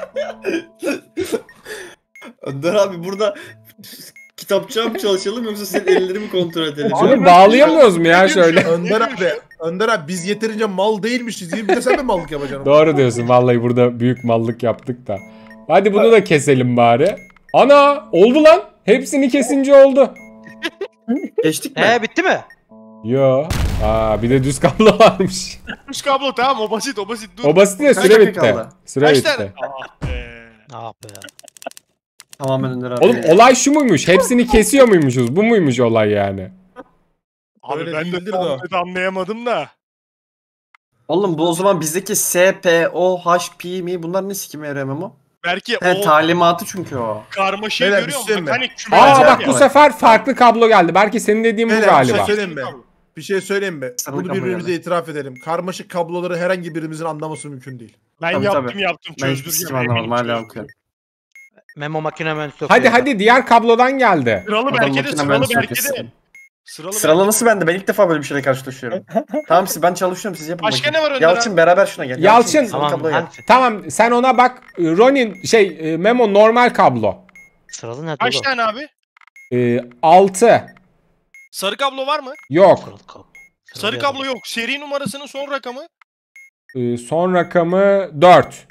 Önder abi burada kitapçığa mı çalışalım yoksa senin ellerimi kontrol edelim? Şöyle bağlayamıyoruz mu ya şöyle? Önder abi, Önder abi biz yeterince mal değilmişiz. Bir de sen de mallık yapacaksın. Doğru diyorsun. Vallahi burada büyük mallık yaptık da. Hadi bunu da keselim bari. Ana! Oldu lan. Hepsini kesince oldu. Geçtik mi? Ee bitti mi? Yo. Aa, bir de düz kablo varmış. Üç kablo, tamam, o basit, o basit. Dur. O basit ya, Kaç süre dakika bitti. kaldı? Süre Kaç bitti. tane? Ah be. Ah be. Tamamen Önder abi. Oğlum olay şu muymuş? Hepsini kesiyor muymuşuz? Bu muymuş olay yani? Abi Öyle ben de değildir de tam o. net anlayamadım da. Oğlum bu o zaman bizdeki S, P, O, H, P mi? Bunlar ne sikime yarıyor Memo? Belki He o talimatı çünkü o. karmaşayı Beyler, görüyor bir şey musun? mi? Hani küme Aa Bence bak, bu yapma. sefer farklı kablo geldi. Belki senin dediğin bu Beyler, bir şey galiba. söyleyeyim mi? Bir şey söyleyeyim mi? Sana Bunu kabul birbirimize yani. itiraf edelim. Karmaşık kabloları herhangi birimizin anlaması mümkün değil. Ben Tabii, yaptım tabii. yaptım Ben hiçbir çözdüreceğim. sikim anlamadım, eminim hala çözdüreceğim. okuyorum. Memo makine mühendisi Hadi okuyor. hadi, diğer kablodan geldi. Sıralı Adam belki de makine sıralı mühendisi belki de. okuyorsun. Sıralı, Sıralaması bende. Ben ilk defa böyle bir şeyle karşılaşıyorum. Tamam siz, ben çalışıyorum, siz yapın. Başka bakayım. ne var Önder Yalçın abi? beraber şuna gel. Yalçın. sen Tamam kabloya gel. hangisi? Tamam, sen ona bak. Ronin şey e, Memo normal kablo. Sıralı nerede Kaç oğlum? tane abi? Ee, altı. Sarı kablo var mı? Yok. Sıralı kablo. Sıralı Sarı yazalım. kablo yok. Seri numarasının son rakamı. Ee, son rakamı dört.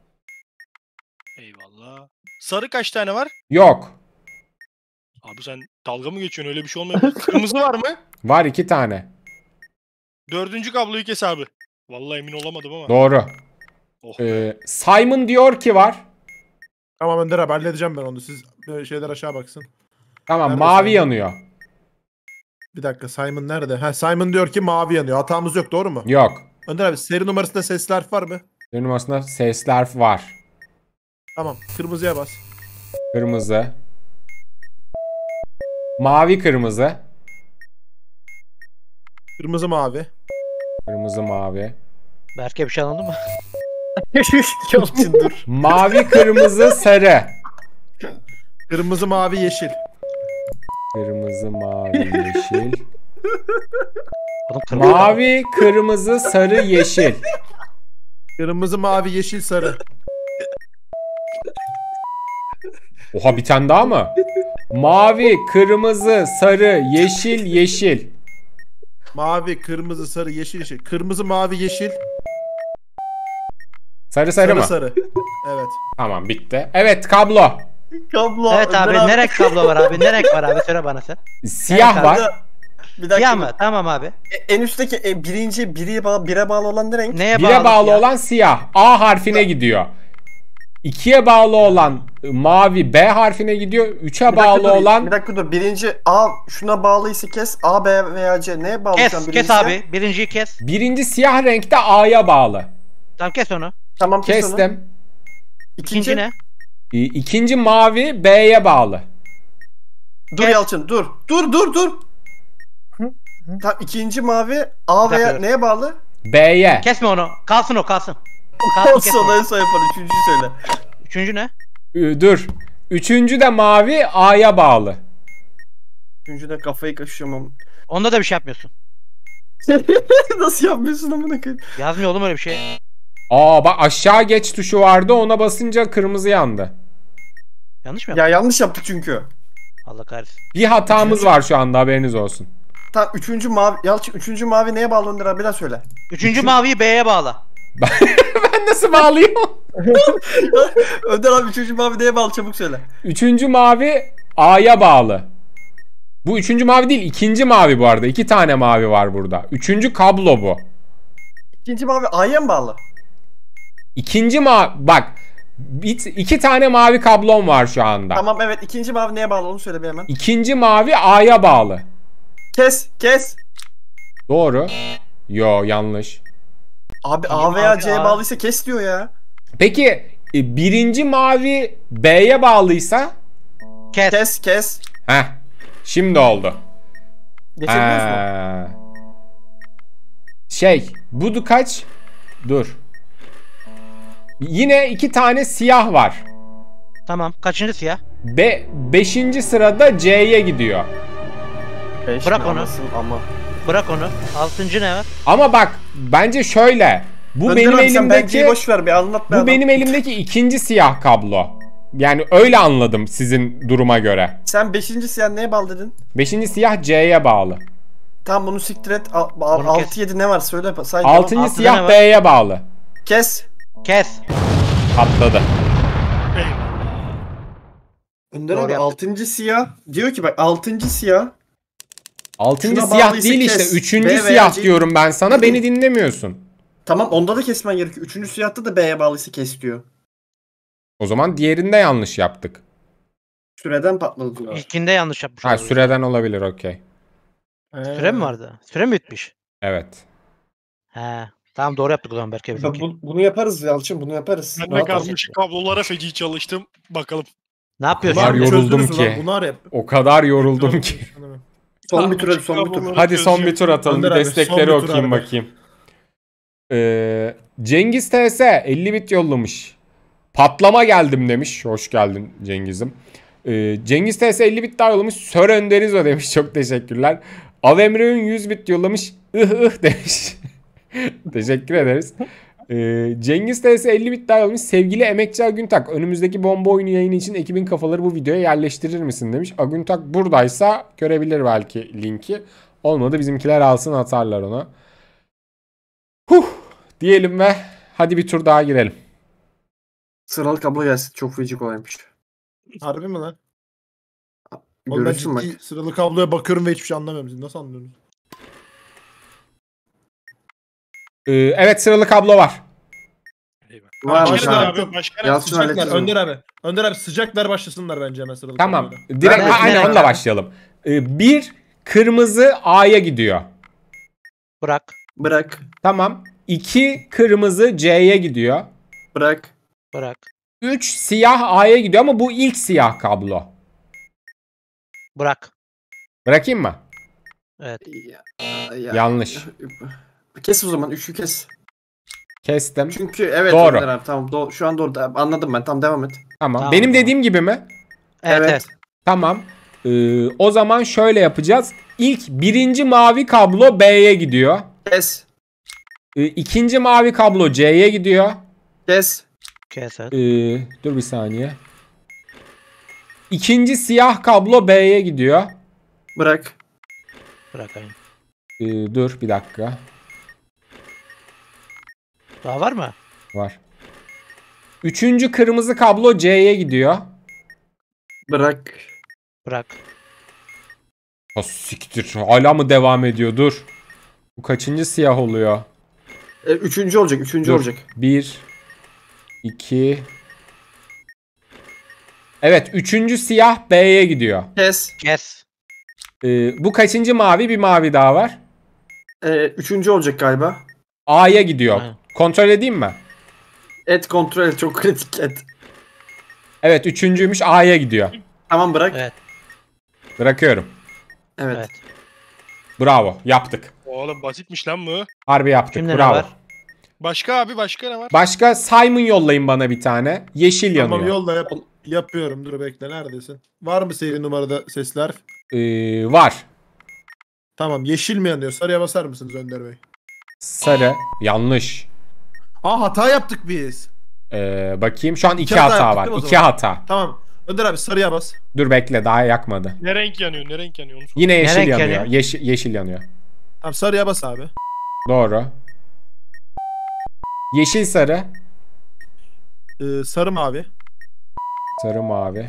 Eyvallah. Sarı kaç tane var? Yok. Abi sen dalga mı geçiyorsun? Öyle bir şey olmuyor. Kırmızı var mı? Var iki tane. Dördüncü kabloyu kes abi. Vallahi emin olamadım ama. Doğru. Oh. Ee, Simon diyor ki var. Tamam Önder abi, halledeceğim ben onu. Siz böyle şeyler aşağı baksın. Tamam, Nerede mavi Simon? yanıyor. Bir dakika, Simon nerede? Ha, Simon diyor ki mavi yanıyor. Hatamız yok, doğru mu? Yok. Önder abi, seri numarasında sesli harf var mı? Bir numarasında sesler var. Tamam, kırmızıya bas. Kırmızı. Mavi kırmızı. Kırmızı mavi. Kırmızı mavi. Berke bir şey anladın mı? Yalçın dur. Mavi kırmızı sarı. Kırmızı mavi yeşil. Kırmızı mavi yeşil. Oğlum kırmızı. Mavi kırmızı sarı yeşil. Kırmızı, mavi, yeşil, sarı. Oha, bir tane daha mı? Mavi, kırmızı, sarı, yeşil, yeşil. Mavi, kırmızı, sarı, yeşil, yeşil. Kırmızı, mavi, yeşil. Sarı sarı, Sarı, mı? sarı. Evet. Tamam, bitti. Evet, kablo. Kablo. Evet abi, Önder ne renk kablo var abi? Ne renk var abi? Söyle bana sen. Siyah Evet, var. Bir dakika. Siyah mı? Tamam abi. E, En üstteki e, birinci bire bağlı, bire bağlı olan ne renk? Neye Bire bağlı? bağlı siyah? olan siyah. A harfine gidiyor. ikiye bağlı olan mavi B harfine gidiyor. üçe Bir dakika bağlı dur, olan Bir dakika dur. Birinci A şuna bağlıysa kes. A, B veya C neye bağlı? şu an Kes, birinci kes siyah? abi. Birinciyi kes. birinci siyah renkte A'ya bağlı. Tamam kes onu. Tamam kes onu. Kestim. İkinci ne? İ- İkinci mavi B'ye bağlı. Dur Kes. Yalçın dur. Dur dur dur. Tamam ikinci mavi A Bir veya dakika. neye bağlı? B'ye. Kesme onu. Kalsın o kalsın. Kalsın Olsun kesme. en son yapalım. Üçüncüyü söyle. Üçüncü ne? Ü, Dur. Üçüncü de mavi A'ya bağlı. Üçüncü de kafayı kaşıyorum. Onda da bir şey yapmıyorsun. Nasıl yapmıyorsun amına koyayım? Yazmıyor oğlum öyle bir şey. Aa bak, aşağı geç tuşu vardı, ona basınca kırmızı yandı. Yanlış mı yaptın? Ya yanlış yaptık çünkü. Allah kahretsin. Bir hatamız var şu anda, haberiniz olsun. Tamam üçüncü mavi. Yalçın üçüncü mavi neye bağlı Önder abi? Bir daha söyle. Üçüncü maviyi B'ye bağla. Ben nasıl bağlayayım? Önder abi üçüncü mavi neye bağlı? Çabuk söyle. Üçüncü mavi A'ya bağlı. Bu üçüncü mavi değil, ikinci mavi bu arada. İki tane mavi var burada. Üçüncü kablo bu. İkinci mavi A'ya mı bağlı? İkinci mavi, bak. Bir, iki tane mavi kablom var şu anda. Tamam evet ikinci mavi neye bağlı onu söyle bir hemen. İkinci mavi A'ya bağlı. Kes kes. Doğru. Yo, yanlış. Abi A İkinci veya mavi C'ye A. bağlıysa kes diyor ya. Peki e, birinci mavi B'ye bağlıysa? Kes. Kes kes. Heh. Şimdi oldu. Geçebiliyoruz mu? Ee, Şey, bu kaç? Dur. Yine iki tane siyah var. Tamam. Kaçıncı siyah? Be beşinci sırada C'ye gidiyor. Beş Bırak mi onu. anasın ama. Bırak onu. Altıncı ne var? Ama bak, bence şöyle. Bu Önder benim abi sen Benji'yi elimdeki boş ver bir anlat be bu adam. benim elimdeki ikinci siyah kablo. Yani öyle anladım sizin duruma göre. Sen beşinci siyah neye bağlı dedin? Beşinci siyah C'ye bağlı. Tamam bunu siktir et. Al- Bunu al- kes. altı yedi ne var söyle. Say Altıncı devam. altıda ne siyah var? B'ye bağlı. Kes. Kes. Atladı. Önder Doğru abi yaptın. altıncı siyah. Diyor ki bak altıncı siyah. Altıncı Şuna siyah bağlıysa değil işte. kes. Üçüncü B veya siyah C- diyorum ben sana. Beni dinlemiyorsun. Tamam onda da kesmen gerekiyor. Üçüncü siyahta da B'ye bağlıysa kes diyor. O zaman diğerinde yanlış yaptık. Süreden patladı diyor. İlkinde yanlış yapmış. Ha, olabilir. süreden olabilir, okey. Süre mi vardı? Süre mi bitmiş? Evet. He. Tamam doğru yaptık o zaman Berke Ya bizimki. bu- bunu yaparız Yalçın bunu yaparız. Ben de Rahat ol. karmaşık kablolara feci çalıştım. Bakalım. Ne yapıyorsun? Var, Bunlar yoruldum çözdünüz ki. lan, Bunlar yap. O kadar yoruldum ki. Son bir tur son bir tur. Kabloları Hadi son bir çözeceğim. tur atalım. Önder Bir abi, destekleri son bir tur okuyayım abi. bakayım. Ee, Cengiz T S elli bit yollamış. Patlama geldim demiş. Hoş geldin Cengiz'im. Ee, Cengiz T S elli bit daha yollamış. Sör Önderizo demiş. Çok teşekkürler. Avemre'ün yüz bit yollamış. Ih ih demiş. Teşekkür ederiz. Ee, Cengiz T S elli bit daha yollamış. Sevgili Emekçi Agüntak, önümüzdeki bomba oyunu yayını için ekibin kafaları bu videoya yerleştirir misin demiş. Agüntak buradaysa görebilir belki linki. Olmadı bizimkiler alsın, atarlar ona. Huh diyelim ve hadi bir tur daha girelim. Sıralı kablo gelsin. Çok feci kolaymış. Harbi mi lan? Oğlum ben Görürsün bak. ciddi sıralı kabloya bakıyorum ve hiçbir şey anlamıyorum. Siz nasıl anlıyorsunuz? Ee, evet, sıralı kablo var. Var Başka Başkan ne var. yaptın? abi, başkan Yalçın Sıcaklar. halledeceğiz Önder abi. Önder abi sıcaklar başlasınlar bence hemen sıralı Tamam. kabloyla. Direkt Ben- ha, aynen ben- onunla başlayalım. Ee, bir kırmızı A'ya gidiyor. Bırak. Bırak. Tamam. İki kırmızı C'ye gidiyor. Bırak. Bırak. Üç siyah A'ya gidiyor ama bu ilk siyah kablo. Bırak. Bırakayım mı? Evet. Ya, ya. Yanlış. Kes o zaman. Üçü kes. Kestim. Çünkü evet. Doğru. Önder abi, tamam. Do- şu an doğru. Anladım ben. Tamam devam et. Tamam. Tamam, Benim tamam. dediğim gibi mi? Evet. Evet. evet. Tamam. Ee, o zaman şöyle yapacağız. İlk birinci mavi kablo B'ye gidiyor. Kes. Ee, ikinci mavi kablo C'ye gidiyor. Kes. Kes et. Ee, dur bir saniye. İkinci siyah kablo B'ye gidiyor. Bırak. Bırakayım. Ee, dur bir dakika. Daha var mı? Var. Üçüncü kırmızı kablo C'ye gidiyor. Bırak. Bırak. Ha siktir. Hala mı devam ediyor? Dur. Bu kaçıncı siyah oluyor? E, üçüncü olacak. Üçüncü Dur. olacak. Bir. iki. Evet. Üçüncü siyah B'ye gidiyor. Kes. Kes. Ee, bu kaçıncı mavi? Bir mavi daha var. E, üçüncü olacak galiba. A'ya gidiyor. Aynen. Kontrol edeyim mi? Et kontrol et. Çok kritik et. Evet. Üçüncüymüş. A'ya gidiyor. Tamam bırak. Evet. Bırakıyorum. Evet. Evet. Bravo. Yaptık. Oğlum basitmiş lan bu. Harbi yaptık. Şimdi ne Bravo. var? Başka abi başka ne var? Başka Simon yollayın bana bir tane. Yeşil yanıyor. Tamam yolla yap. Yapıyorum. Dur bekle. Neredesin? Var mı seri numarada sesler? Ee, var. Tamam. Yeşil mi yanıyor? Sarıya basar mısınız Önder Bey? Sarı. Yanlış. Aa hata yaptık biz. Ee, bakayım. Şu an iki, İki hata hata, yaptık var. değil mi o İki zaman? hata. Tamam. Önder abi sarıya bas. Dur bekle. Daha yakmadı. Ne renk yanıyor ne renk yanıyor onu sor. Yine yeşil renk yanıyor. yanıyor? Yeşil, yeşil yanıyor. Tamam sarıya bas abi. Doğru. Yeşil sarı. Ee, sarı mavi. Sarı mavi.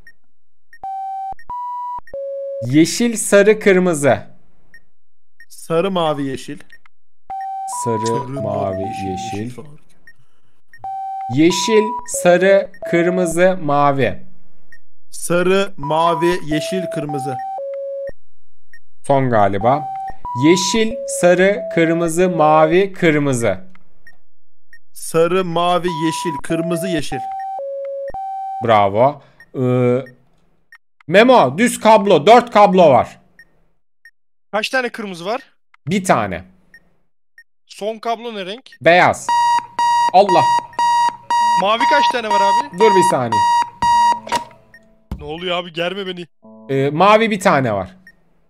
Yeşil sarı kırmızı. Sarı mavi yeşil. Sarı, Sarı, mavi yeşil. fark. Yeşil sarı kırmızı mavi. Sarı, mavi, yeşil, kırmızı. Son galiba. Yeşil sarı kırmızı mavi kırmızı. Sarı, mavi, yeşil, kırmızı, yeşil. Bravo. Ee, Memo düz kablo. Dört kablo var. Kaç tane kırmızı var? Bir tane. Son kablo ne renk? Beyaz. Allah. Mavi kaç tane var abi? Dur bir saniye. Ne oluyor abi germe beni. Ee, mavi bir tane var.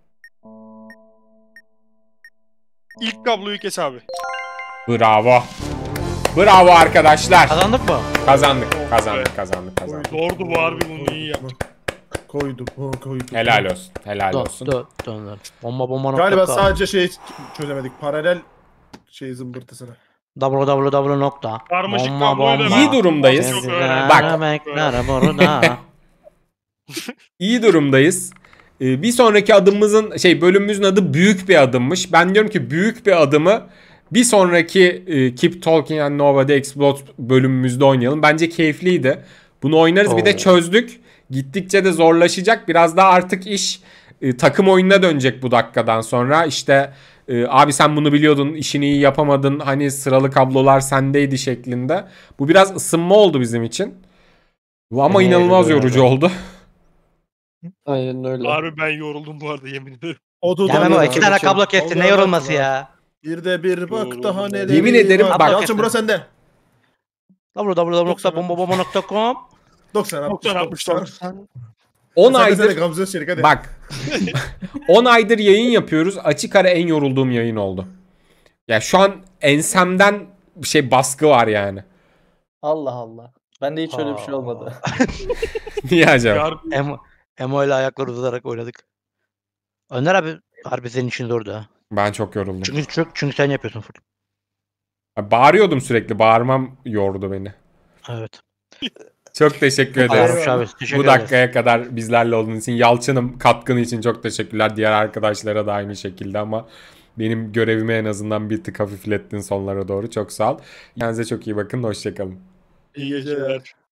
İlk kabloyu kes abi. Bravo. Bravo arkadaşlar. Kazandık mı? Kazandık. Oh be. Kazandık. Kazandık. Kazandık. Zordu bu harbi bunu iyi yaptık. Koyduk, o koyduk. Helal olsun. Helal Dur olsun. dur dur. dur. Bomba bomba nokta Galiba com. sadece şey çözemedik. Paralel şey zımbırtısını. www nokta. Karmaşık Bomba kabloyla bomba. İyi durumdayız. Çok Sizler öğrendim. Bak. bekler burada. İyi durumdayız. Ee, bir sonraki adımımızın şey bölümümüzün adı büyük bir adımmış. Ben diyorum ki büyük bir adımı bir sonraki e, Keep Talking and Nobody Explodes bölümümüzde oynayalım. Bence keyifliydi. Bunu oynarız. Bir de Oo. çözdük. Gittikçe de zorlaşacak. Biraz daha artık iş e, takım oyununa dönecek bu dakikadan sonra. İşte e, abi sen bunu biliyordun, işini iyi yapamadın. Hani sıralı kablolar sendeydi şeklinde. Bu biraz ısınma oldu bizim için. Bu ama Ee, inanılmaz öyle yorucu öyle. oldu. Aynen öyle. Harbi ben yoruldum bu arada yemin ederim. O da Ya Memo da- iki tane kablo kesti. Ne yorulması ya? Bir de bir bak Doğru. daha neler. Yemin ederim bak- Yalçın burası sende. www nokta bomba bomba nokta com. doksan doksan, altmış doksan. on Sen de sen de aydır Gamze Çelik hadi. bak on aydır yayın yapıyoruz. Açık ara en yorulduğum yayın oldu. Ya şu an ensemden bir şey baskı var yani. Allah Allah. Bende hiç öyle bir şey olmadı. Niye acaba? Harbi Emo, Emo ile ayakları uzatarak oynadık. Önder abi harbi senin için zordu ha. Ben çok yoruldum. Çünkü, çünkü, çünkü sen yapıyorsun full. Bağırıyordum sürekli. Bağırmam yordu beni. Evet. Çok teşekkür ederiz. Ağırmış abi. Teşekkür Bu ederiz. dakikaya kadar bizlerle olduğunuz için. Yalçın'ım katkını için çok teşekkürler. Diğer arkadaşlara da aynı şekilde ama benim görevimi en azından bir tık hafiflettin sonlara doğru. Çok sağ ol. Kendinize çok iyi bakın. Hoşçakalın. iyi geceler.